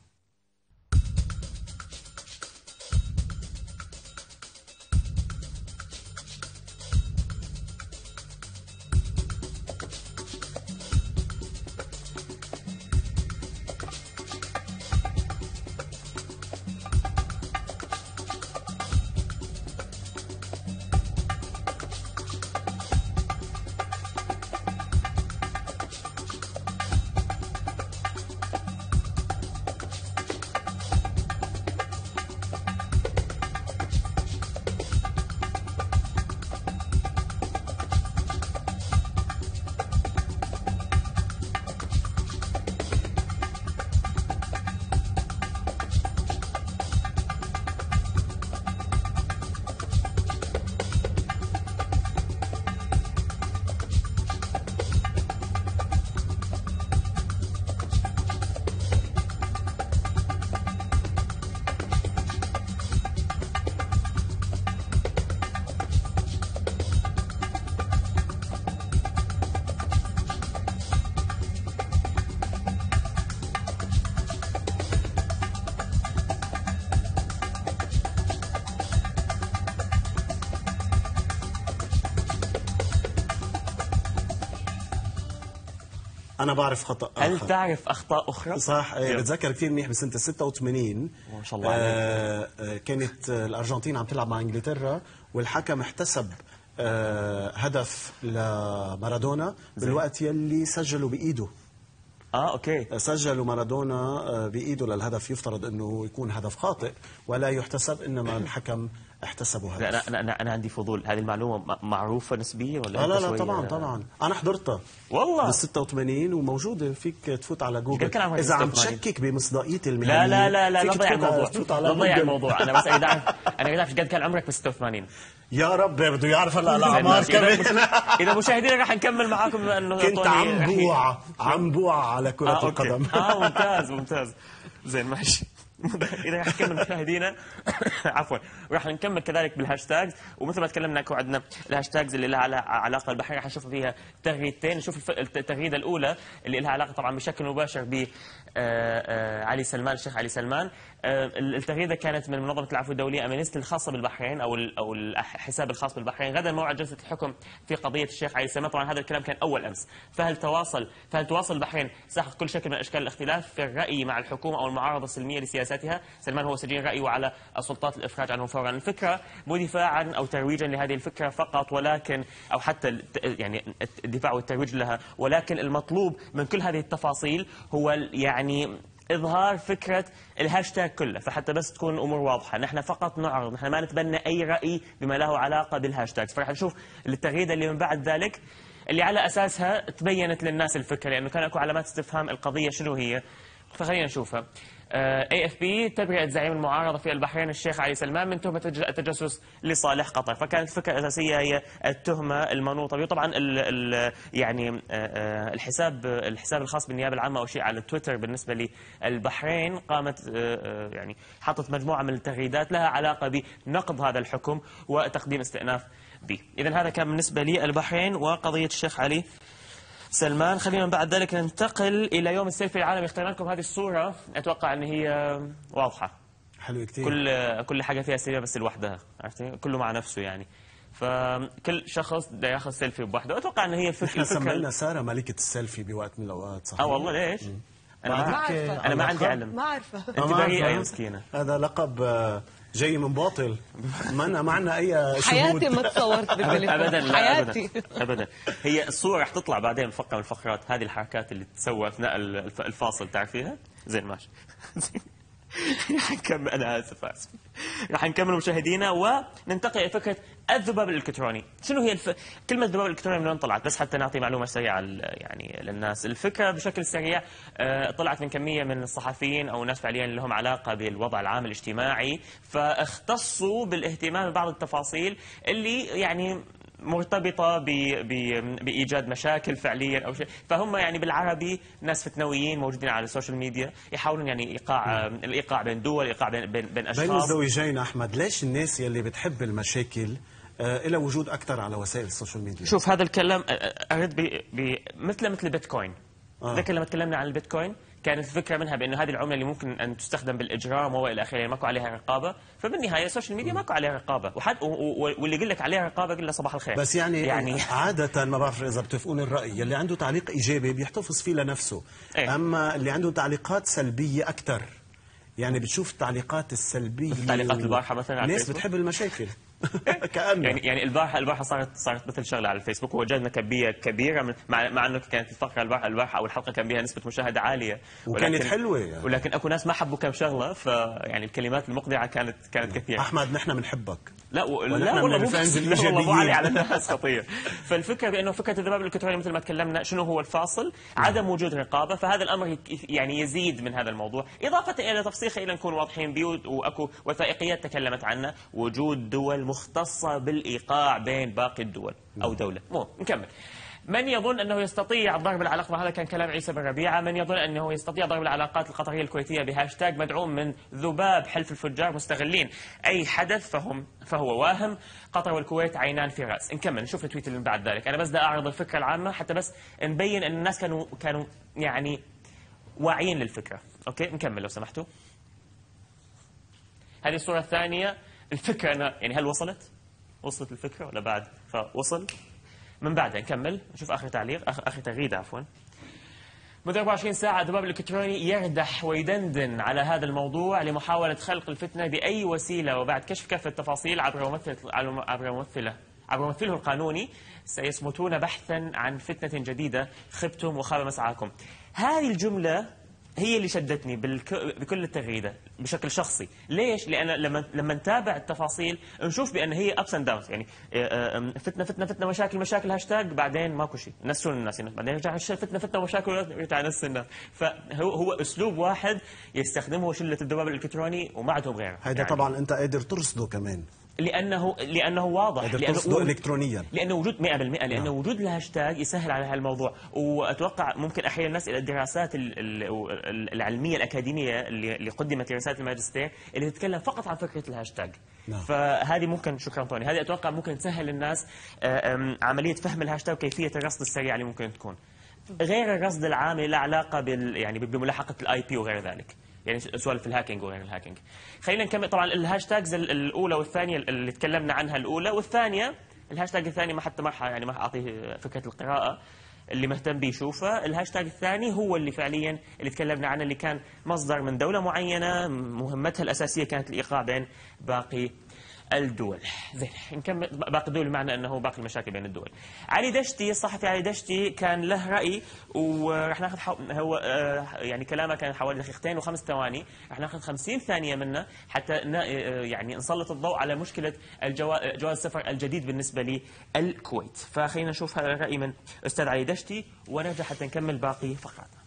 أنا بعرف خطأ آخر. هل تعرف أخطاء أخرى؟ صح، بتذكر كثير منيح بسنة 86 ما شاء الله عليك. كانت الأرجنتين عم تلعب مع إنجلترا، والحكم احتسب هدف لمارادونا بالوقت يلي سجلوا بإيده. اوكي، سجلوا مارادونا بايده للهدف، يفترض انه يكون هدف خاطئ ولا يحتسب، انما الحكم احتسبوا هدف. لا انا عندي فضول، هذه المعلومه معروفه نسبيا ولا لا طبعا انا حضرتها والله بال 86 وموجوده، فيك تفوت على جوجل اذا عم تشكك بمصداقيتي المهنيه. لا ضيع الموضوع، لا ضيع الموضوع. انا بس اريد اعرف ايش قد كان عمرك ب 86. يا رب بده يعرف هلا الاعمار كمان. اذا مشاهدينا راح نكمل معاكم بما انه كنت عم بوع على كرة القدم. ممتاز زين ماشي. إذا راح نكمل مشاهدينا عفوا راح نكمل كذلك بالهاشتاجز، ومثل ما تكلمنا عندنا الهاشتاجز اللي لها علاقه بالبحرين، راح نشوف فيها تغريدتين. نشوف التغريده الاولى اللي لها علاقه طبعا بشكل مباشر ب علي سلمان، الشيخ علي سلمان. التغريده كانت من منظمه العفو الدوليه امنستي الخاصه بالبحرين او الحساب الخاص بالبحرين. غدا موعد جلسه الحكم في قضيه الشيخ علي سلمان. طبعا هذا الكلام كان اول امس. فهل تواصل البحرين ساحق كل شكل من اشكال الاختلاف في الراي مع الحكومه او المعارضه السلميه لسياساتها؟ سلمان هو سجين رايه على السلطات الافراج عنه فورا. الفكره مو دفاعا او ترويجا لهذه الفكره فقط، ولكن او حتى يعني الدفاع والترويج لها، ولكن المطلوب من كل هذه التفاصيل هو يعني إظهار فكرة الهاشتاج كله، فحتى بس تكون الأمور واضحة، نحن فقط نعرض، نحن ما نتبنى أي رأي بما له علاقة بالهاشتاج. فرح نشوف التغريدة اللي من بعد ذلك اللي على أساسها تبينت للناس الفكرة، لأنه كان أكو علامات استفهام القضية شنو هي. فخلينا نشوفها. AFP تبرئة زعيم المعارضة في البحرين الشيخ علي سلمان من تهمة التجسس لصالح قطر. فكانت الفكرة الأساسية هي التهمة المنوطة به. طبعا يعني الحساب الخاص بالنيابة العامة أشيع على تويتر بالنسبة للبحرين قامت يعني حطت مجموعة من التغريدات لها علاقة بنقض هذا الحكم وتقديم استئناف به. إذن هذا كان بالنسبة للبحرين وقضية الشيخ علي سلمان. خلينا من بعد ذلك ننتقل إلى يوم السيلفي العالمي. اخترنا لكم هذه الصورة، أتوقع أن هي واضحة، حلوة كتير، كل حاجة فيها سيلفي بس لوحدها، عرفتي؟ كله مع نفسه يعني. فكل شخص بده ياخذ سيلفي بوحده. أتوقع أن هي احنا سمينا سارة ملكة السيلفي بوقت من الأوقات، صح؟ والله ليش؟ أنا ما عندي علم. ما عارفة. أنت بريئة يا مسكينة. هذا لقب جاي من باطل، ما عندنا اي شهود. حياتي ما تصورت بالتليفون ابدا، لا حياتي ابدا. هي الصوره رح تطلع بعدين فقره من الفقرات، هذه الحركات اللي تسوى اثناء الفاصل تعرفيها؟ زين ماشي. رح نكمل، انا اسف رح نكمل مشاهدينا وننتقل الى فكره الذباب الالكتروني. شنو هي كلمه الذباب الالكتروني من وين طلعت؟ بس حتى نعطي معلومه سريعه يعني للناس. الفكره بشكل سريع طلعت من كميه من الصحفيين او ناس فعليا لهم علاقه بالوضع العام الاجتماعي، فاختصوا بالاهتمام ببعض التفاصيل اللي يعني مرتبطة بإيجاد مشاكل فعليا أو شيء. فهم يعني بالعربي ناس فتنويين موجودين على السوشيال ميديا يحاولون يعني الإيقاع بين دول، الإيقاع بين أشخاص. بين الزوجين أحمد، ليش الناس يلي بتحب المشاكل إلى وجود أكثر على وسائل السوشيال ميديا؟ شوف هذا الكلام أرد مثل البيتكوين. ذكر لما تكلمنا عن البيتكوين كانت الفكره منها بانه هذه العمله اللي ممكن ان تستخدم بالاجرام والى اخره، ماكو عليها رقابه. فبالنهايه السوشيال ميديا ماكو عليها رقابه، واللي يقول لك عليها رقابه قل له صباح الخير. بس يعني عاده ما بعرف اذا بتوافقون الراي، اللي عنده تعليق ايجابي بيحتفظ فيه لنفسه. اما اللي عنده تعليقات سلبيه اكثر، يعني بتشوف التعليقات السلبيه، تعليقات البارحه مثلا على الناس بتحب المشاكل. كأنه يعني البارحه صارت مثل شغله على الفيسبوك، ووجدنا كبيره مع انه كانت الفقره البارحه او الحلقه كان بها نسبه مشاهده عاليه وكانت حلوه يعني. ولكن اكو ناس ما حبوا كم شغله، فيعني الكلمات المقنعه كانت كثيره. احمد نحن بنحبك. لا والله مو عالي على الناس خطير. فالفكره بانه فكره الذباب الالكتروني مثل ما تكلمنا شنو هو الفاصل؟ عدم وجود رقابه. فهذا الامر يعني يزيد من هذا الموضوع، اضافه الى تفسيخه الى نكون واضحين به. واكو وثائقيات تكلمت عنه، وجود دول مختصة بالإيقاع بين باقي الدول أو دولة. نكمل. من يظن أنه يستطيع ضرب العلاقات، هذا كان كلام عيسى بن ربيعة، من يظن أنه يستطيع ضرب العلاقات القطرية الكويتية بهاشتاج مدعوم من ذباب حلف الفجار مستغلين أي حدث فهو واهم. قطر والكويت عينان في رأس. نكمل نشوف التويت اللي من بعد ذلك. أنا بس بدي أعرض الفكرة العامة حتى بس نبين أن الناس كانوا يعني واعيين للفكرة. أوكي نكمل لو سمحتوا. هذه الصورة الثانية. الفكرة أنا يعني هل وصلت الفكرة ولا بعد؟ فوصل. من بعدها نكمل نشوف آخر تعليق، آخر تغريدة عفوا. منذ 24 ساعة الذباب الإلكتروني يردح ويدندن على هذا الموضوع لمحاولة خلق الفتنة بأي وسيلة، وبعد كشف كافة التفاصيل عبر ممثله القانوني سيصمتون بحثا عن فتنة جديدة. خبتم وخاب مسعاكم. هذه الجملة هي اللي شدتني بكل التغريدة بشكل شخصي. ليش؟ لأن لما نتابع التفاصيل نشوف بأن هي أبس أند داونز، يعني فتنة مشاكل هاشتاج، بعدين ماكو شيء نسون الناس، بعدين يرجع فتنة مشاكل يرجع نس الناس. فهو أسلوب واحد يستخدمه شلة الذباب الإلكتروني وما عندهم غيره. هذا يعني طبعا أنت قادر ترصده كمان لأنه واضح، لأنه إلكترونيا، لأنه وجود 100%، لأنه وجود الهاشتاج يسهل على هالموضوع. وأتوقع ممكن أحيانا الناس إلى الدراسات العلمية الأكاديمية اللي قدمت في رسالة الماجستير اللي تتكلم فقط عن فكرة الهاشتاج. فهذه ممكن، شكرا طوني، هذه أتوقع ممكن تسهل للناس عملية فهم الهاشتاج وكيفية الرصد السريع اللي ممكن تكون، غير الرصد العام له علاقة يعني بملاحقة الIP وغير ذلك، يعني سوالف الهاكينج وغير الهاكينج. خلينا نكمل. طبعا الهاشتاجز الأولى والثانية اللي تكلمنا عنها، الأولى والثانية. الهاشتاج الثاني ما راح أعطيه فكرة القراءة، اللي مهتم بيشوفه. الهاشتاج الثاني هو اللي فعليا اللي تكلمنا عنه، اللي كان مصدر من دولة معينة مهمتها الأساسية كانت الإيقاع بين باقي الدول. زين نكمل باقي الدول، بمعنى انه باقي المشاكل بين الدول. علي دشتي، الصحفي علي دشتي كان له راي، ورح ناخذ هو يعني كلامه كان حوالي دقيقتين وخمس ثواني، رح ناخذ 50 ثانيه منه حتى يعني نسلط الضوء على مشكله جواز السفر الجديد بالنسبه للكويت. فخلينا نشوف هذا الراي من استاذ علي دشتي ونرجع حتى نكمل باقي فقراتنا.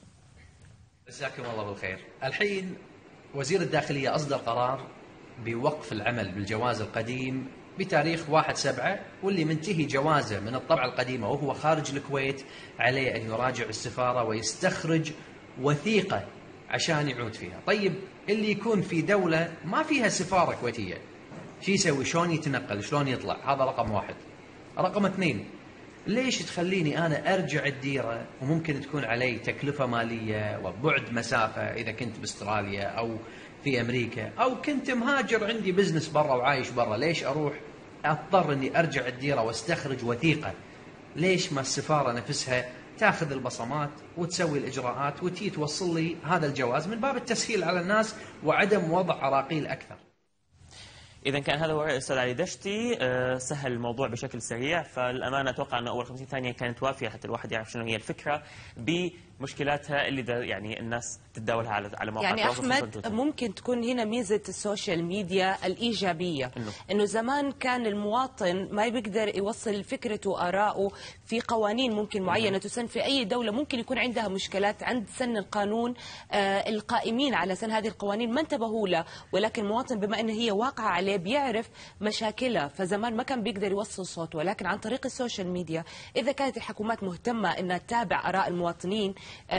جزاكم الله بالخير. الحين وزير الداخليه اصدر قرار بوقف العمل بالجواز القديم بتاريخ 1/7، واللي منتهي جوازه من الطبعة القديمة وهو خارج الكويت عليه أن يراجع السفارة ويستخرج وثيقة عشان يعود فيها. طيب اللي يكون في دولة ما فيها سفارة كويتية شو يسوي؟ شلون يتنقل؟ شلون يطلع؟ هذا رقم 1. رقم 2، ليش تخليني أنا أرجع الديرة وممكن تكون علي تكلفة مالية وبعد مسافة إذا كنت باستراليا أو في أمريكا، أو كنت مهاجر عندي بزنس برا وعايش برا، ليش أروح أضطر أني أرجع الديرة واستخرج وثيقة؟ ليش ما السفارة نفسها تاخذ البصمات وتسوي الإجراءات وتي توصل لي هذا الجواز من باب التسهيل على الناس وعدم وضع عراقيل أكثر. إذا كان هذا هو الأستاذ علي دشتي، سهل الموضوع بشكل سريع. فالأمانة أتوقع أن أول 50 ثانية كانت وافية حتى الواحد يعرف شنو هي الفكرة بمشكلاتها اللي يعني الناس تتداولها على مواقع يعني التواصل. أحمد ممكن تكون هنا ميزة السوشيال ميديا الإيجابية، إنه زمان كان المواطن ما بيقدر يوصل فكرته وآراءه في قوانين ممكن معينة تسن في أي دولة، ممكن يكون عندها مشكلات عند سن القانون، القائمين على سن هذه القوانين ما انتبهوا له، ولكن المواطن بما أنه هي واقعة عليه بيعرف مشاكلها، فزمان ما كان بيقدر يوصل صوته. ولكن عن طريق السوشيال ميديا إذا كانت الحكومات مهتمة أنها تتابع آراء المواطنين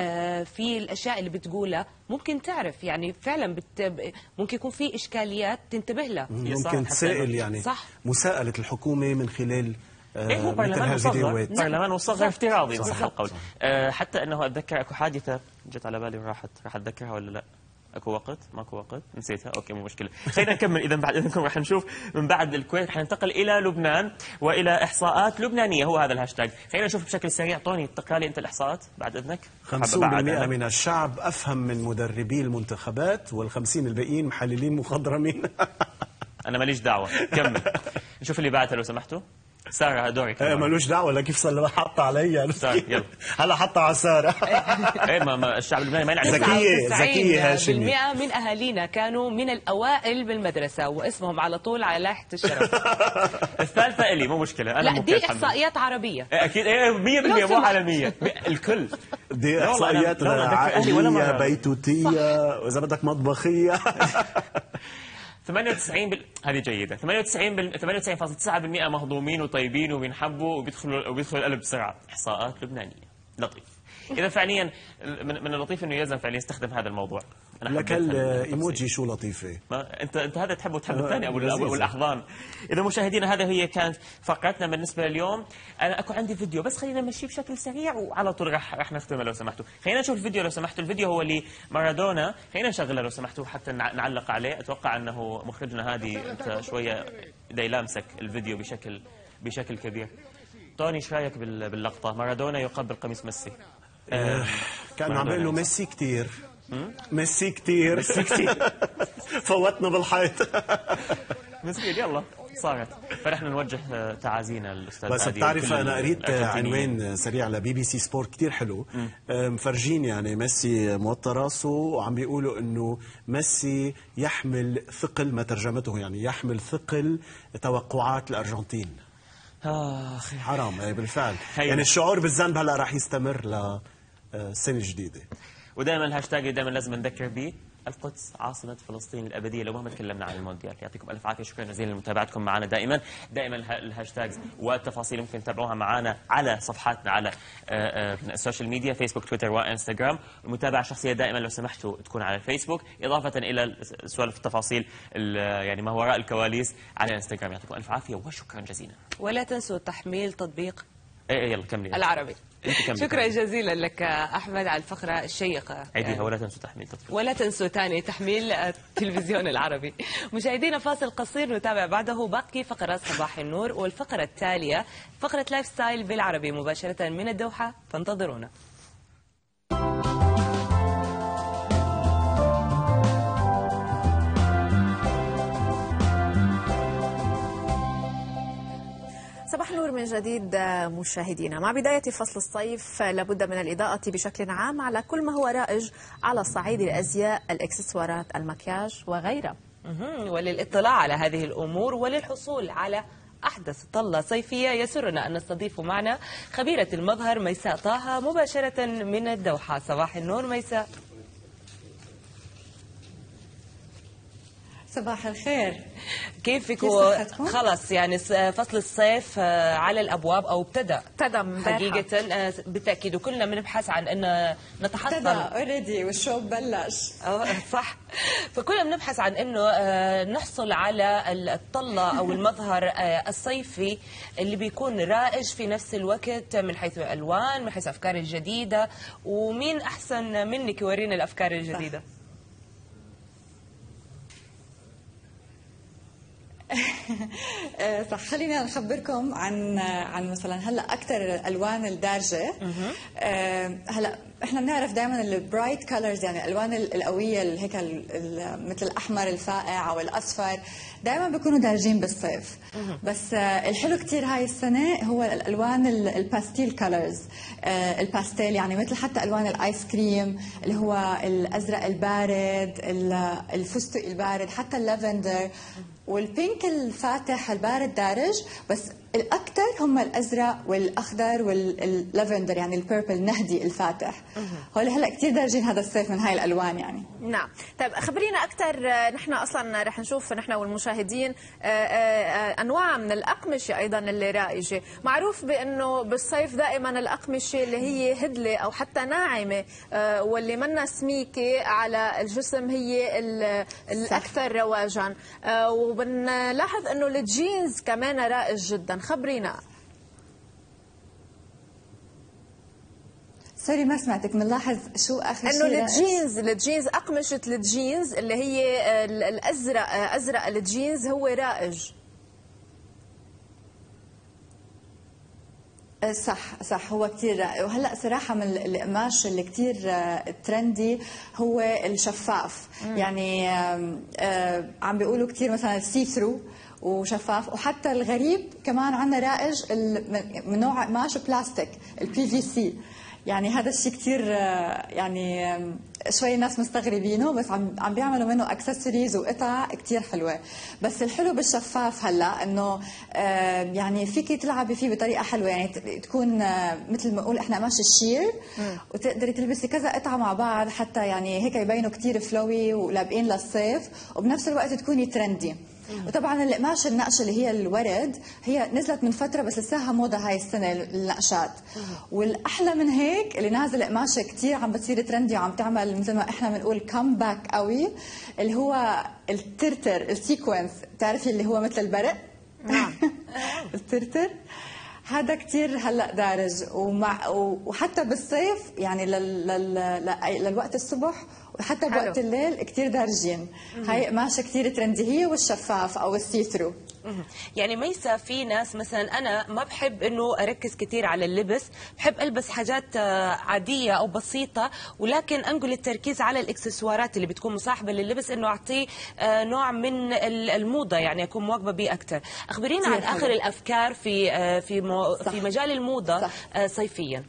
في الأشياء اللي بتقولها، ممكن تعرف يعني فعلا ممكن يكون في إشكاليات تنتبه لها، ممكن تسائل يعني صح. مساءلة الحكومة من خلال هو برلمان مصغر، برلمان مصغر افتراضي صح القول. حتى انه اتذكر اكو حادثه جت على بالي وراحت، راح اتذكرها ولا لا؟ اكو وقت؟ ماكو وقت؟ نسيتها؟ اوكي مو مشكله. خلينا نكمل اذا بعد اذنكم راح نشوف من بعد الكويت راح ننتقل الى لبنان والى احصاءات لبنانيه، هو هذا الهاشتاج. خلينا نشوف بشكل سريع. طوني تقرا لي انت الاحصاءات بعد اذنك. 50% من الشعب افهم من مدربي المنتخبات، وال50 الباقيين محللين مخضرمين. انا ماليش دعوه. كمل. نشوف اللي بعدها لو سمحتوا. سارة دورك. مالوش دعوه ولا كيف صار حط علي يلا هلا حط على سارة. ما الشعب اللبناني ما يلعب. ذكية هاشمي. 90% من اهالينا كانوا من الاوائل بالمدرسه واسمهم على طول على لائحه الشرف. الثالثه الي مو مشكله. انا لا دي احصائيات عربيه اكيد 100% مو عالميه. الكل دي احصائيات عائليه بيتوتيه واذا بدك مطبخيه. 98 هذه جيدة. 98.9% مهضومين وطيبين وبينحبوا وبيدخلوا القلب بسرعة. إحصاءات لبنانية. لطيف. إذا فعليا من اللطيف إنه يلزم فعليا يستخدم هذا الموضوع. لك الإيموجي شو لطيفة. أنت هذا تحب الثاني أبو الأحضان. إذا مشاهدينا هذا هي كانت فقرتنا بالنسبة لليوم. أنا أكو عندي فيديو بس خلينا نمشي بشكل سريع وعلى طول راح نختمه لو سمحتوا. خلينا نشوف الفيديو لو سمحتوا. الفيديو هو لمارادونا. خلينا نشغله لو سمحتوا حتى نعلق عليه. أتوقع أنه مخرجنا هادي أنت شوية دا يلامسك الفيديو بشكل كبير. طوني ايش رايك باللقطة؟ مارادونا يقبل قميص ميسي. كان عم بيقول له ميسي كتير. ميسي كتير. فوتنا بالحيط. مسكين يلا صارت. فنحن نوجه تعازينا للاستاذ بس بتعرف انا قريت عنوان سريع لبي بي سي سبورت كتير حلو، مفرجين يعني ميسي موطى راسه وعم بيقولوا انه ميسي يحمل ثقل، ما ترجمته يعني يحمل ثقل توقعات الارجنتين. حرام بالفعل. يعني الشعور بالذنب هلا راح يستمر لسنة جديدة. ودائما الهاشتاج دائما لازم نذكر به، القدس عاصمة فلسطين الأبدية. لو مهما تكلمنا عن المونديال. يعطيكم ألف عافية. شكرا جزيلا لمتابعتكم معنا دائما. الهاشتاجز والتفاصيل ممكن تتابعوها معنا على صفحاتنا على السوشيال ميديا، فيسبوك تويتر وانستغرام. المتابعة الشخصية دائما لو سمحتوا تكون على الفيسبوك، إضافة إلى سوالف التفاصيل يعني ما وراء الكواليس على الانستغرام. يعطيكم ألف عافية وشكرا جزيلا. ولا تنسوا تحميل تطبيق يلا كملي العربي. شكرا جزيلا لك أحمد على الفقرة الشيقة. عيديها. ولا تنسوا تحميل تطبيق. ولا تنسوا ثاني تحميل التلفزيون العربي. مشاهدينا فاصل قصير نتابع بعده باقي فقرات صباح النور، والفقرة التالية فقرة لايف ستايل بالعربي مباشرة من الدوحة، فانتظرونا. صباح نور من جديد مشاهدينا. مع بداية فصل الصيف لابد من الإضاءة بشكل عام على كل ما هو رائج على صعيد الأزياء، الإكسسوارات، المكياج وغيرها. وللاطلاع على هذه الأمور وللحصول على أحدث طلة صيفية يسرنا أن نستضيف معنا خبيرة المظهر ميساء طه مباشرة من الدوحة. صباح النور ميساء. صباح الخير، كيفك؟ خلص يعني فصل الصيف على الابواب او ابتدى حقيقه بالتاكيد، وكلنا بنبحث عن انه نتحصل. ابتدى اوريدي والشو بلش. صح، فكلنا بنبحث عن انه نحصل على الطله او المظهر الصيفي اللي بيكون رائج في نفس الوقت من حيث الالوان، من حيث الافكار الجديده. ومين احسن منك يورينا الافكار الجديده؟ صح، خلينا نخبركم عن مثلا هلا اكثر الالوان الدارجه. هلا احنا بنعرف دائما البرايت كولرز، يعني الالوان القويه هيك مثل الاحمر الفاقع او الاصفر دائما بيكونوا دارجين بالصيف. بس الحلو كثير هاي السنه هو الالوان الباستيل كولرز، الباستيل، يعني مثل حتى الوان الايس كريم اللي هو الازرق البارد، الفستق البارد، حتى اللافندر والبينك الفاتح البارد دارج. بس الاكثر هم الازرق والاخضر واللافندر، يعني البيربل نهدي الفاتح. هول هلا كثير دارجين هذا الصيف من هاي الالوان يعني. نعم. طيب خبرينا اكثر، نحن اصلا رح نشوف نحن والمشاهدين انواع من الاقمشه ايضا اللي رائجه. معروف بانه بالصيف دائما الاقمشه اللي هي هدله او حتى ناعمه واللي منا سميكه على الجسم هي الاكثر رواجا، وبنلاحظ انه الجينز كمان رائج جدا. خبرينا. سوري ما سمعتك، بنلاحظ شو اخر شيء؟ انه الجينز اقمشه الجينز اللي هي ازرق الجينز هو رائج. صح هو كثير رائع. وهلا صراحه من القماش اللي كثير ترندي هو الشفاف. يعني عم بيقولوا كثير مثلا سي ثرو وشفاف. وحتى الغريب كمان عندنا رائج من نوع قماش بلاستيك، البي في سي. يعني هذا الشيء كثير يعني شوي الناس مستغربينه، بس عم بيعملوا منه اكسسوارز وقطع كثير حلوه. بس الحلو بالشفاف هلا انه يعني فيكي تلعبي فيه بطريقه حلوه، يعني تكون مثل ما نقول احنا قماش الشير، وتقدري تلبسي كذا قطعه مع بعض حتى يعني هيك يبينوا كثير فلوي ولابقين للصيف، وبنفس الوقت تكوني ترندي. وطبعا القماش النقشه اللي هي الورد هي نزلت من فتره، بس لساها موضه هاي السنه النقشات. والاحلى من هيك اللي نازل قماشه كثير عم بتصير ترندي وعم تعمل مثل ما احنا بنقول كامباك قوي، اللي هو الترتر السيكونس، بتعرفي اللي هو مثل البرق. نعم. الترتر هذا كثير هلا دارج، وحتى بالصيف يعني للوقت الصبح وحتى بوقت الليل كثير دارجين. هاي قماشه كثير ترندي، هي والشفاف او السي ثرو. يعني ميسا في ناس مثلا انا ما بحب انه اركز كثير على اللبس، بحب البس حاجات عاديه او بسيطه، ولكن انقل التركيز على الاكسسوارات اللي بتكون مصاحبه لللبس، انه اعطيه نوع من الموضه، يعني اكون مواكبه به اكثر. اخبرينا عن اخر الافكار في مجال الموضه صيفيا.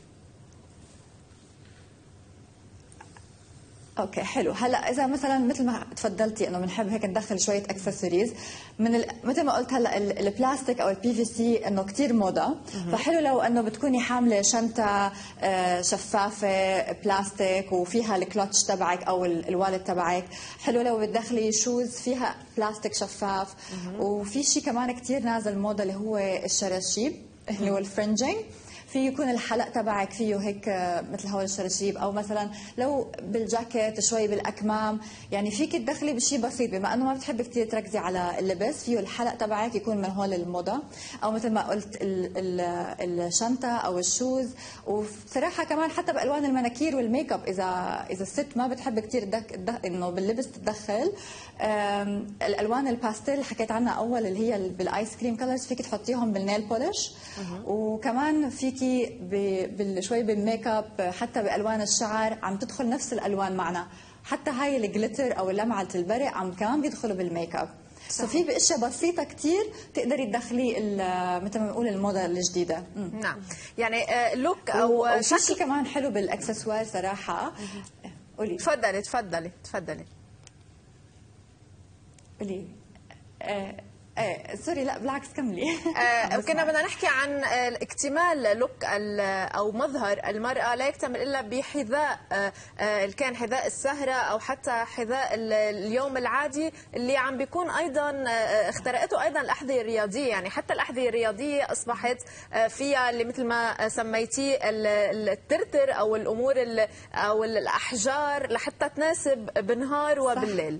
اوكي حلو. هلا اذا مثلا مثل ما تفضلتي انه بنحب هيك ندخل شويه اكسسوارز مثل ما قلت هلا البلاستيك او البي في سي انه كثير موضه. فحلو لو انه بتكوني حامله شنطه شفافه بلاستيك وفيها الكلتش تبعك او الوالد تبعك. حلو لو بتدخلي شوز فيها بلاستيك شفاف. وفي شيء كمان كثير نازل موضه اللي هو الشراشيب اللي هو الفرنجينج. فيه يكون الحلق تبعك فيه هيك مثل هول الشراشيب، او مثلا لو بالجاكيت شوي بالاكمام، يعني فيك تدخلي بشيء بسيط بما انه ما بتحبي كثير تركزي على اللبس. فيه الحلق تبعك يكون من هول الموضه، او مثل ما قلت الشنطه او الشوز. وصراحه كمان حتى بالوان المناكير والميك اب، اذا الست ما بتحب كثير انه باللبس تتدخل، الالوان الباستيل اللي حكيت عنها اول اللي هي بالايس كريم كلرز فيك تحطيهم بالنيل بولش. وكمان فيكي شوي بالميك اب، حتى بالوان الشعر عم تدخل نفس الالوان معنا. حتى هاي الجليتر او لمعه البرق كمان بيدخلوا بالميك اب. ففي باشياء بسيطه كثير تقدري تدخلي مثل ما بنقول الموضه الجديده. نعم، يعني لوك او شكل كمان حلو بالاكسسوار صراحه. قولي. تفضلي. قولي. سوري، لا بالعكس كملي. كنا بدنا نحكي عن اكتمال لوك او مظهر المراه لا يكتمل الا بحذاء، كان حذاء السهره او حتى حذاء اليوم العادي اللي عم بيكون ايضا اخترقته ايضا الاحذيه الرياضيه. يعني حتى الاحذيه الرياضيه اصبحت فيها اللي مثل ما سميتيه الترتر او الامور او الاحجار لحتى تناسب بالنهار وبالليل.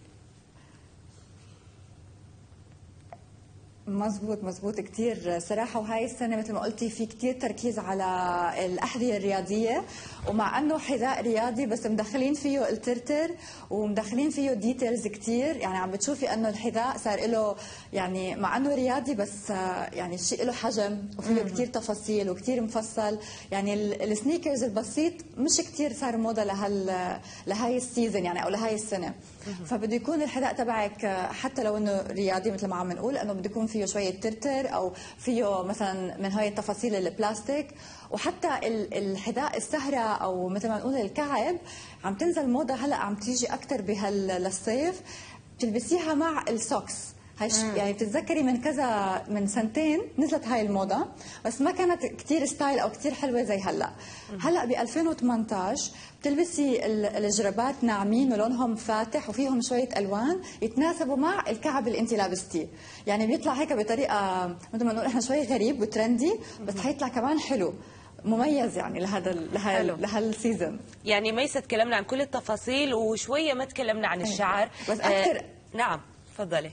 مزبوط كثير صراحة. وهاي السنة مثل ما قلتي في كثير تركيز على الأحذية الرياضية، ومع أنه حذاء رياضي بس مدخلين فيه الترتر ومدخلين فيه ديتيلز كثير. يعني عم بتشوفي أنه الحذاء صار له يعني مع أنه رياضي بس يعني شيء له حجم وفيه كثير تفاصيل وكثير مفصل. يعني السنيكرز البسيط مش كثير صار موضة لهاي السيزون يعني أو لهاي السنة. فبده يكون الحذاء تبعك حتى لو انه رياضي مثل ما عم نقول انه بده يكون فيه شويه ترتر او فيه مثلا من هاي التفاصيل البلاستيك. وحتى الحذاء السهره او مثل ما نقول الكعب عم تنزل موضه هلا، عم تيجي اكثر للصيف، بتلبسيها مع السوكس. يعني بتتذكري من سنتين نزلت هاي الموضة بس ما كانت كتير ستايل أو كتير حلوة زي هلأ ب 2018 بتلبسي الجرابات ناعمين ولونهم فاتح وفيهم شوية ألوان يتناسبوا مع الكعب اللي أنت لابستيه. يعني بيطلع هيك بطريقة مثل ما نقول إحنا شوي غريب وترندي بس حيطلع كمان حلو مميز يعني لهالسيزون. يعني ميسة تكلمنا عن كل التفاصيل وشوية ما تكلمنا عن الشعر بس أكثر. نعم تفضلي.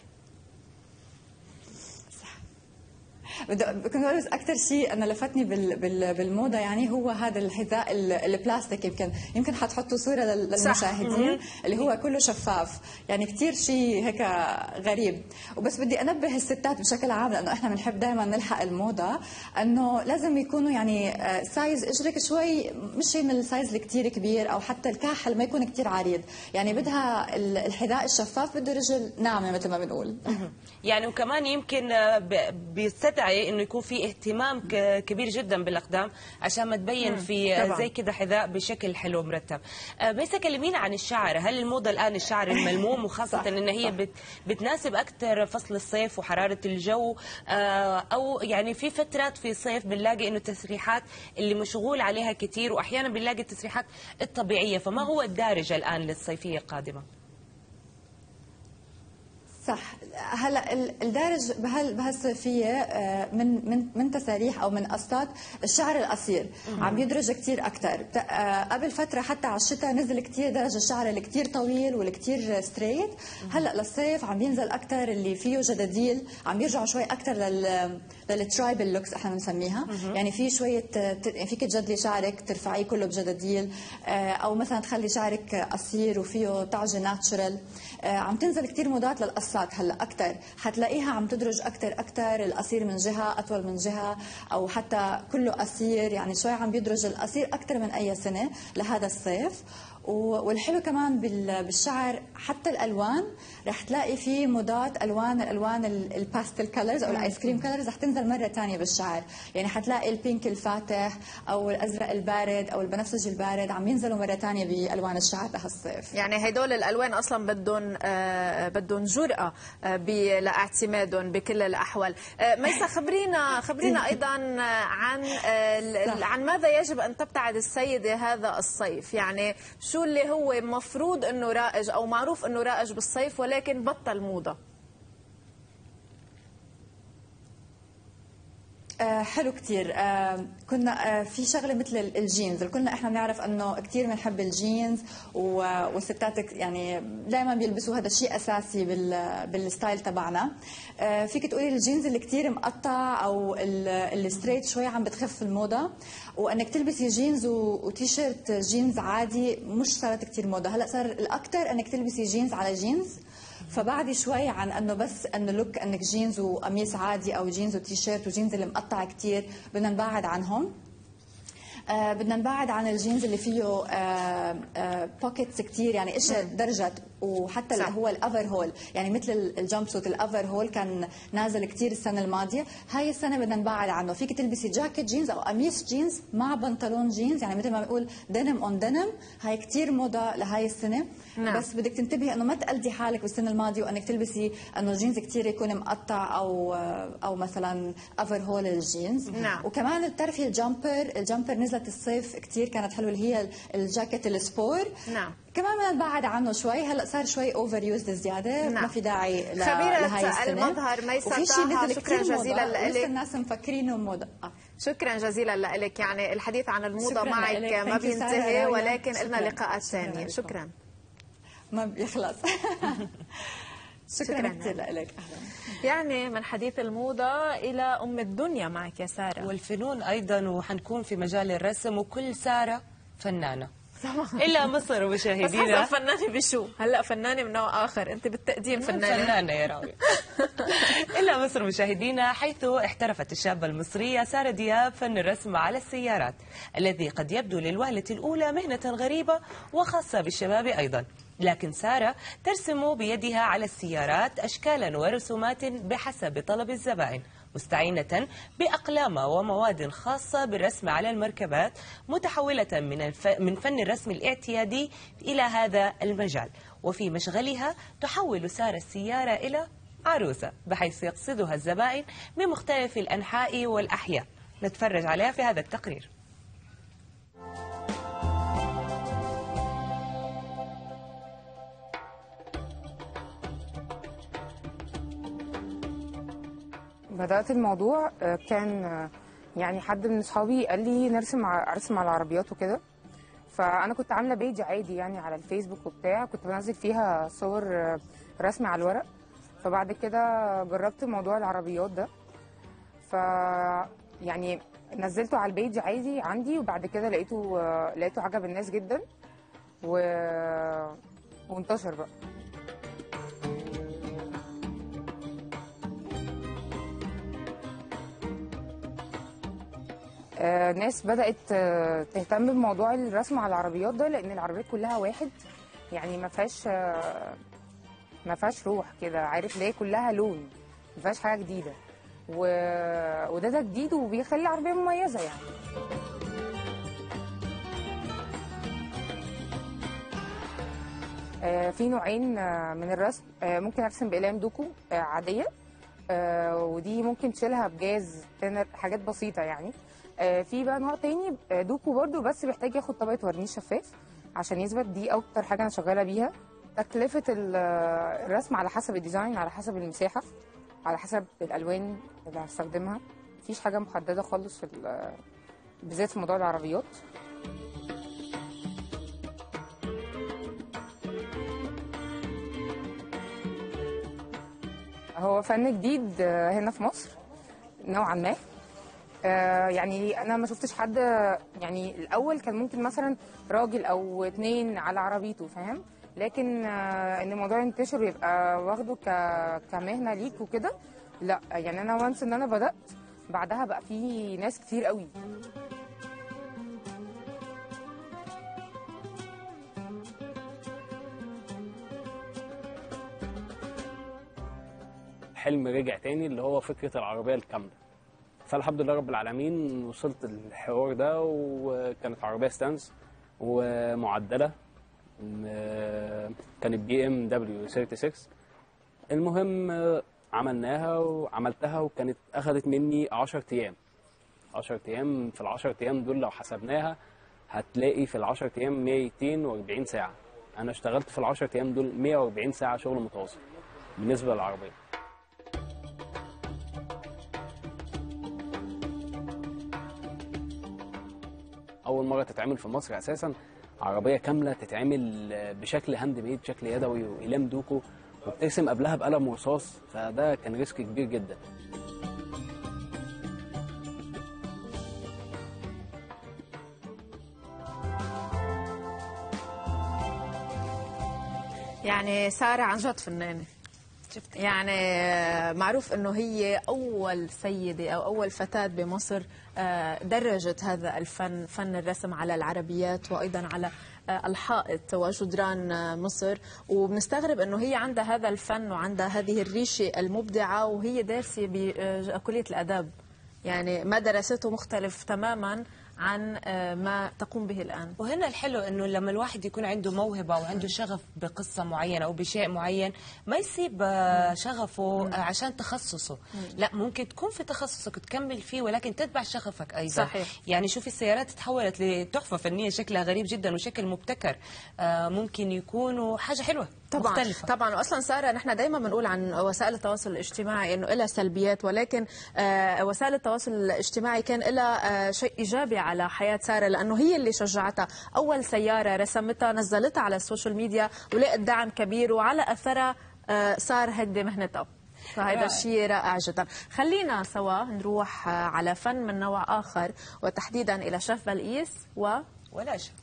كنت بقول بس اكثر شيء انا لفتني بالموضه يعني هو هذا الحذاء البلاستيك. يمكن حتحطوا صوره للمشاهدين اللي هو كله شفاف. يعني كثير شيء هيك غريب. وبس بدي انبه الستات بشكل عام لانه احنا بنحب دائما نلحق الموضه انه لازم يكونوا يعني سايز اجرك شوي مش من السايز الكثير كبير او حتى الكاحل ما يكون كثير عريض. يعني بدها الحذاء الشفاف بده رجل ناعمه مثل ما بنقول. يعني وكمان يمكن بيستدعي انه يكون في اهتمام كبير جدا بالاقدام عشان ما تبين في زي كده حذاء بشكل حلو مرتب. بس كلمينا عن الشعر. هل الموضه الان الشعر الملموم وخاصه ان هي بتناسب اكثر فصل الصيف وحراره الجو، او يعني في فترات في الصيف بنلاقي انه التسريحات اللي مشغول عليها كثير واحيانا بنلاقي التسريحات الطبيعيه، فما هو الدارج الان للصيفيه القادمه؟ صح. هلا الدارج بهالصيفيه من تساريح او من قصات الشعر القصير عم يدرج كثير اكثر. قبل فتره حتى على الشتاء نزل كثير درج الشعر الكثير طويل والكثير ستريت. هلا للصيف عم ينزل اكثر اللي فيه جداديل، عم يرجعوا شوي اكثر للترايبل لوكس احنا بنسميها. يعني في شويه فيك تجدلي شعرك ترفعيه كله بجداديل، او مثلا تخلي شعرك قصير وفيه طعجه ناتشرال. عم تنزل كثير موضات للقصات هلا اكثر، حتلاقيها عم تدرج اكثر القصير من جهه اطول من جهه او حتى كله قصير. يعني شوي عم بيدرج القصير اكثر من اي سنه لهذا الصيف. والحلو كمان بالشعر حتى الالوان رح تلاقي في موضات الالوان الباستل كلرز او الايس كريم كلرز رح تنزل مره ثانيه بالشعر. يعني حتلاقي البينك الفاتح او الازرق البارد او البنفسجي البارد عم ينزلوا مره ثانيه بالوان الشعر لهالصيف. يعني هدول الالوان اصلا بدهم جرأة لاعتمادهم بكل الاحوال. ميسة خبرينا ايضا عن ماذا يجب ان تبتعد السيده هذا الصيف. يعني شو اللي هو مفروض انه رائج او معروف انه رائج بالصيف ولكن بطل موضه؟ حلو كتير. كنا في شغله مثل الجينز. كلنا احنا بنعرف انه كتير بنحب الجينز والستات يعني دائما بيلبسوا هذا الشيء اساسي بالستايل تبعنا. فيك تقولي الجينز اللي كتير مقطع او الستريت شوي عم بتخف الموضه، وانك تلبسي جينز وتي شيرت جينز عادي مش صارت كتير موضه. هلا صار الاكثر انك تلبسي جينز على جينز. فبعد شوي عن انه بس انه لوك انك جينز وقميص عادي او جينز وتي شيرت وجينز اللي مقطع كتير بدنا نبعد عنهم. بدنا نبعد عن الجينز اللي فيه بوكيتس كتير، يعني اشياء درجت، وحتى اللي هو الافر هول، يعني مثل الجامب سوت الافر هول كان نازل كتير السنه الماضيه. هاي السنه بدنا نبعد عنه. فيك تلبسي جاكيت جينز او قميص جينز مع بنطلون جينز، يعني مثل ما بنقول دينم اون دينم. هاي كتير موضه لهاي السنه. نعم. بس بدك تنتبهي انه ما تقلدي حالك بالسنه الماضيه وانك تلبسي انه الجينز كتير يكون مقطع او مثلا افر هول الجينز. نعم. وكمان بتعرفي الجامبر نزلت الصيف كتير كانت حلوه، اللي هي الجاكيت السبور. نعم. كمان بدنا نبعد عنه شوي، هلا صار شوي اوفر يوزد زياده. نعم. ما في داعي خبيرة السنه. المظهر ميسة وفي شيء طه، نزل شكرا كتير جزيلا موضة، لسه لك. الناس مفكرينه موضه. شكرا جزيلا لك. يعني الحديث عن الموضة شكراً معك لك. ما Thank you بينتهي، سارة. ولكن شكراً. لنا لقاءات ثانية. شكرا. ما بيخلص. شكرا كثير لك. يعني من حديث الموضة إلى أم الدنيا معك يا سارة، والفنون أيضا، وحنكون في مجال الرسم، وكل سارة فنانة إلا مصر ومشاهدينا. بس فنانة بشو؟ هلا فنانة من نوع آخر، أنت بالتقديم فنانة يا راوي. إلا مصر مشاهدينا، حيث احترفت الشابة المصرية سارة دياب فن الرسم على السيارات، الذي قد يبدو للوهلة الأولى مهنة غريبة وخاصة بالشباب أيضا، لكن سارة ترسم بيدها على السيارات أشكالا ورسومات بحسب طلب الزبائن، مستعينة بأقلام ومواد خاصة بالرسم على المركبات، متحولة من فن الرسم الاعتيادي إلى هذا المجال. وفي مشغلها تحول سارة السيارة إلى عروسة، بحيث يقصدها الزبائن من مختلف الأنحاء والأحياء. نتفرج عليها في هذا التقرير. بدأت الموضوع كان يعني حد من اصحابي قال لي ارسم على العربيات وكده، فانا كنت عامله بيج عادي يعني على الفيسبوك وبتاع، كنت بنزل فيها صور رسم على الورق. فبعد كده جربت موضوع العربيات ده، ف يعني نزلته على البيج عادي عندي، وبعد كده لقيته عجب الناس جدا وانتشر بقى. ناس بدأت تهتم بموضوع الرسم على العربيات ده، لأن العربيات كلها واحد، يعني ما فيهاش روح كده، عارف ليه؟ كلها لون، ما فيهاش حاجة جديدة، وده جديد وبيخلي العربية مميزة يعني. في نوعين من الرسم، ممكن أرسم بأقلام دوكو عادية، ودي ممكن تشيلها بجاز حاجات بسيطة يعني. في بقى نوع تاني دوكو برضو، بس بيحتاج ياخد طبقة ورنيش شفاف عشان يثبت. دي اكتر حاجة انا شغالة بيها. تكلفة الرسم على حسب الديزاين، على حسب المساحة، على حسب الالوان اللي هستخدمها. مفيش حاجة محددة خالص بالذات في موضوع العربيات. هو فن جديد هنا في مصر نوعا ما. يعني انا ما شفتش حد، يعني الاول كان ممكن مثلا راجل او اتنين على عربيته، فاهم؟ لكن ان الموضوع ينتشر ويبقى واخده كمهنه ليك وكده، لا. يعني انا وانس ان انا بدات، بعدها بقى في ناس كتير قوي. حلم رجع تاني، اللي هو فكره العربيه الكامله. فالحمد لله رب العالمين وصلت الحوار ده، وكانت عربيه ستانز ومعدله، كانت BMW 36. المهم عملناها وعملتها، وكانت اخذت مني 10 ايام. 10 ايام، في ال10 ايام دول لو حسبناها هتلاقي في ال10 ايام 240 ساعه. انا اشتغلت في ال10 ايام دول 140 ساعه شغل متواصل بالنسبه للعربيه. اول مره تتعمل في مصر اساسا عربيه كامله، تتعمل بشكل هاند ميد، بشكل يدوي واقلام دوكو، وبترسم قبلها بقلم رصاص، فده كان ريسك كبير جدا. يعني سارة عن جد فنانة. يعني معروف انه هي اول سيده او اول فتاه بمصر درجت هذا الفن، فن الرسم على العربيات وايضا على الحائط وجدران مصر. وبنستغرب انه هي عندها هذا الفن وعندها هذه الريشه المبدعه وهي دارسه بكليه الاداب، يعني ما درسته مختلف تماما عن ما تقوم به الآن. وهنا الحلو أنه لما الواحد يكون عنده موهبة وعنده شغف بقصة معينة أو بشيء معين ما يسيب شغفه عشان تخصصه. لا، ممكن تكون في تخصصك تكمل فيه ولكن تتبع شغفك أيضا. صحيح. يعني شوفي السيارات تحولت لتحفة فنية شكلها غريب جدا وشكل مبتكر، ممكن يكونوا حاجة حلوة طبعا مختلفة. طبعا. واصلا ساره نحن دائما بنقول عن وسائل التواصل الاجتماعي انه لها سلبيات، ولكن وسائل التواصل الاجتماعي كان لها شيء ايجابي على حياه ساره، لانه هي اللي شجعتها. اول سياره رسمتها نزلتها على السوشيال ميديا ولقت دعم كبير، وعلى اثرها صار هيدي مهنتها. فهذا الشيء رائع جدا. خلينا سوا نروح على فن من نوع اخر، وتحديدا الى شيف بلقيس ولا شيء.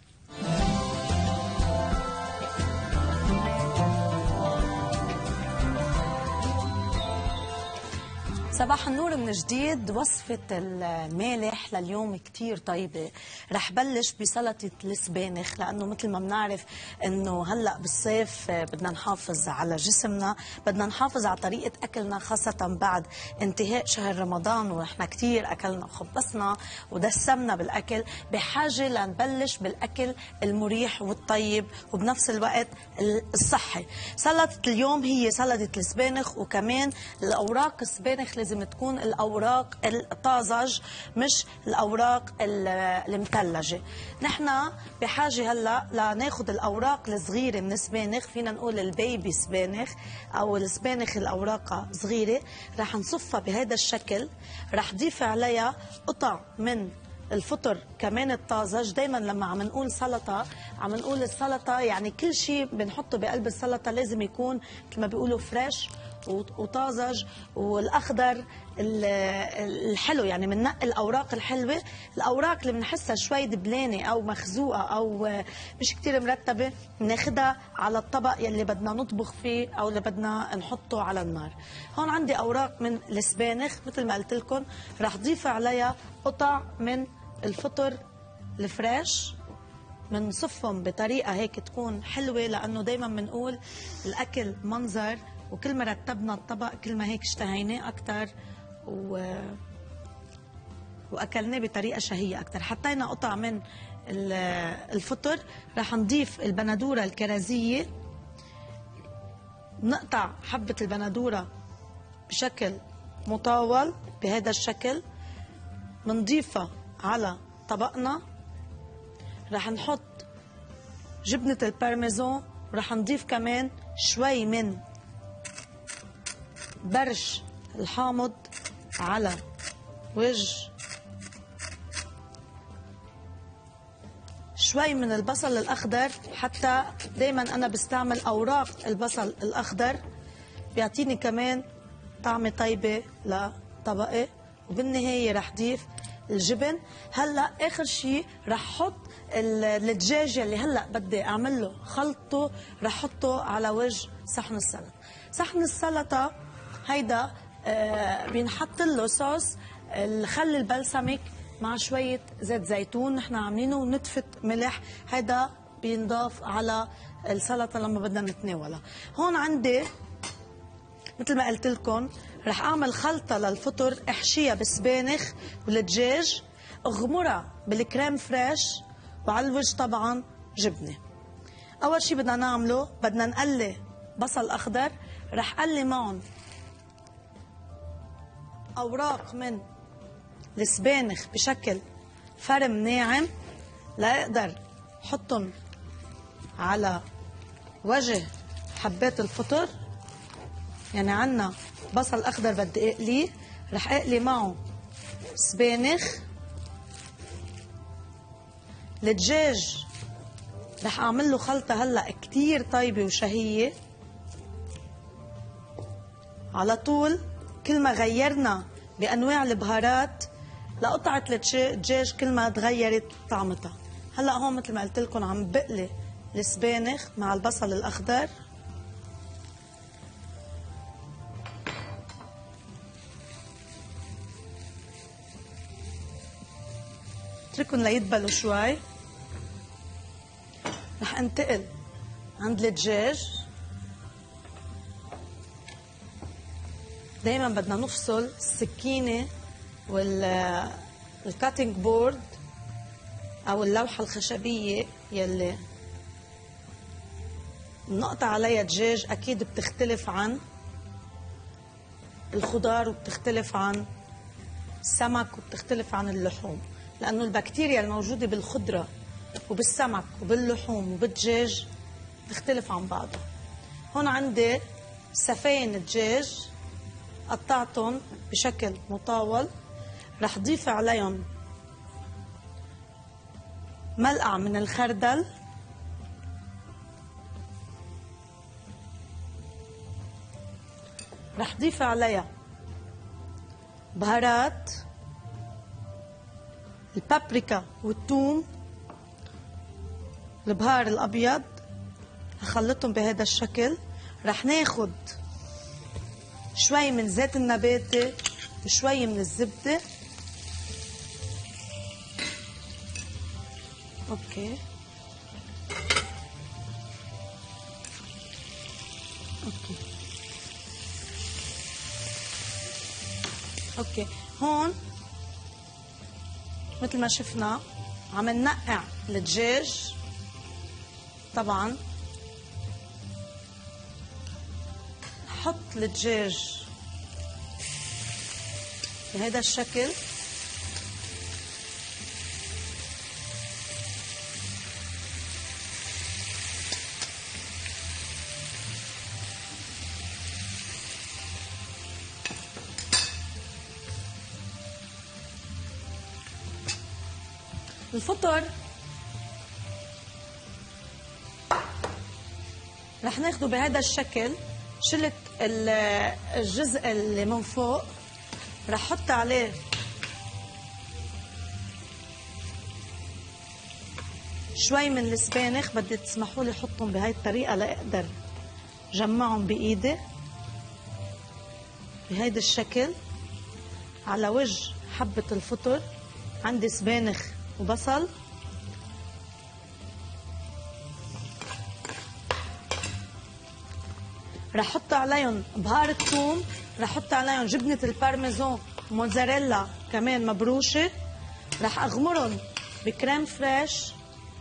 صباح النور من جديد. وصفة المالح لليوم كتير طيبة. رح بلش بسلطة السبانخ، لأنه مثل ما بنعرف أنه هلأ بالصيف بدنا نحافظ على جسمنا، بدنا نحافظ على طريقة أكلنا، خاصة بعد انتهاء شهر رمضان ونحن كتير أكلنا وخبصنا ودسمنا بالأكل، بحاجة لنبلش بالأكل المريح والطيب وبنفس الوقت الصحي. سلطة اليوم هي سلطة السبانخ، وكمان الأوراق السبانخ لازم تكون الأوراق الطازج مش الأوراق المثلجة. نحن بحاجة هلا لناخذ الأوراق الصغيرة من السبانخ، فينا نقول البيبي سبانخ أو السبانخ الأوراق صغيرة، رح نصفها بهذا الشكل، رح ضيف عليها قطع من الفطر كمان الطازج. دايما لما عم نقول سلطة عم نقول السلطة يعني كل شيء بنحطه بقلب السلطة لازم يكون مثل ما بيقولوا فريش وطازج، والاخضر الحلو، يعني بننقي الاوراق الحلوه. الاوراق اللي بنحسها شوي دبلانه او مخزوقه او مش كتير مرتبه بناخدها على الطبق يلي بدنا نطبخ فيه او اللي بدنا نحطه على النار. هون عندي اوراق من السبانخ مثل ما قلت لكم، رح ضيف عليها قطع من الفطر الفريش، بنصفهم بطريقه هيك تكون حلوه، لانه دائما بنقول الاكل منظر، وكل ما رتبنا الطبق كل ما هيك اشتهيناه اكثر واكلناه بطريقه شهيه اكثر. حطينا قطع من الفطر، رح نضيف البندوره الكرزيه، نقطع حبه البندوره بشكل مطاول بهذا الشكل، بنضيفها على طبقنا. رح نحط جبنه البارميزان، ورح نضيف كمان شوي من برش الحامض على وجه، شوي من البصل الأخضر، حتى دايما أنا بستعمل أوراق البصل الأخضر بيعطيني كمان طعمة طيبة لطبقة. وبالنهاية رح ضيف الجبن. هلا آخر شيء رح حط الدجاج اللي هلا بدي أعمل له خلطه، رح حطه على وجه صحن السلطة. صحن السلطة هيدا بينحط له صوص الخل البلسمك مع شوية زيت زيتون نحن عاملينه، ونتفة ملح، هيدا بينضاف على السلطة لما بدنا نتناولها. هون عندي مثل ما قلت لكم رح اعمل خلطة للفطر، احشيها بالسبانخ والدجاج، اغمرها بالكريم فريش، وعلى الوجه طبعا جبنة. اول شي بدنا نعمله بدنا نقلي بصل اخضر، رح قلي معهم اوراق من السبانخ بشكل فرم ناعم لا حطهم على وجه حبات الفطر. يعني عنا بصل اخضر بدي اقليه، رح اقلي معه سبانخ. الدجاج رح اعمل له خلطه هلا كتير طيبه وشهيه. على طول كل ما غيرنا بانواع البهارات لقطعه الدجاج كل ما تغيرت طعمتها. هلا هون مثل ما قلت لكم عم بقلي السبانخ مع البصل الاخضر، اتركهم ليدبلوا شوي. رح انتقل عند الدجاج. دايما بدنا نفصل السكينة والكاتنج بورد أو اللوحة الخشبية يلي نقطع عليها دجاج. أكيد بتختلف عن الخضار وبتختلف عن السمك وبتختلف عن اللحوم، لأنه البكتيريا الموجودة بالخضرة وبالسمك وباللحوم وبالدجاج بتختلف عن بعضها. هون عندي سفين دجاج قطعتهم بشكل مطاول. رح ضيف عليهم ملقع من الخردل، رح ضيف عليها بهارات البابريكا والثوم، البهار الابيض، هخلطهم بهذا الشكل. رح ناخد شوي من زيت النباتي وشوي من الزبده. اوكي اوكي. هون مثل ما شفنا عم ننقع الدجاج. طبعا نحط الدجاج بهذا الشكل. الفطر رح ناخده بهذا الشكل. شلت الجزء اللي من فوق، رح احط عليه شوي من السبانخ. بدي تسمحوا لي احطهم بهاي الطريقه لاقدر جمعهم بايدي بهيدا الشكل على وجه حبه الفطر. عندي سبانخ وبصل، رح احط عليهم بهار الثوم، رح احط عليهم جبنه البارميزان موتزاريلا كمان مبروشه. رح اغمرهم بكريم فريش،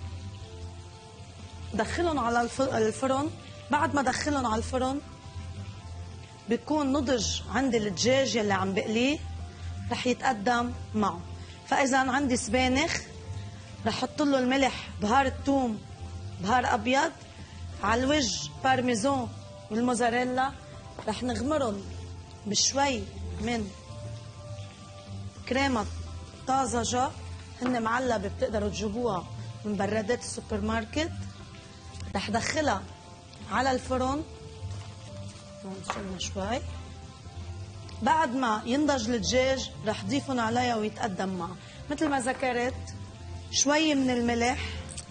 دخلهم على الفرن. بعد ما دخلهم على الفرن بيكون نضج عندي الدجاج يلي عم بقليه، رح يتقدم معه. فاذا عندي سبانخ رح احط له الملح، بهار الثوم، بهار ابيض، على الوجه بارميزان والموزاريلا. رح نغمرهم بشوي من كريمه طازجه، هن معلبه بتقدروا تجيبوها من برادات السوبر ماركت. رح دخلها على الفرن. شلنا شوي. بعد ما ينضج الدجاج رح ضيفهم عليها ويتقدم معه. مثل ما ذكرت شوي من الملح،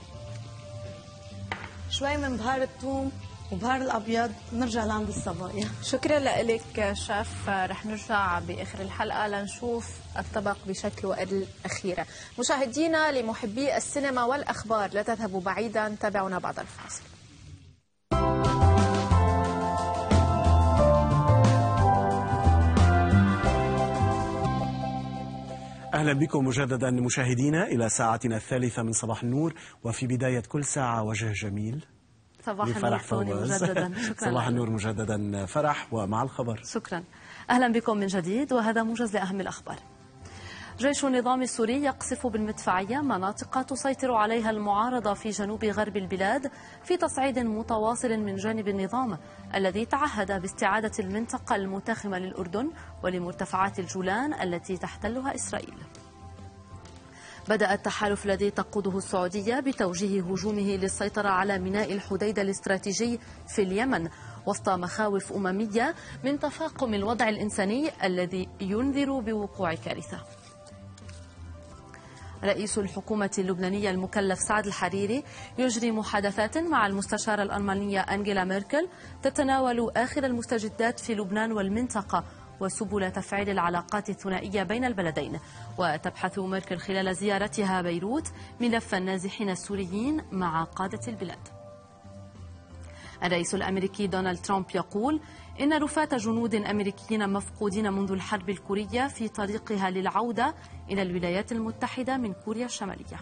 شوي من بهار الثوم وبهار الابيض. نرجع لعند الصبايا. شكرا لك شيف. رح نرجع باخر الحلقه لنشوف الطبق بشكله الاخيره. مشاهدينا لمحبي السينما والاخبار لا تذهبوا بعيدا، تابعونا بعد الفاصل. أهلا بكم مجددا مشاهدينا إلى ساعتنا الثالثة من صباح النور. وفي بداية كل ساعة وجه جميل. صباح النور توني مجددا. شكرا. صباح النور مجددا فرح، ومع الخبر. شكرا. أهلا بكم من جديد، وهذا موجز لأهم الأخبار. جيش النظام السوري يقصف بالمدفعية مناطق تسيطر عليها المعارضة في جنوب غرب البلاد في تصعيد متواصل من جانب النظام الذي تعهد باستعادة المنطقة المتاخمة للأردن ولمرتفعات الجولان التي تحتلها إسرائيل. بدأ التحالف الذي تقوده السعودية بتوجيه هجومه للسيطرة على ميناء الحديدة الاستراتيجي في اليمن وسط مخاوف أممية من تفاقم الوضع الإنساني الذي ينذر بوقوع كارثة. رئيس الحكومة اللبنانية المكلف سعد الحريري يجري محادثات مع المستشارة الألمانية أنجيلا ميركل تتناول آخر المستجدات في لبنان والمنطقة وسبل تفعيل العلاقات الثنائية بين البلدين. وتبحث ميركل خلال زيارتها بيروت ملف النازحين السوريين مع قادة البلاد. الرئيس الأمريكي دونالد ترامب يقول إن رفات جنود أمريكيين مفقودين منذ الحرب الكورية في طريقها للعودة إلى الولايات المتحدة من كوريا الشمالية.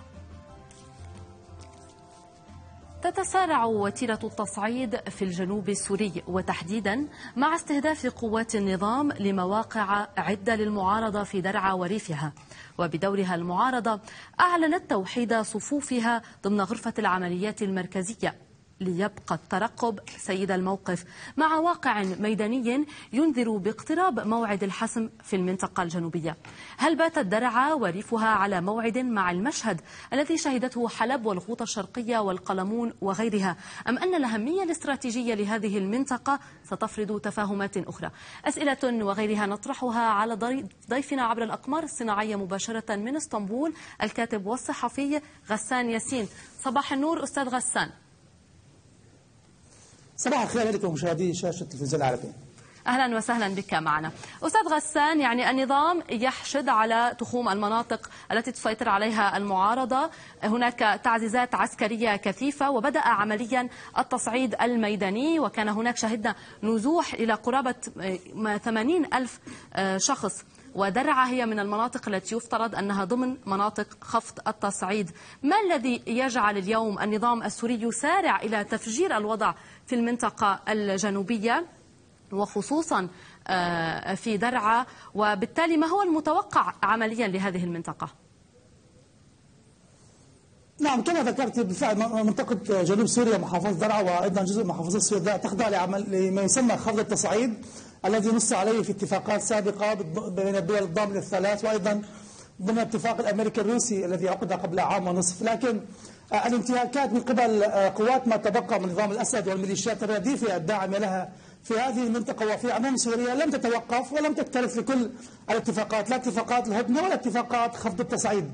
تتسارع وتيرة التصعيد في الجنوب السوري، وتحديدا مع استهداف قوات النظام لمواقع عدة للمعارضة في درعا وريفها. وبدورها المعارضة أعلنت توحيد صفوفها ضمن غرفة العمليات المركزية ليبقى الترقب سيد الموقف، مع واقع ميداني ينذر باقتراب موعد الحسم في المنطقة الجنوبية. هل باتت درعا وريفها على موعد مع المشهد الذي شهدته حلب والغوطة الشرقية والقلمون وغيرها، أم أن الأهمية الاستراتيجية لهذه المنطقة ستفرض تفاهمات أخرى؟ أسئلة وغيرها نطرحها على ضيفنا عبر الأقمار الصناعية مباشرة من اسطنبول، الكاتب والصحفي غسان ياسين. صباح النور أستاذ غسان. صباح الخير لكم مشاهدي شاشة التلفزيون العربي. أهلا وسهلا بك معنا. أستاذ غسان، يعني النظام يحشد على تخوم المناطق التي تسيطر عليها المعارضة، هناك تعزيزات عسكرية كثيفة، وبدأ عمليا التصعيد الميداني، وكان هناك شهدنا نزوح إلى قرابة 80,000 شخص، ودرعا هي من المناطق التي يفترض أنها ضمن مناطق خفض التصعيد. ما الذي يجعل اليوم النظام السوري يسارع إلى تفجير الوضع في المنطقة الجنوبية وخصوصا في درعا، وبالتالي ما هو المتوقع عمليا لهذه المنطقة؟ نعم، كما ذكرت بالفعل منطقة جنوب سوريا محافظة درعا وأيضا جزء من محافظة السوداء تخضع لما يسمى خفض التصعيد الذي نص عليه في اتفاقات سابقة بين الدول الضامنة الثلاث، وأيضا ضمن الاتفاق الأمريكي الروسي الذي عقد قبل عام ونصف. لكن الانتهاكات من قبل قوات ما تبقى من نظام الأسد والميليشيات الرديفة الداعمة لها في هذه المنطقة وفي عموم سوريا لم تتوقف ولم تختلف لكل الاتفاقات، لا اتفاقات الهدنة ولا اتفاقات خفض التصعيد.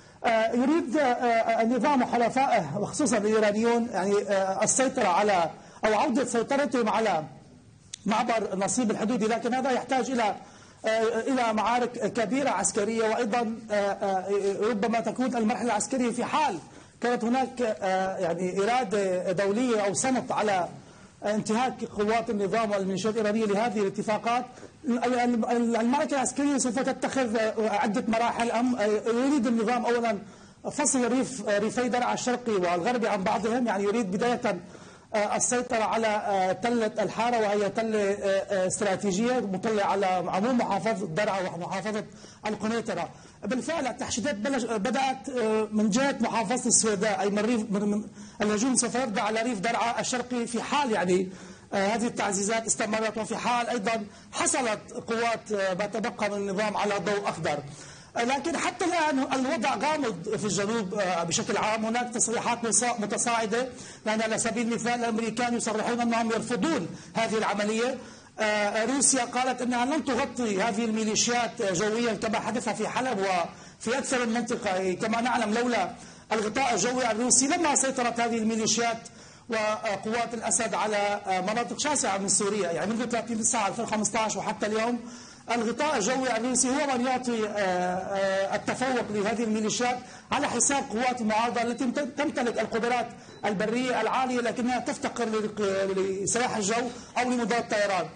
يريد النظام وحلفائه وخصوصا الإيرانيون يعني السيطرة على أو عودة سيطرتهم على معبر نصيب الحدودي، لكن هذا يحتاج إلى معارك كبيرة عسكرية، وأيضا ربما تكون المرحلة العسكرية في حال كانت هناك يعني إرادة دولية أو صمت على انتهاك قوات النظام والميليشيات الإيرانية لهذه الاتفاقات. المعركة العسكرية سوف تتخذ عدة مراحل. يريد النظام أولا فصل ريفي درعا الشرقي والغربي عن بعضهم، يعني يريد بداية السيطرة على تلة الحارة، وهي تلة استراتيجية مطلة على عموم محافظة درعا ومحافظة القنيطرة. بالفعل التحشيدات بدأت من جهة محافظة السوداء، أي من الهجوم سوف يبدأ على ريف درعا الشرقي في حال يعني هذه التعزيزات استمرت، وفي حال أيضا حصلت قوات ما تبقى من النظام على ضوء أخضر. لكن حتى الآن الوضع غامض في الجنوب بشكل عام. هناك تصريحات متصاعدة، لأن على سبيل المثال الأمريكان يصرحون أنهم يرفضون هذه العملية. روسيا قالت أنها لن تغطي هذه الميليشيات جويا كما حدث في حلب وفي أكثر المنطقة. كما نعلم لولا الغطاء الجوي الروسي لما سيطرت هذه الميليشيات وقوات الأسد على مناطق شاسعة من سوريا، يعني منذ 30/9 2015 وحتى اليوم الغطاء الجوي الروسي هو من يعطي التفوق لهذه الميليشيات على حساب قوات المعارضة التي تمتلك القدرات البرية العالية لكنها تفتقر لسلاح الجو أو لمضاد الطيران.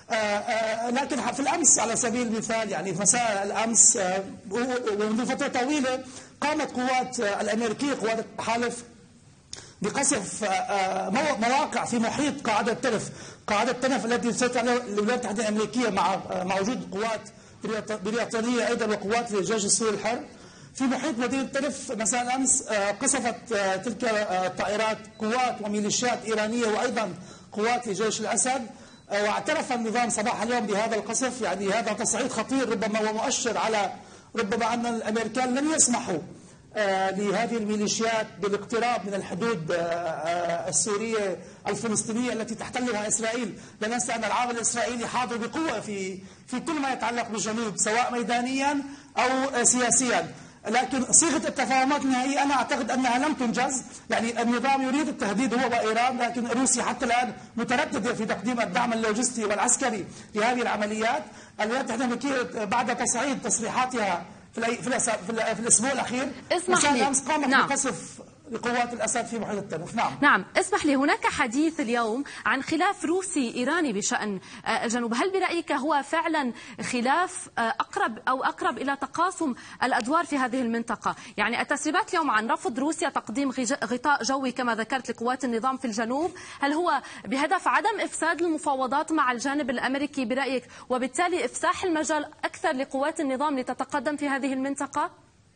لكن في الأمس على سبيل المثال يعني في مساء الأمس ومنذ فترة طويلة قامت قوات الأمريكية قوات التحالف بقصف مواقع في محيط قاعدة تنف. قاعدة تنف التي تسيطر عليها الولايات المتحدة الأمريكية مع وجود قوات بريطانية أيضا وقوات للجيش السوري الحر في محيط مدينة تنف. مساء الأمس قصفت تلك الطائرات قوات وميليشيات إيرانية وأيضا قوات لجيش الأسد، واعترف النظام صباح اليوم بهذا القصف. يعني هذا تصعيد خطير ربما ومؤشر على ربما أن الأمريكان لن يسمحوا لهذه الميليشيات بالاقتراب من الحدود السورية الفلسطينية التي تحتلها إسرائيل. لا ننسى أن العامل الإسرائيلي حاضر بقوة في كل ما يتعلق بالجنوب سواء ميدانيا أو سياسيا. لكن صيغة التفاهمات النهائية أنا أعتقد أنها لم تنجز. يعني النظام يريد التهديد هو وإيران، لكن روسيا حتى الآن مترددة في تقديم الدعم اللوجستي والعسكري لهذه العمليات. الولايات المتحدة بعد تصعيد تصريحاتها في الأسبوع الأخير اسمح لي أمس قامت بقصف لقوات الأسد في محيط التنف. نعم اسمح لي، هناك حديث اليوم عن خلاف روسي إيراني بشأن الجنوب، هل برأيك هو فعلا خلاف أقرب إلى تقاسم الأدوار في هذه المنطقة؟ يعني التسريبات اليوم عن رفض روسيا تقديم غطاء جوي كما ذكرت لقوات النظام في الجنوب، هل هو بهدف عدم إفساد المفاوضات مع الجانب الأمريكي برأيك، وبالتالي إفساح المجال أكثر لقوات النظام لتتقدم في هذه المنطقة؟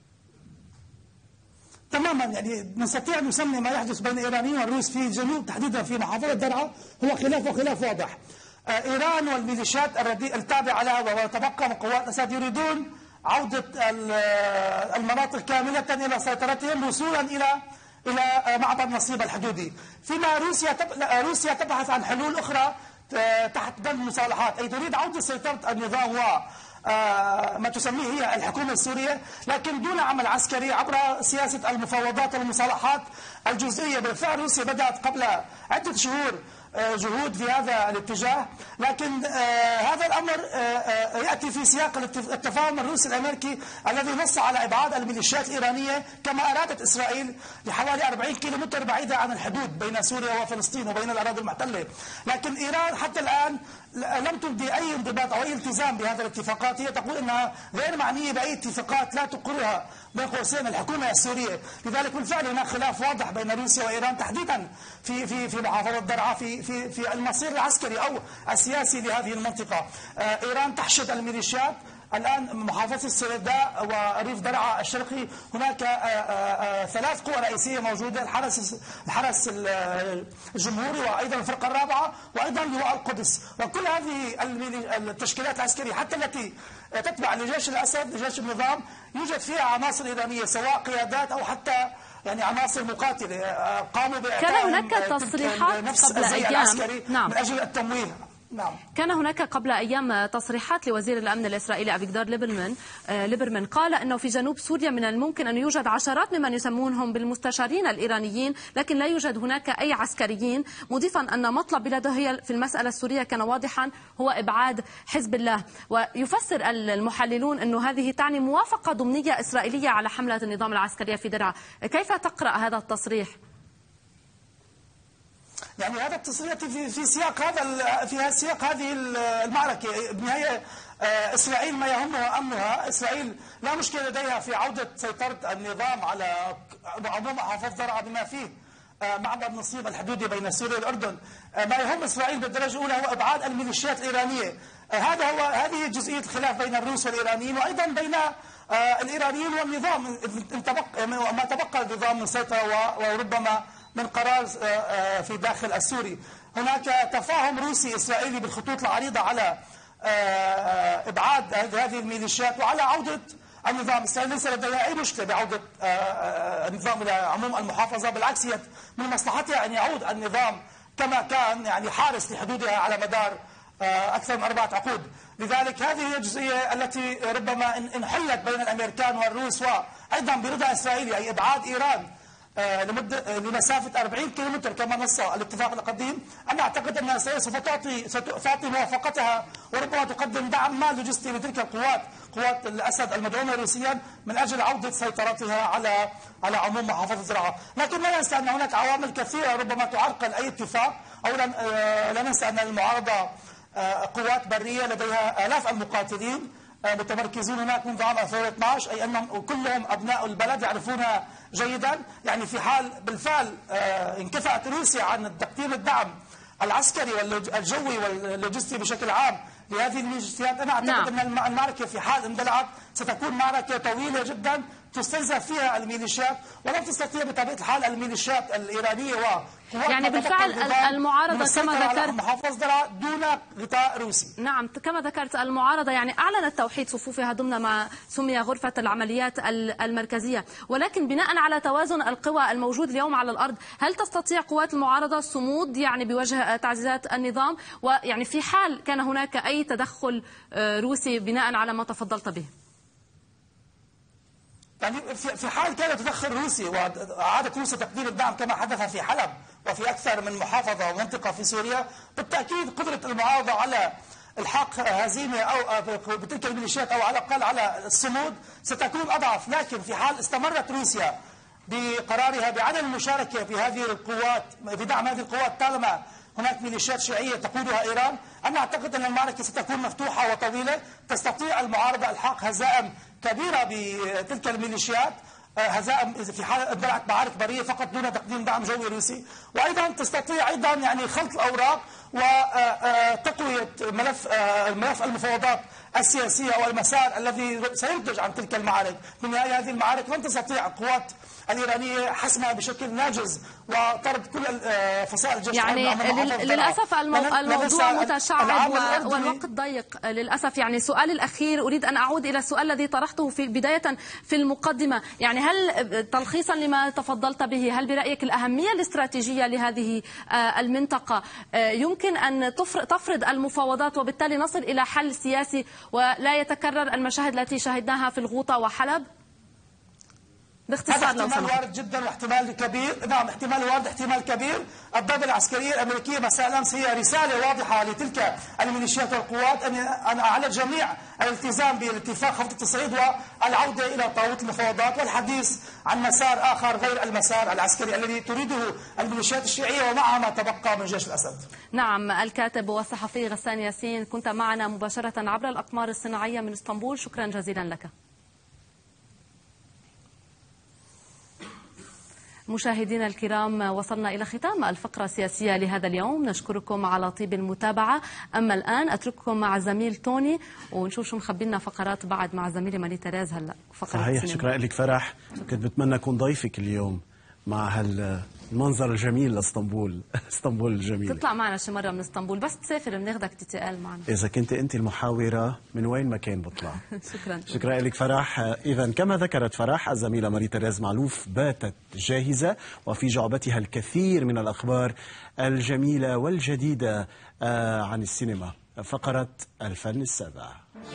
تماما، يعني نستطيع أن نسمي ما يحدث بين الإيرانيين والروس في الجنوب تحديدا في محافظة درعا هو خلاف واضح. إيران والميليشيات التابعة لها وتبقى من قوات الأسد يريدون عودة المناطق كاملة إلى سيطرتهم وصولا إلى معبر نصيب الحدودي، فيما روسيا تبحث عن حلول أخرى تحت بند المصالحات، أي تريد عودة سيطرة النظام ما تسميه هي الحكومة السورية، لكن دون عمل عسكري عبر سياسة المفاوضات والمصالحات الجزئية. بالفعل روسيا بدأت قبل عدة شهور جهود في هذا الاتجاه، لكن هذا الأمر يأتي في سياق التفاهم الروسي الأمريكي الذي نص على إبعاد الميليشيات الإيرانية كما أرادت إسرائيل لحوالي 40 كيلومتر بعيدة عن الحدود بين سوريا وفلسطين وبين الأراضي المحتلة. لكن إيران حتى الآن لم تبدي أي انضباط أو أي التزام بهذه الاتفاقات، هي تقول أنها غير معنية بأي اتفاقات لا تقرها بين قوسين الحكومة السورية. لذلك بالفعل هناك خلاف واضح بين روسيا وإيران تحديدا في محافظة درعا في المصير العسكري أو السياسي لهذه المنطقة. إيران تحشد الميليشيات الآن محافظة السرداء وريف درعا الشرقي، هناك 3 قوى رئيسية موجودة، الحرس الجمهوري وأيضا الفرقة الرابعة وأيضا لواء القدس، وكل هذه التشكيلات العسكرية حتى التي تتبع لجيش الأسد لجيش النظام يوجد فيها عناصر إيرانية سواء قيادات أو حتى يعني عناصر مقاتلة قاموا كان هناك تصريحات قبل أيام من أجل التمويل. نعم. كان هناك قبل أيام تصريحات لوزير الأمن الإسرائيلي أفيغدور ليبرمان قال أنه في جنوب سوريا من الممكن أن يوجد عشرات ممن يسمونهم بالمستشارين الإيرانيين، لكن لا يوجد هناك أي عسكريين، مضيفا أن مطلب بلاده هي في المسألة السورية كان واضحا هو إبعاد حزب الله. ويفسر المحللون أن هذه تعني موافقة ضمنية إسرائيلية على حملة النظام العسكرية في درعا. كيف تقرأ هذا التصريح؟ يعني هذا التصريح في سياق هذه المعركة. بالنهاية إسرائيل ما يهمها أمنها، إسرائيل لا مشكلة لديها في عودة سيطرة النظام على عموم محافظة درعا بما فيه معبر نصيب الحدودي بين سوريا والأردن. ما يهم إسرائيل بالدرجة الأولى هو إبعاد الميليشيات الإيرانية. هذه جزئية الخلاف بين الروس والإيرانيين وأيضا بين الإيرانيين والنظام ما تبقى النظام من سيطرة وربما من قرار في داخل السوري. هناك تفاهم روسي إسرائيلي بالخطوط العريضة على إبعاد هذه الميليشيات وعلى عودة النظام. إسرائيل ليس لديها أي مشكلة بعودة النظام إلى عموم المحافظة، بالعكس هي من مصلحتها أن يعود النظام كما كان، يعني حارس لحدودها على مدار أكثر من 4 عقود. لذلك هذه هي الجزئية التي ربما انحلت بين الأمريكان والروس وأيضا برضا إسرائيلي، أي إبعاد إيران لمسافة 40 كيلومتر كما نص الاتفاق القديم. أنا أعتقد أنها سوف تعطي موافقتها وربما تقدم دعم مال لوجستي لتلك قوات الأسد المدعومة روسيا من أجل عودة سيطرتها على عموم محافظة درعا. لكن لا ننسى أن هناك عوامل كثيرة ربما تعرقل أي اتفاق. أولا لا ننسى أن المعارضة قوات برية لديها آلاف المقاتلين متمركزون هناك منذ عام 2012، أي أنهم كلهم أبناء البلد يعرفونها جيدا. يعني في حال بالفعل انكفأت روسيا عن تقديم الدعم العسكري والجوي واللوجستي بشكل عام لهذه الميليشيات، أنا أعتقد أن المعركة في حال اندلعت ستكون معركة طويلة جدا تستنزف فيها الميليشيات، ولن تستطيع بطبيعة الحال الميليشيات الإيرانية يعني بالفعل المعارضة كما ذكرت محافظة درعا دون غطاء روسي. نعم كما ذكرت المعارضة يعني أعلنت توحيد صفوفها ضمن ما سمي غرفة العمليات المركزية، ولكن بناء على توازن القوى الموجود اليوم على الأرض هل تستطيع قوات المعارضة الصمود يعني بوجه تعزيزات النظام؟ ويعني في حال كان هناك أي تدخل روسي بناء على ما تفضلت به. يعني في حال كانت تدخل روسيا وأعادت روسيا تقديم الدعم كما حدث في حلب وفي أكثر من محافظة ومنطقة في سوريا، بالتأكيد قدرة المعارضة على الحاق هزيمة أو بتلك الميليشيات أو على الأقل على الصمود ستكون أضعف. لكن في حال استمرت روسيا بقرارها بعدم المشاركة في هذه القوات في دعم هذه القوات طالما هناك ميليشيات شيعية تقودها إيران، أنا أعتقد أن المعركة ستكون مفتوحة وطويلة. تستطيع المعارضة إلحاق هزائم كبيرة بتلك الميليشيات، هزائم في حال اندلعت معارك برية فقط دون تقديم دعم جوي روسي، وأيضا تستطيع أيضا يعني خلط الأوراق وتقوية ملف المفاوضات السياسية أو المسار الذي سينتج عن تلك المعارك. في النهاية هذه المعارك لن تستطيع القوات الإيرانية حسمها بشكل ناجز وطرد كل فصائل الجيش. يعني للأسف الموضوع متشعب والوقت ضيق للأسف. يعني سؤالي الأخير أريد أن أعود إلى السؤال الذي طرحته بداية في المقدمة، يعني هل تلخيصا لما تفضلت به، هل برأيك الأهمية الاستراتيجية لهذه المنطقة يمكن أن تفرض المفاوضات وبالتالي نصل إلى حل سياسي ولا يتكرر المشاهد التي شاهدناها في الغوطة وحلب؟ باختصار لو سمحت. احتمال وارد جدا واحتمال كبير، نعم احتمال وارد احتمال كبير. الضربة العسكرية الأمريكية مساء الأمس هي رسالة واضحة لتلك الميليشيات والقوات أن على الجميع الالتزام بالاتفاق خفض التصعيد والعودة إلى طاولة المفاوضات والحديث عن مسار آخر غير المسار العسكري الذي تريده الميليشيات الشيعية ومعها ما تبقى من جيش الأسد. نعم، الكاتب والصحفي غسان ياسين كنت معنا مباشرة عبر الأقمار الصناعية من اسطنبول، شكرا جزيلا لك. مشاهدينا الكرام، وصلنا إلى ختام الفقرة السياسية لهذا اليوم، نشكركم على طيب المتابعة. أما الآن أترككم مع زميل توني ونشوف شو مخبي لنا فقرات بعد مع زميلي ماري تيريز. هلا فقرة صحيح، شكرا لك فرح، كنت بتمنى أكون ضيفك اليوم مع هالمنظر الجميل لاسطنبول. اسطنبول الجميل، تطلع معنا شي مرة من اسطنبول، بس تسافر بناخدك TTL معنا. إذا كنت أنت المحاورة من وين ما كان بطلع. شكرا لك فرح. إذا كما ذكرت فرح، الزميلة ماري تيريز معلوف باتت جاهزة وفي جعبتها الكثير من الأخبار الجميلة والجديدة عن السينما. فقرة الفن السابع.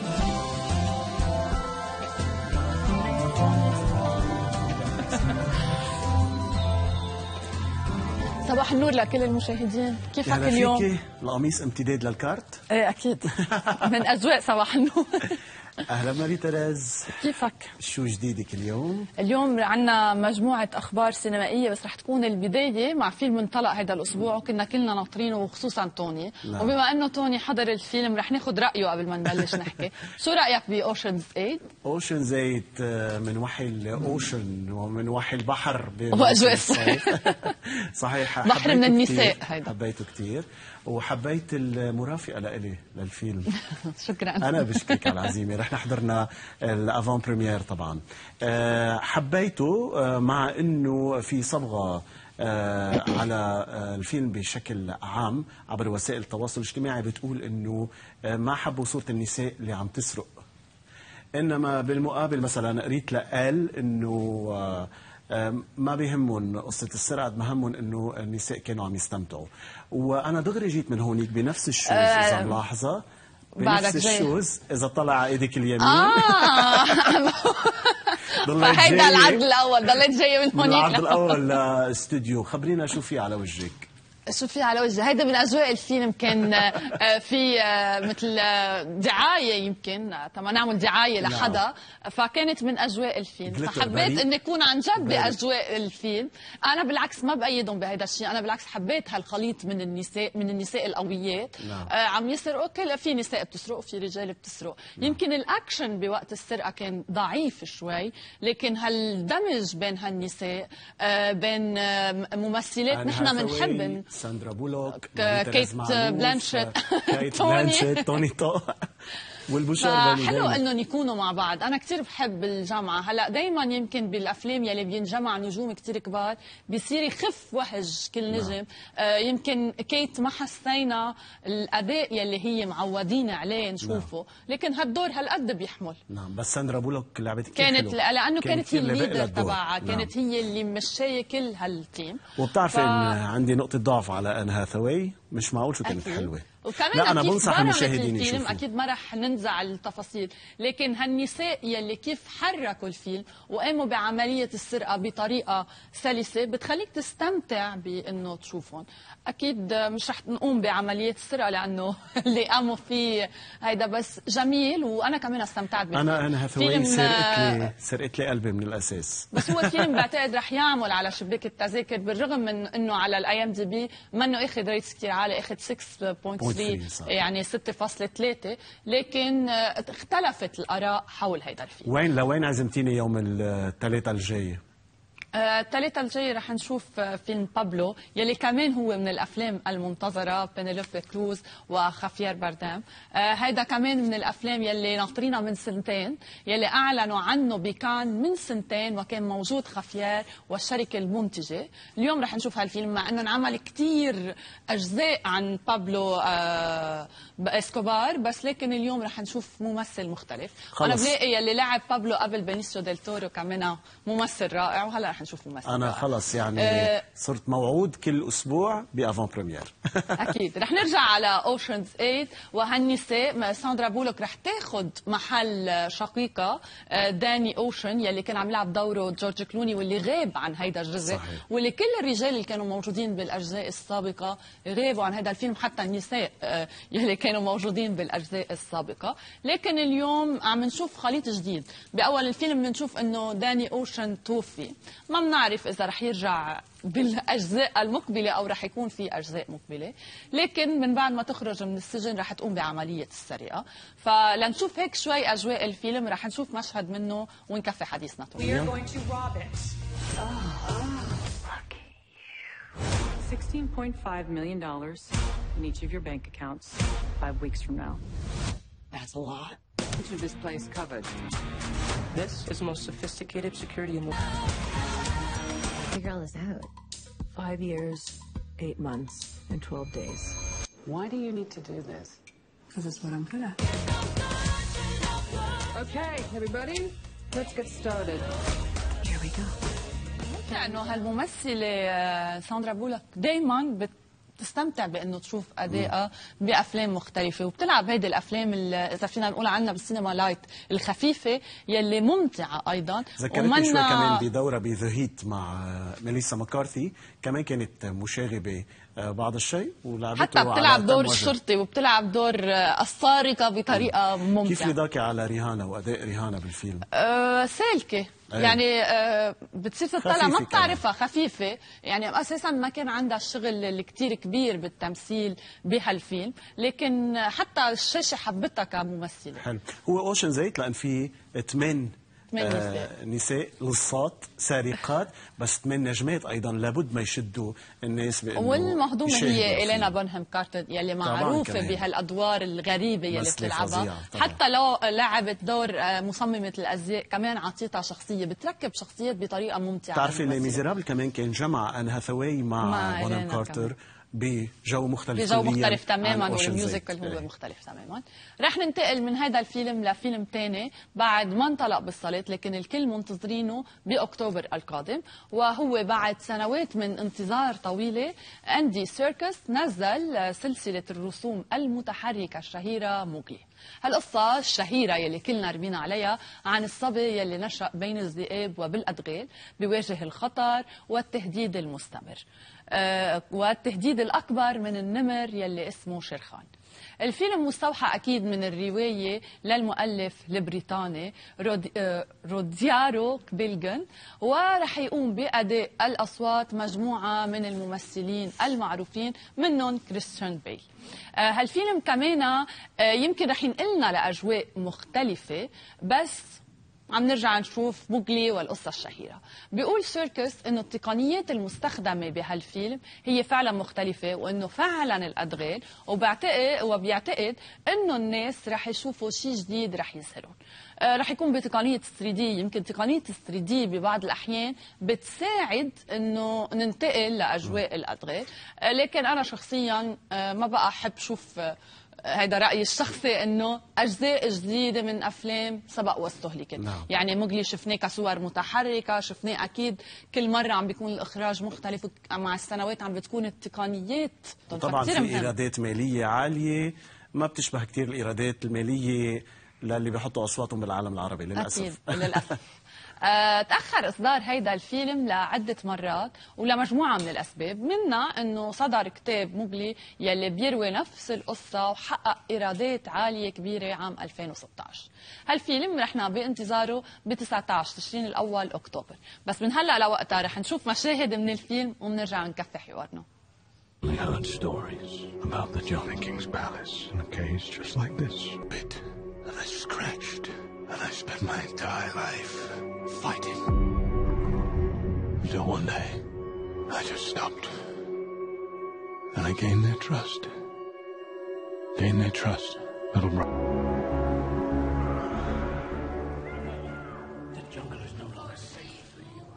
صباح النور لكل المشاهدين، كيفك اليوم؟ فيكي القميص امتداد للكارت؟ ايه اكيد، من اجواء صباح النور. اهلا ماري تيريز، كيفك؟ شو جديدك اليوم؟ اليوم عندنا مجموعة اخبار سينمائية، بس رح تكون البداية مع فيلم انطلق هذا الاسبوع وكنا كلنا ناطرينه وخصوصا توني. نعم. وبما انه توني حضر الفيلم رح ناخذ رايه قبل ما نبلش نحكي. شو رايك باوشنز 8؟ اوشنز 8 من وحي الاوشن ومن وحي البحر واجواء الصيف. صحيح، بحر من النساء هيدا، حبيته كثير وحبيت المرافقه لإلي للفيلم. شكرا. انا بشكرك على العزيمه، رح نحضرنا الافون بريمير طبعا. حبيته مع انه في صبغه على الفيلم بشكل عام عبر وسائل التواصل الاجتماعي بتقول انه ما حبوا صوره النساء اللي عم تسرق، انما بالمقابل مثلا قريت لقال انه ما بيهمهم قصة السرقة، ما همهم انه النساء كانوا عم يستمتعوا. وانا دغري جيت من هونيك بنفس الشوز اذا ملاحظة، بنفس الشوز اذا طلع على ايدك اليمين. فهيدا العرض الاول، ضليت جايه من هونيك العرض الاول لاستوديو. خبرينا شو في على وجهك. شو في على وجهي؟ هيدا من اجواء الفيلم، كان في مثل دعايه، يمكن تما نعمل دعايه لحدا، فكانت من اجواء الفيلم، فحبيت اني اكون عن جد باجواء الفيلم. انا بالعكس ما بايدهم بهيدا الشيء، انا بالعكس حبيت هالخليط من النساء القويات. عم يسرقوا، كل في نساء بتسرق وفي رجال بتسرق. يمكن الاكشن بوقت السرقه كان ضعيف شوي، لكن هالدمج بين هالنساء بين ممثلات نحن بنحب، ساندرا بولوك، كيت بلانشيت، توني تو والبشار. حلو انهم يكونوا مع بعض. انا كثير بحب الجامعه. هلا دائما يمكن بالافلام يلي بينجمع نجوم كثير كبار بيصير يخف وهج كل نجم. يمكن كيت ما حسينا الاداء يلي هي معودين عليه نشوفه، لكن هالدور هالقد بيحمل. نعم، بس ساندرا بولوك لعبت كثير كانت حلو. لانه كانت هي الليدر تبعها، كانت هي اللي مشايه كل هالتيم. وبتعرفي ان عندي نقطه ضعف على ان هاثاواي، مش معقول شو كانت أكيد. حلوه. وكمان لا انا أكيد بنصح برمت المشاهدين الفيلم يشوفوا. اكيد ما رح ننزع التفاصيل، لكن هالنساء يلي كيف حركوا الفيلم وقاموا بعمليه السرقه بطريقه سلسه بتخليك تستمتع بانه تشوفهم. اكيد مش رح نقوم بعمليه السرقه لانه اللي قاموا فيه هيدا، بس جميل وانا كمان استمتعت بالفيلم. انا هثوي سرقت لي قلبي من الاساس. بس هو فيلم بعتقد رح يعمل على شباك التذاكر، بالرغم من انه على IMDb منه اخذ ريتس كثير عالي، اخذ 6.3 يعني 6.3، لكن اختلفت الاراء حول هيدا الفيلم. لوين عزمتيني يوم الثلاثاء الجاي؟ الثلاثاء الجاي رح نشوف فيلم بابلو يلي كمان هو من الافلام المنتظره، بينيلوبي كروز وخافير باردام. هيدا كمان من الافلام يلي ناطرينها من سنتين، يلي اعلنوا عنه بكان من سنتين وكان موجود خافير والشركه المنتجه. اليوم رح نشوف هالفيلم مع انه انعمل كثير اجزاء عن بابلو اسكوبار، بس لكن اليوم رح نشوف ممثل مختلف. انا بلاقي يلي لعب بابلو قبل بينيسيو ديل تورو كمان ممثل رائع، وهلا رح نشوف ممثل انا رائع. خلص يعني صرت موعود كل اسبوع بافون بريمير. اكيد رح نرجع على اوشنز 8 وهالنساء. ساندرا بولوك رح تاخذ محل شقيقه داني اوشن يلي كان عم يلعب دوره جورج كلوني واللي غاب عن هيدا الجزء، واللي كل الرجال اللي كانوا موجودين بالاجزاء السابقه غابوا عن هذا الفيلم، حتى النساء يلي كانوا موجودين بالاجزاء السابقه. لكن اليوم عم نشوف خليط جديد. باول الفيلم بنشوف انه داني اوشن توفي، ما بنعرف اذا رح يرجع بالاجزاء المقبله او رح يكون في اجزاء مقبله، لكن من بعد ما تخرج من السجن رح تقوم بعمليه السرقه. فلنشوف هيك شوي اجواء الفيلم، رح نشوف مشهد منه ونكفي حديثنا. $16.5 million in each of your bank accounts 5 weeks from now. That's a lot. Each of this place covered. This is the most sophisticated security in the world. The girl is out. 5 years, 8 months, and 12 days. Why do you need to do this? Because it's what I'm good at. Okay, everybody, let's get started. Here we go. لأنه هالممثلة ساندرا بولوك دايما بتستمتع بأنه تشوف أدائها بأفلام مختلفة، وبتلعب هيدي الأفلام اللي إذا فينا نقول عنها بالسينما لايت الخفيفة يلي ممتعة أيضا. ذكرتني شوي كمان بدورة بذا هيت مع ميليسا مكارثي، كمان كانت مشاغبة بعض الشيء ولعبته حتى بتلعب دور الشرطي وبتلعب دور السارقة بطريقة ممتعة. كيف رضاك على ريهانا وأداء ريهانا بالفيلم؟ سالكة يعني بتصير تطلع ما بتعرفها، خفيفة يعني أساسا ما كان عندها الشغل اللي كتير كبير بالتمثيل بهالفيلم، لكن حتى الشاشة حبتها كممثلة. حلو. هو أوشن زيت لأن في 8 نساء لصات سارقات، بس 8 نجمات ايضا لابد ما يشدوا الناس بانه والمهضومه هي إلينا بونهام كارتر يلي معروفه بهالادوار الغريبه يلي بتلعبها. حتى لو لعبت دور مصممه الازياء كمان عطيتها شخصيه، بتركب شخصيات بطريقه ممتعه. بتعرفي لي ميزيرابل كمان كان جمع ان هاثاواي مع بونهام كارتر بجو مختلف، تماما، والميوزيكال هو مختلف تماما. رح ننتقل من هذا الفيلم لفيلم ثاني بعد ما انطلق بالصالات، لكن الكل منتظرينه باكتوبر القادم، وهو بعد سنوات من انتظار طويله أندي سيركس نزل سلسله الرسوم المتحركه الشهيره موغلي. هالقصة الشهيرة يلي كلنا ربينا عليها عن الصبي يلي نشأ بين الذئاب وبالأدغال، بيواجه الخطر والتهديد المستمر، والتهديد الأكبر من النمر يلي اسمه شيرخان. الفيلم مستوحى أكيد من الرواية للمؤلف البريطاني روديارو كبيلغن، ورح يقوم بأداء الأصوات مجموعة من الممثلين المعروفين منهم كريستيان بيل. هالفيلم كمان يمكن رح ينقلنا لأجواء مختلفة، بس عم نرجع نشوف موغلي والقصة الشهيرة. بيقول سيركس إنه التقنيات المستخدمة بهالفيلم هي فعلا مختلفة، وإنه فعلا الأدغال، وبيعتقد إنه الناس رح يشوفوا شيء جديد رح يسهرهم. رح يكون بتقنية 3D. يمكن تقنية 3D ببعض الأحيان بتساعد إنه ننتقل لأجواء الأدغال، لكن أنا شخصيا ما بقى أحب شوف هيدا رأيي الشخصي انه اجزاء جديده من افلام سبق واستهلكت. نعم. يعني مقلي شفناه كصور متحركه، شفناه اكيد كل مره عم بيكون الاخراج مختلف، مع السنوات عم بتكون التقنيات طبعا في ايرادات ماليه عاليه ما بتشبه كثير الايرادات الماليه للي بيحطوا اصواتهم بالعالم العربي للاسف. أكيد. للاسف. تأخر إصدار هيدا الفيلم لعدة مرات ولمجموعة من الأسباب، منها أنه صدر كتاب مقلي يلي بيروي نفس القصة وحقق إيرادات عالية كبيرة عام 2016. هالفيلم رحنا بانتظاره ب 19 تشرين الأول أكتوبر، بس من هلأ لوقتها رح نشوف مشاهد من الفيلم وبنرجع نكفي حوارنا. We heard stories about the Johnny King's palace in a cage just like this. Bit and I scratched and I spent my entire life fighting. Until one day, I just stopped. And I gained their trust. Gained their trust, little brother. The jungle is no longer safe for you.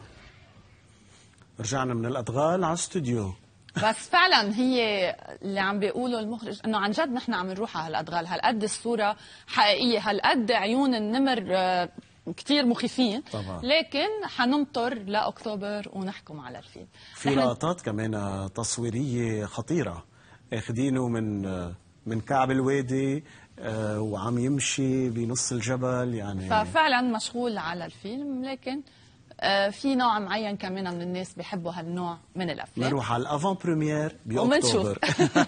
رجعنا من الأدغال على الاستوديو. بس فعلا هي اللي عم بيقولوا المخرج انه عن جد نحن عم نروح على هالادغال، هالقد الصوره حقيقيه، هالقد عيون النمر كتير مخيفين طبعا. لكن حنمطر لاكتوبر ونحكم على الفيلم. في لقطات كمان تصويريه خطيره اخذينه من كعب الوادي وعم يمشي بنص الجبل يعني. ففعلا مشغول على الفيلم، لكن في نوع معين كمان من الناس بيحبوا هالنوع من الافلام. نروح على الافون بريمير باكتوبر.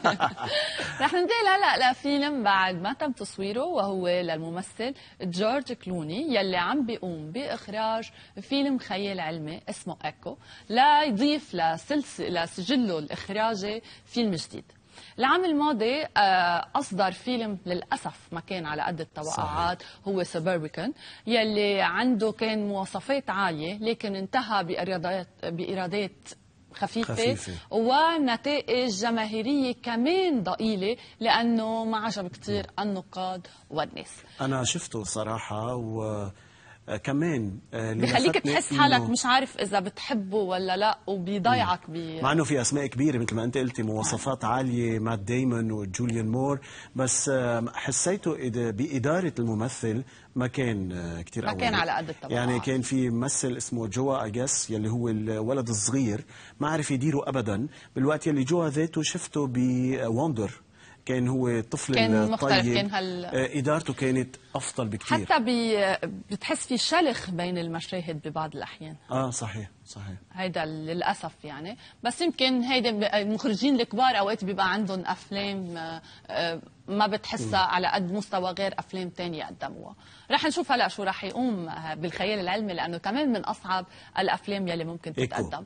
رح ننتقل هلا لفيلم بعد ما تم تصويره، وهو للممثل جورج كلوني يلي عم بيقوم باخراج فيلم خيال علمي اسمه ايكو ليضيف لسجله الاخراجي فيلم جديد. العام الماضي أصدر فيلم للأسف ما كان على قد التوقعات، هو سبربيكان يلي عنده كان مواصفات عالية لكن انتهى بإيرادات خفيفة ونتائج جماهيرية كمان ضئيلة لأنه ما عجب كتير النقاد والناس. أنا شفته صراحة كمان بخليك تحس حالك مش عارف اذا بتحبه ولا لا، وبيضيعك مع انه في اسماء كبيره مثل ما انت قلتي، مواصفات عاليه، مات دايمون وجوليان مور، بس حسيته باداره الممثل ما كان كثير ما كان على قد الطبقات. يعني كان في ممثل اسمه جوا اجاس يلي هو الولد الصغير ما عرف يديره ابدا، بالوقت يلي جوا ذاته شفته بوندر كان هو الطفل كان الطيب، كان ادارته كانت افضل بكثير، حتى بتحس في شلخ بين المشاهد ببعض الاحيان. صحيح هيدا للاسف يعني، بس يمكن هيدا المخرجين الكبار اوقات بيبقى عندهم افلام ما بتحسها على قد مستوى غير افلام تانية قدموها. رح نشوف هلا شو رح يقوم بالخيال العلمي، لانه كمان من اصعب الافلام يلي ممكن تتقدم.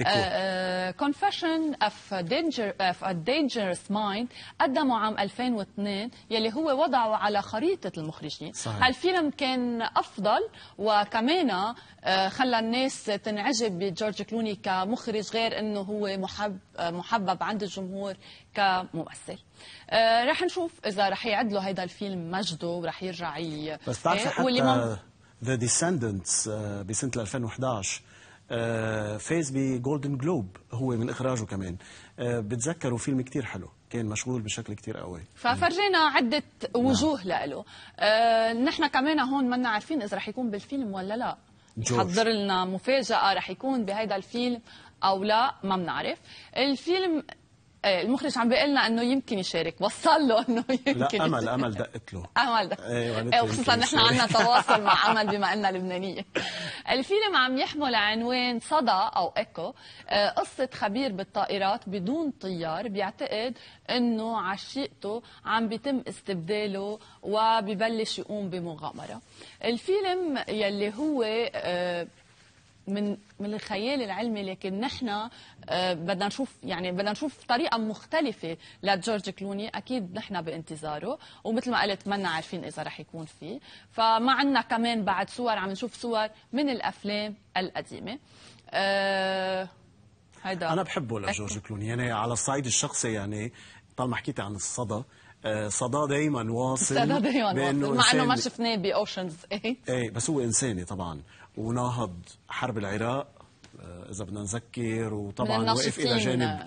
Confession of a Dangerous Mind قدمه عام 2002 يلي هو وضعه على خريطة المخرجين. هالفيلم كان افضل، وكمان خلى الناس تنعجب بجورج كلوني كمخرج، غير انه هو محبب عند الجمهور كممثل. رح نشوف اذا رح يعد له هيدا الفيلم مجده ورح يرجع بس بتعرفي حتى ذا ديسندنتس بسنه 2011 فاز بجولدن جلوب، هو من اخراجه كمان. بتذكروا فيلم كتير حلو، كان مشغول بشكل كتير قوي، ففرجينا عدة وجوه له. نحن كمان هون منا عارفين اذا رح يكون بالفيلم ولا لا، يحضر لنا مفاجأة رح يكون بهيدا الفيلم او لا، ما بنعرف. الفيلم المخرج عم بيقول لنا انه يمكن يشارك، وصل له انه يمكن لا امل دقت له وخصوصا نحن عندنا تواصل مع امل بما انها لبنانيه. الفيلم عم يحمل عنوان صدى او ايكو، قصه خبير بالطائرات بدون طيار بيعتقد انه عشيقته عم بيتم استبداله وبيبلش يقوم بمغامره. الفيلم يلي هو من الخيال العلمي، لكن نحن بدنا نشوف طريقه مختلفه لجورج كلوني. اكيد نحن بانتظاره، ومثل ما قلت منا عارفين اذا رح يكون فيه. فما عندنا كمان بعد صور، عم نشوف صور من الافلام القديمه. هيدا انا بحبه لجورج كلوني، يعني على الصعيد الشخصي، يعني طالما حكيتي عن الصدى، صدى دايما واصل، صدى دايما واصل، مع انه ما شفناه باوشنز 8. ايه بس هو انساني طبعا، وناهض حرب العراق اذا بدنا نذكر، وطبعا وقف الى جانب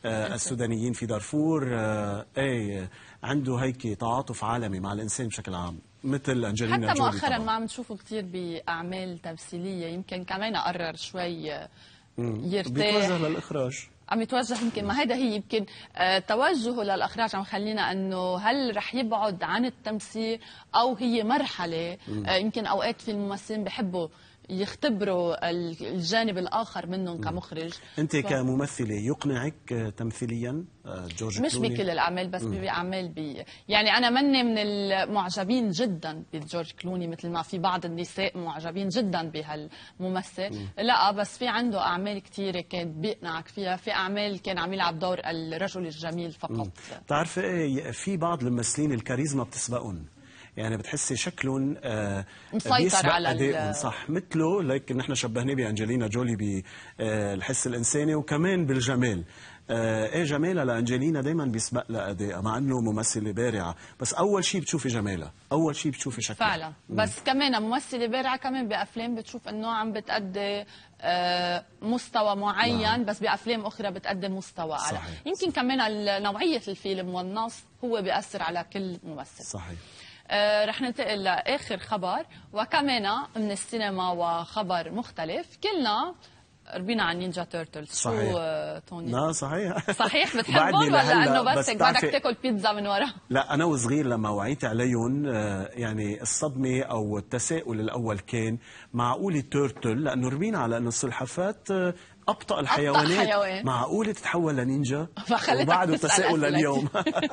السودانيين في دارفور. ايه عنده هيك تعاطف عالمي مع الانسان بشكل عام، مثل انجلينا حتى جولي. مؤخرا ما عم نشوفه كثير باعمال تمثيليه، يمكن كمان قرر شوي يرتاح، بيتوجه للاخراج، عم يتوجه. يمكن ما هيدا هي يمكن توجهه للاخراج عم خلينا انه هل رح يبعد عن التمثيل او هي مرحله. يمكن اوقات في الممثلين بحبوا يختبروا الجانب الاخر منهم كمخرج. انت كممثله يقنعك تمثيليا جورج مش كلوني؟ بكل الاعمال، بس باعمال يعني انا مني من المعجبين جدا بجورج كلوني، مثل ما في بعض النساء معجبين جدا بهالممثل. لا بس في عنده اعمال كثيره كان بيقنعك فيها، في اعمال كان عم يلعب دور الرجل الجميل فقط. بتعرفي ايه، في بعض الممثلين الكاريزما بتسبقهم، يعني بتحسي شكلهم مسيطر على أدائهم صح، مثله لكن نحن شبهناه بأنجلينا جولي بالحس الإنساني وكمان بالجمال. ايه جمالها لأنجلينا دايما بيسبق لها أدائها، مع انه ممثلة بارعة، بس أول شيء بتشوفي جمالها، أول شيء بتشوفي شكلها فعلا. بس كمان ممثلة بارعة كمان بأفلام بتشوف انه عم بتأدي مستوى معين، بس بأفلام أخرى بتقدم مستوى أعلى. يمكن كمان نوعية الفيلم والنص هو بيأثر على كل ممثل. صحيح. رح ننتقل لآخر خبر وكمان من السينما وخبر مختلف. كلنا ربينا عن نينجا تيرتلز. صحيح. شو توني؟ لا صحيح. صحيح بتحبهم ولا انه بس بدك تاكل بيتزا من ورا؟ لا انا وصغير لما وعيت عليهم يعني الصدمه او التساؤل الاول كان معقول تيرتل، لانه ربينا على انه السلحفات ابطأ الحيوانات، معقول تتحول لنينجا؟ وبعده تساؤل لليوم.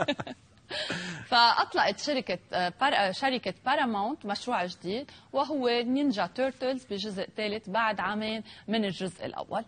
فأطلقت شركة باراماونت مشروع جديد وهو نينجا تيرتلز بجزء ثالث بعد عامين من الجزء الأول.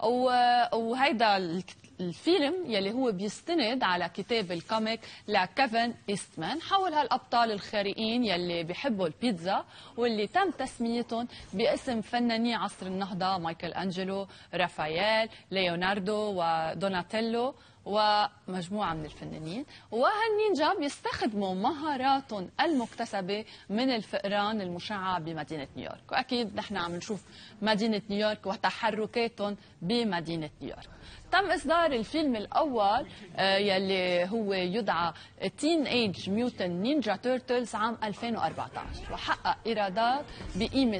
وهيدا الفيلم يلي هو بيستند على كتاب الكوميك لكيفن إيستمان حول هالأبطال الخارقين يلي بيحبوا البيتزا، واللي تم تسميتهم باسم فناني عصر النهضة: مايكل أنجلو، رافائيل، ليوناردو ودوناتيلو ومجموعة من الفنانين. وهالنينجا بيستخدموا مهاراتهم المكتسبة من الفئران المشعة بمدينة نيويورك، وأكيد نحن عم نشوف مدينة نيويورك وتحركاتهم بمدينة نيويورك. تم إصدار الفيلم الأول يلي هو يدعى تين ايج ميوتن نينجا تيرتلز عام 2014، وحقق إيرادات بقيمة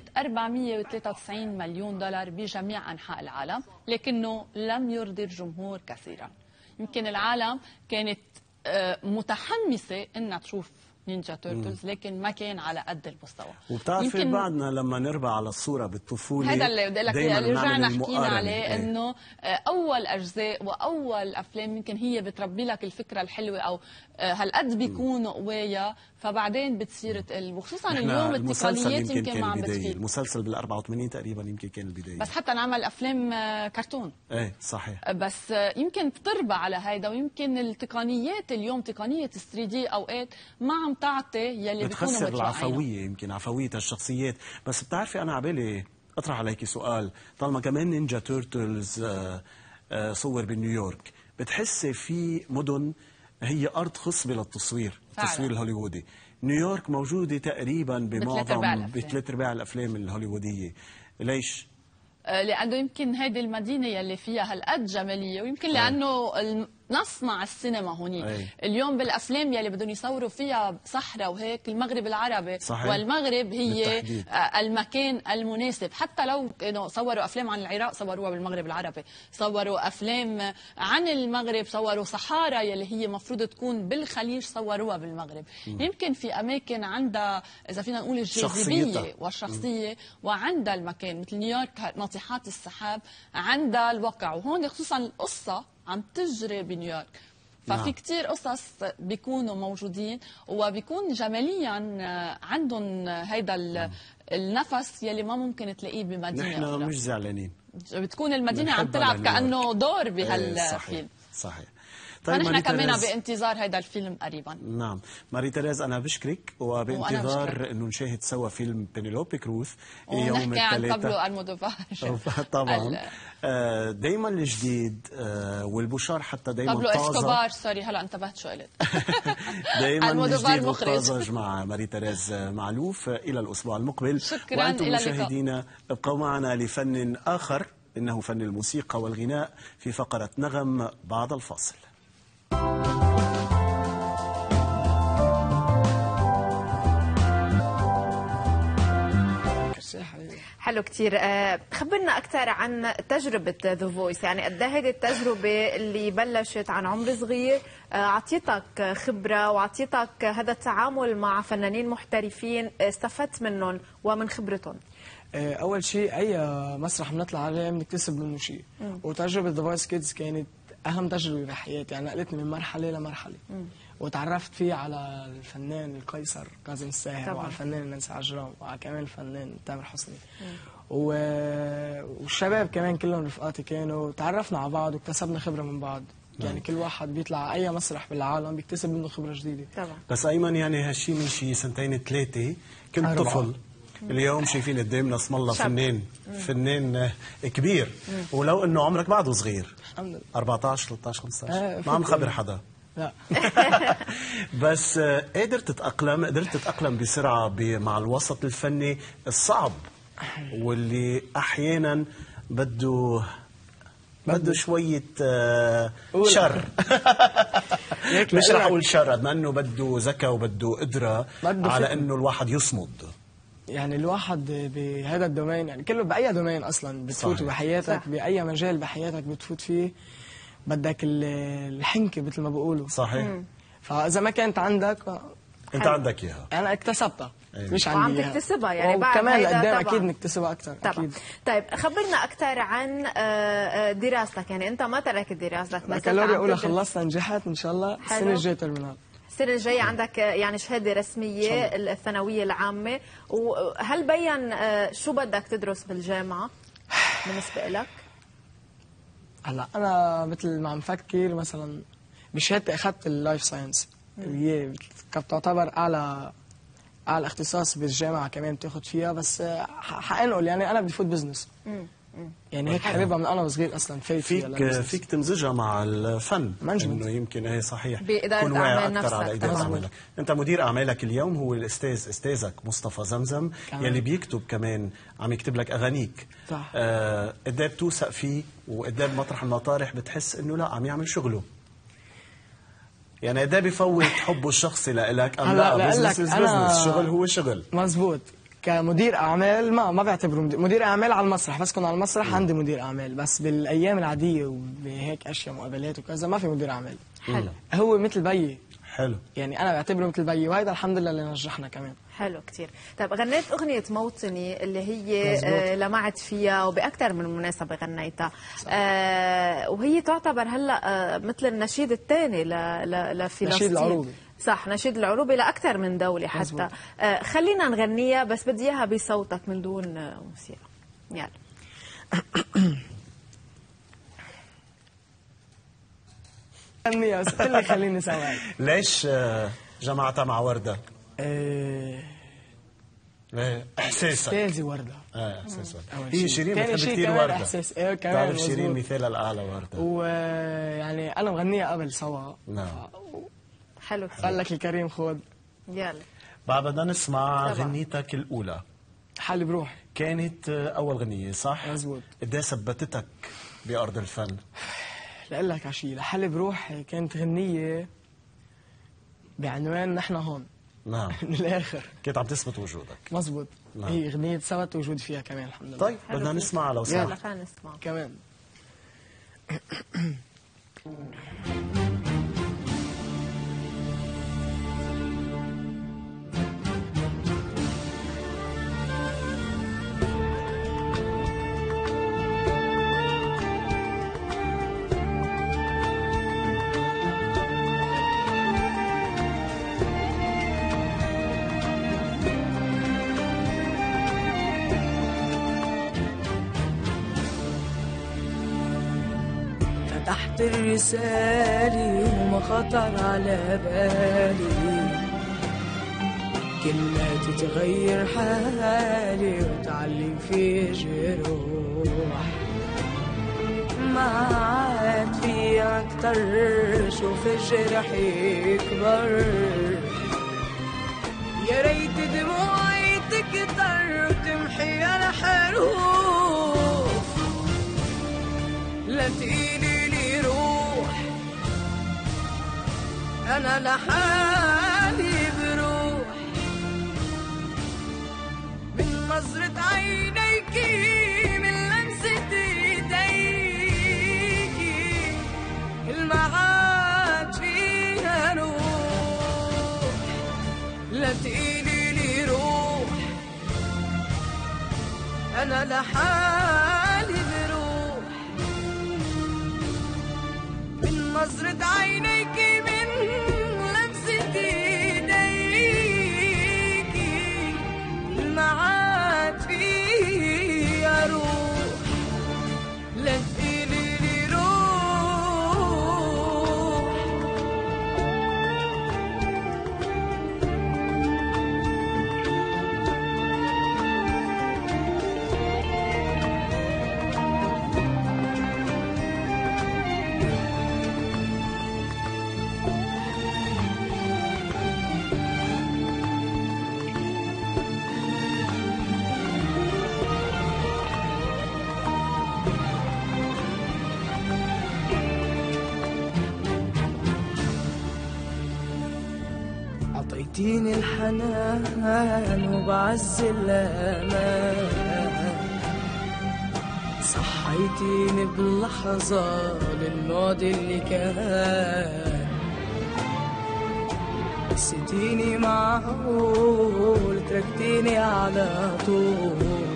493 مليون دولار بجميع أنحاء العالم، لكنه لم يرضي الجمهور كثيرا. يمكن العالم كانت متحمسة إنها تشوف نينجا تيرتلز، لكن ما كان على قد المستوى. وبتعرفي بعدنا لما نربى على الصورة بالطفولة، هذا اللي بدي لك اللي رجعنا حكينا عليه، انه اول اجزاء واول افلام يمكن هي بتربي لك الفكره الحلوه، او هالقد بيكونوا قوايا فبعدين بتصير تقل، وخصوصا اليوم التقنيات يمكن ما عم بتفيد. المسلسل بال 84 تقريبا يمكن كان البدايه، بس حتى نعمل افلام كرتون. ايه صحيح. بس يمكن بتربى على هيدا، ويمكن التقنيات اليوم تقنيه 3 دي اوقات ما عم تعطي يلي بيكونوا بتخسر العفويه، يمكن عفويه الشخصيات. بس بتعرفي انا عبالي اطرح عليكي سؤال، طالما كمان نينجا تيرتلز صور بنيويورك، بتحسي في مدن هي ارض خصبه للتصوير، التصوير الهوليوودي، نيويورك موجوده تقريبا بمعظم بثلاث ارباع الافلام الهوليووديه، ليش؟ لانه يمكن هذه المدينه يلي فيها هالقد جماليه، ويمكن لانه نصنع السينما هونيك. اليوم بالافلام يلي بدهم يصوروا فيها صحراء وهيك، المغرب العربي صحيح. والمغرب هي بالتحديد المكان المناسب. حتى لو كانوا صوروا افلام عن العراق صوروها بالمغرب العربي، صوروا افلام عن المغرب، صوروا صحارى يلي هي مفروض تكون بالخليج صوروها بالمغرب. يمكن في اماكن عندها اذا فينا نقول الجاذبيه والشخصيه، وعندها المكان مثل نيويورك ناطحات السحاب عندها الوقع، وهون خصوصا القصه عم تجري بنيويورك. ففي كتير قصص بيكونوا موجودين وبيكون جماليا عندهم هيدا النفس يلي ما ممكن تلاقيه بمدينة نحن أخرى. مش زعلانين، بتكون المدينة عم تلعب كأنه دور بهالفيلم. صحيح. طيب فنحن كمان بانتظار هيدا الفيلم قريبا. نعم ماري تيريز، أنا بشكرك وبانتظار إنه نشاهد سوا فيلم بينيلوبي كروز يوم ونحكي عن بابلو المودوفار. طبعا دايما الجديد والبشار حتى دايما بابلو طازة. اسكوبار سوري هلا انتبهت شو قلت. دايما الجديد والطازج مع ماري تيريز معلوف. إلى الأسبوع المقبل. شكرا. وأنتم مشاهدينا ابقوا معنا لفن آخر إنه فن الموسيقى والغناء في فقرة نغم بعد الفاصل. حلو كتير. خبرنا أكثر عن تجربة ذا فويس، يعني قد ايه هيدي التجربة اللي بلشت عن عمر صغير عطيتك خبرة وعطيتك هذا التعامل مع فنانين محترفين استفدت منهم ومن خبرتهم؟ أول شيء أي مسرح بنطلع عليه بنكتسب منه شيء، وتجربة ذا فويس كيدز كانت أهم تجربة بحياتي، يعني نقلتني من مرحلة لمرحلة. وتعرفت فيه على الفنان القيصر كاظم الساهر، وعلى الفنان نانسي عجرم، وعلى كمان الفنان تامر حسني، والشباب كمان كلهم رفقاتي كانوا. تعرفنا على بعض واكتسبنا خبرة من بعض. يعني كل واحد بيطلع أي مسرح بالعالم بيكتسب منه خبرة جديدة. طبعا. بس أيمن يعني هالشيء من شي 2 3 كنت طفل. اليوم شايفين قدامنا اسم الله فنان كبير، ولو انه عمرك بعده صغير. الحمد لله. 14 13 15 ما عم خبر حدا. لا. بس قدرت تتأقلم بسرعة مع الوسط الفني الصعب، واللي أحيانا بده شوية شر. مش رح أقول شر قد ما أنه بده ذكاء وبده قدرة على أنه الواحد يصمد. يعني الواحد بهذا الدومين، يعني كله بأي دومين أصلا بتفوت بحياتك، بأي مجال بحياتك بتفوت فيه بدك الحنكة مثل ما بقولوا. صحيح. فإذا ما كانت عندك أنت عندك إياها. أنا اكتسبتها. مش عندي وعم تكتسبها يعني بعد كمان لقدام أكيد نكتسبها أكثر. أكيد. طيب خبرنا أكثر عن دراستك، يعني أنت ما تركت دراستك. بكالوريا أولى خلصت، نجحت إن شاء الله. السنة الجاية ترمينال. السنة الجاية عندك يعني شهادة رسمية الثانوية العامة، وهل بين شو بدك تدرس بالجامعة بالنسبة لك؟ هلا أنا مثل ما عم فكر مثلا بشهادتي أخذت اللايف ساينس اللي هي تعتبر أعلى اختصاص بالجامعة كمان بتاخذ فيها، بس حأنقل يعني أنا بدي فوت بزنس. يعني هيك حبيبها من انا وصغير اصلا فيك تمزجها مع الفن انه يمكن هي صحيح تكون واعي اكثر على اداره اعمالك. انت مدير اعمالك اليوم هو استاذك مصطفى زمزم يلي بيكتب كمان، عم يكتب لك اغانيك. صح. قد ايه بتوثق فيه وقد ايه بمطرح المطارح بتحس انه لا عم يعمل شغله؟ يعني قد ايه بفوت حبه الشخصي لك ام لا بزنس الشغل هو شغل؟ مزبوط. كمدير اعمال ما بعتبره مدير اعمال على المسرح، بس كنت على المسرح عندي مدير اعمال، بس بالايام العاديه وبهيك اشياء مقابلات وكذا ما في مدير اعمال. حلو. هو مثل بيي. حلو. يعني انا بعتبره مثل بيي، وهذا الحمد لله اللي نجحنا كمان. حلو كتير. طيب غنيت أغنية موطني اللي هي لمعت فيها وبأكثر من مناسبة غنيتها، وهي تعتبر هلا مثل النشيد الثاني لفلسطين. نشيد العروبي. صح، نشيد العروبي لأكثر من دولة حتى. خلينا نغنيها بس بدي إياها بصوتك من دون موسيقى. يلا. غنيها بس اللي خليني سواك. ليش جمعتها مع وردة؟ احساسك. احساسي وردة. احساس وردة. هي شيرين بتحب كثير وردة. احساس كمان تعرف شيرين مثالها الاعلى وردة. ويعني انا مغنيها قبل سوا. نعم. حلو. قال لك الكريم خذ. يلا. بعد بدنا نسمع غنيتك الاولى. حالي بروحي. كانت اول غنية صح؟ مزبوط. قد ايه ثبتتك بارض الفن؟ لأقول لك عشي لحالي بروحي كانت غنية بعنوان نحن هون. نعم. من الآخر كنت عم تثبت وجودك. مزبوط. نعم. هي غنية ثبت وجود فيها كمان الحمد لله. طيب بدنا نسمع لو سمحت. يلا خلينا نسمع كمان. فتحت الرسالة وما خطر على بالي كلماتي تغير حالي وتعلم في جروح ما عاد في أكتر شوف الجرح يكبر يا ريت دموعي تكتر وتمحي الحروف لا تقيلي لي روح أنا لحالي بروح من نظرة عينيكي من لمسة ايديكي المعاد فيها روح لا تقيلي لي روح أنا لحالي بروح من نظرة عينيكي من لمسة ايديكي المعاد فيها روح لا تقيلي لي روح عطيتيني الحنان وبعز الأمان صحيتيني بلحظة للماضي اللي كان نسيتيني معقول تركتيني على طول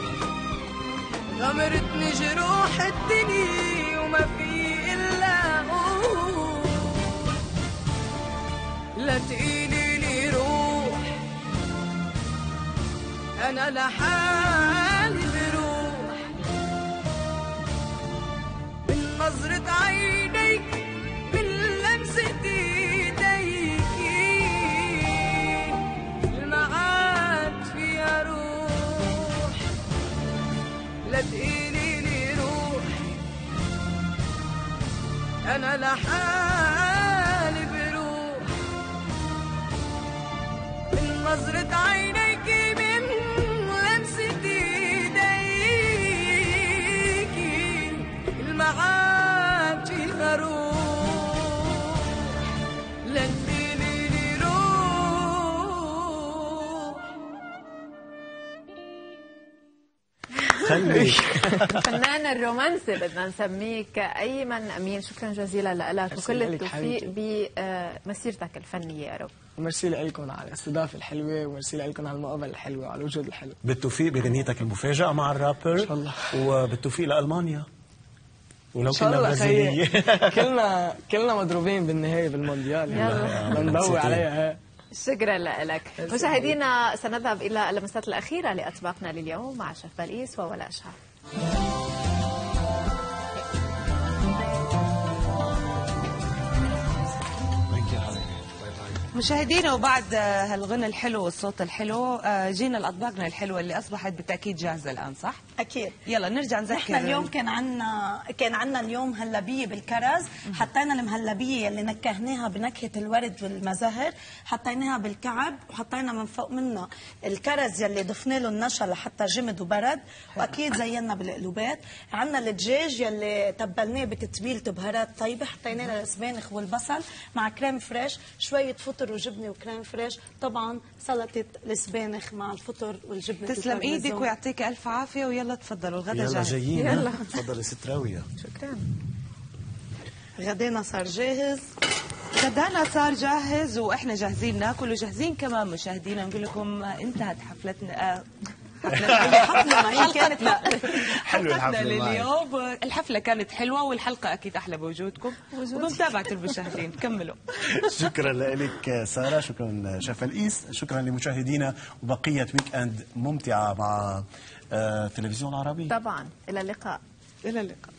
غمرتني جروح الدنيا وما في إلا أقول لا تقيلي لي روح أنا لحالي بروح من نظرة عينيك من لمسة ايديكي المعاد فيها روح لا تقيلي لي روح أنا لحالي بروح من نظرة عينيكي من لمسة ايديكي المعاد فيها روح لا تقيلي لي روح خليك الفنان الرومانسي بدنا نسميك أيمن أمين، شكرا جزيلا لك وكل التوفيق بمسيرتك الفنية يا رب. وميرسي لكم على الاستضافه الحلوه وميرسي لكم على المقابله الحلوه وعلى الوجود الحلو. بالتوفيق بغنيتك المفاجأة مع الرابر ان شاء الله، وبالتوفيق لألمانيا ولو كنا برازيلية. كلنا مضروبين بالنهايه بالمونديال بنضوي عليها. شكرا لك. مشاهدينا سنذهب إلى اللمسات الأخيرة لأطباقنا لليوم مع شيف بلقيس وولاء شعر. مشاهدينا وبعد هالغنى الحلو والصوت الحلو جينا لأطباقنا الحلوة اللي أصبحت بالتأكيد جاهزة الآن، صح؟ أكيد. يلا نرجع نذكر. نحن اليوم كان عنا اليوم هلبية بالكرز. حطينا المهلبية اللي نكهناها بنكهة الورد والمزهر، حطيناها بالكعب وحطينا من فوق منها الكرز يلي ضفنا له النشا لحتى جمد وبرد، وأكيد زينا بالقلوبات. عنا الدجاج يلي تبلناه بتتبيلته بهارات طيبة، حطينا له السبانخ والبصل مع كريم فريش، شوية فطر وجبنه وكريم فريش، طبعا سلطه السبانخ مع الفطر والجبنه. تسلم ايدك ويعطيك الف عافيه، ويلا تفضلوا الغدا جاهز. يلا جايين. يلا تفضلي ست راويه. شكرا. غدانا صار جاهز. غدانا صار جاهز واحنا جاهزين ناكل وجاهزين كمان. مشاهدينا نقول لكم انتهت حفلتنا حلقتنا لليوم. الحفلة كانت حلوة والحلقة أكيد أحلى بوجودكم وبمتابعة المشاهدين. كملوا. شكرا لك سارة، شكرا شيف بلقيس، شكرا لمشاهدينا وبقية ويك أند ممتعة مع تلفزيون عربي. طبعا إلى اللقاء. إلى اللقاء.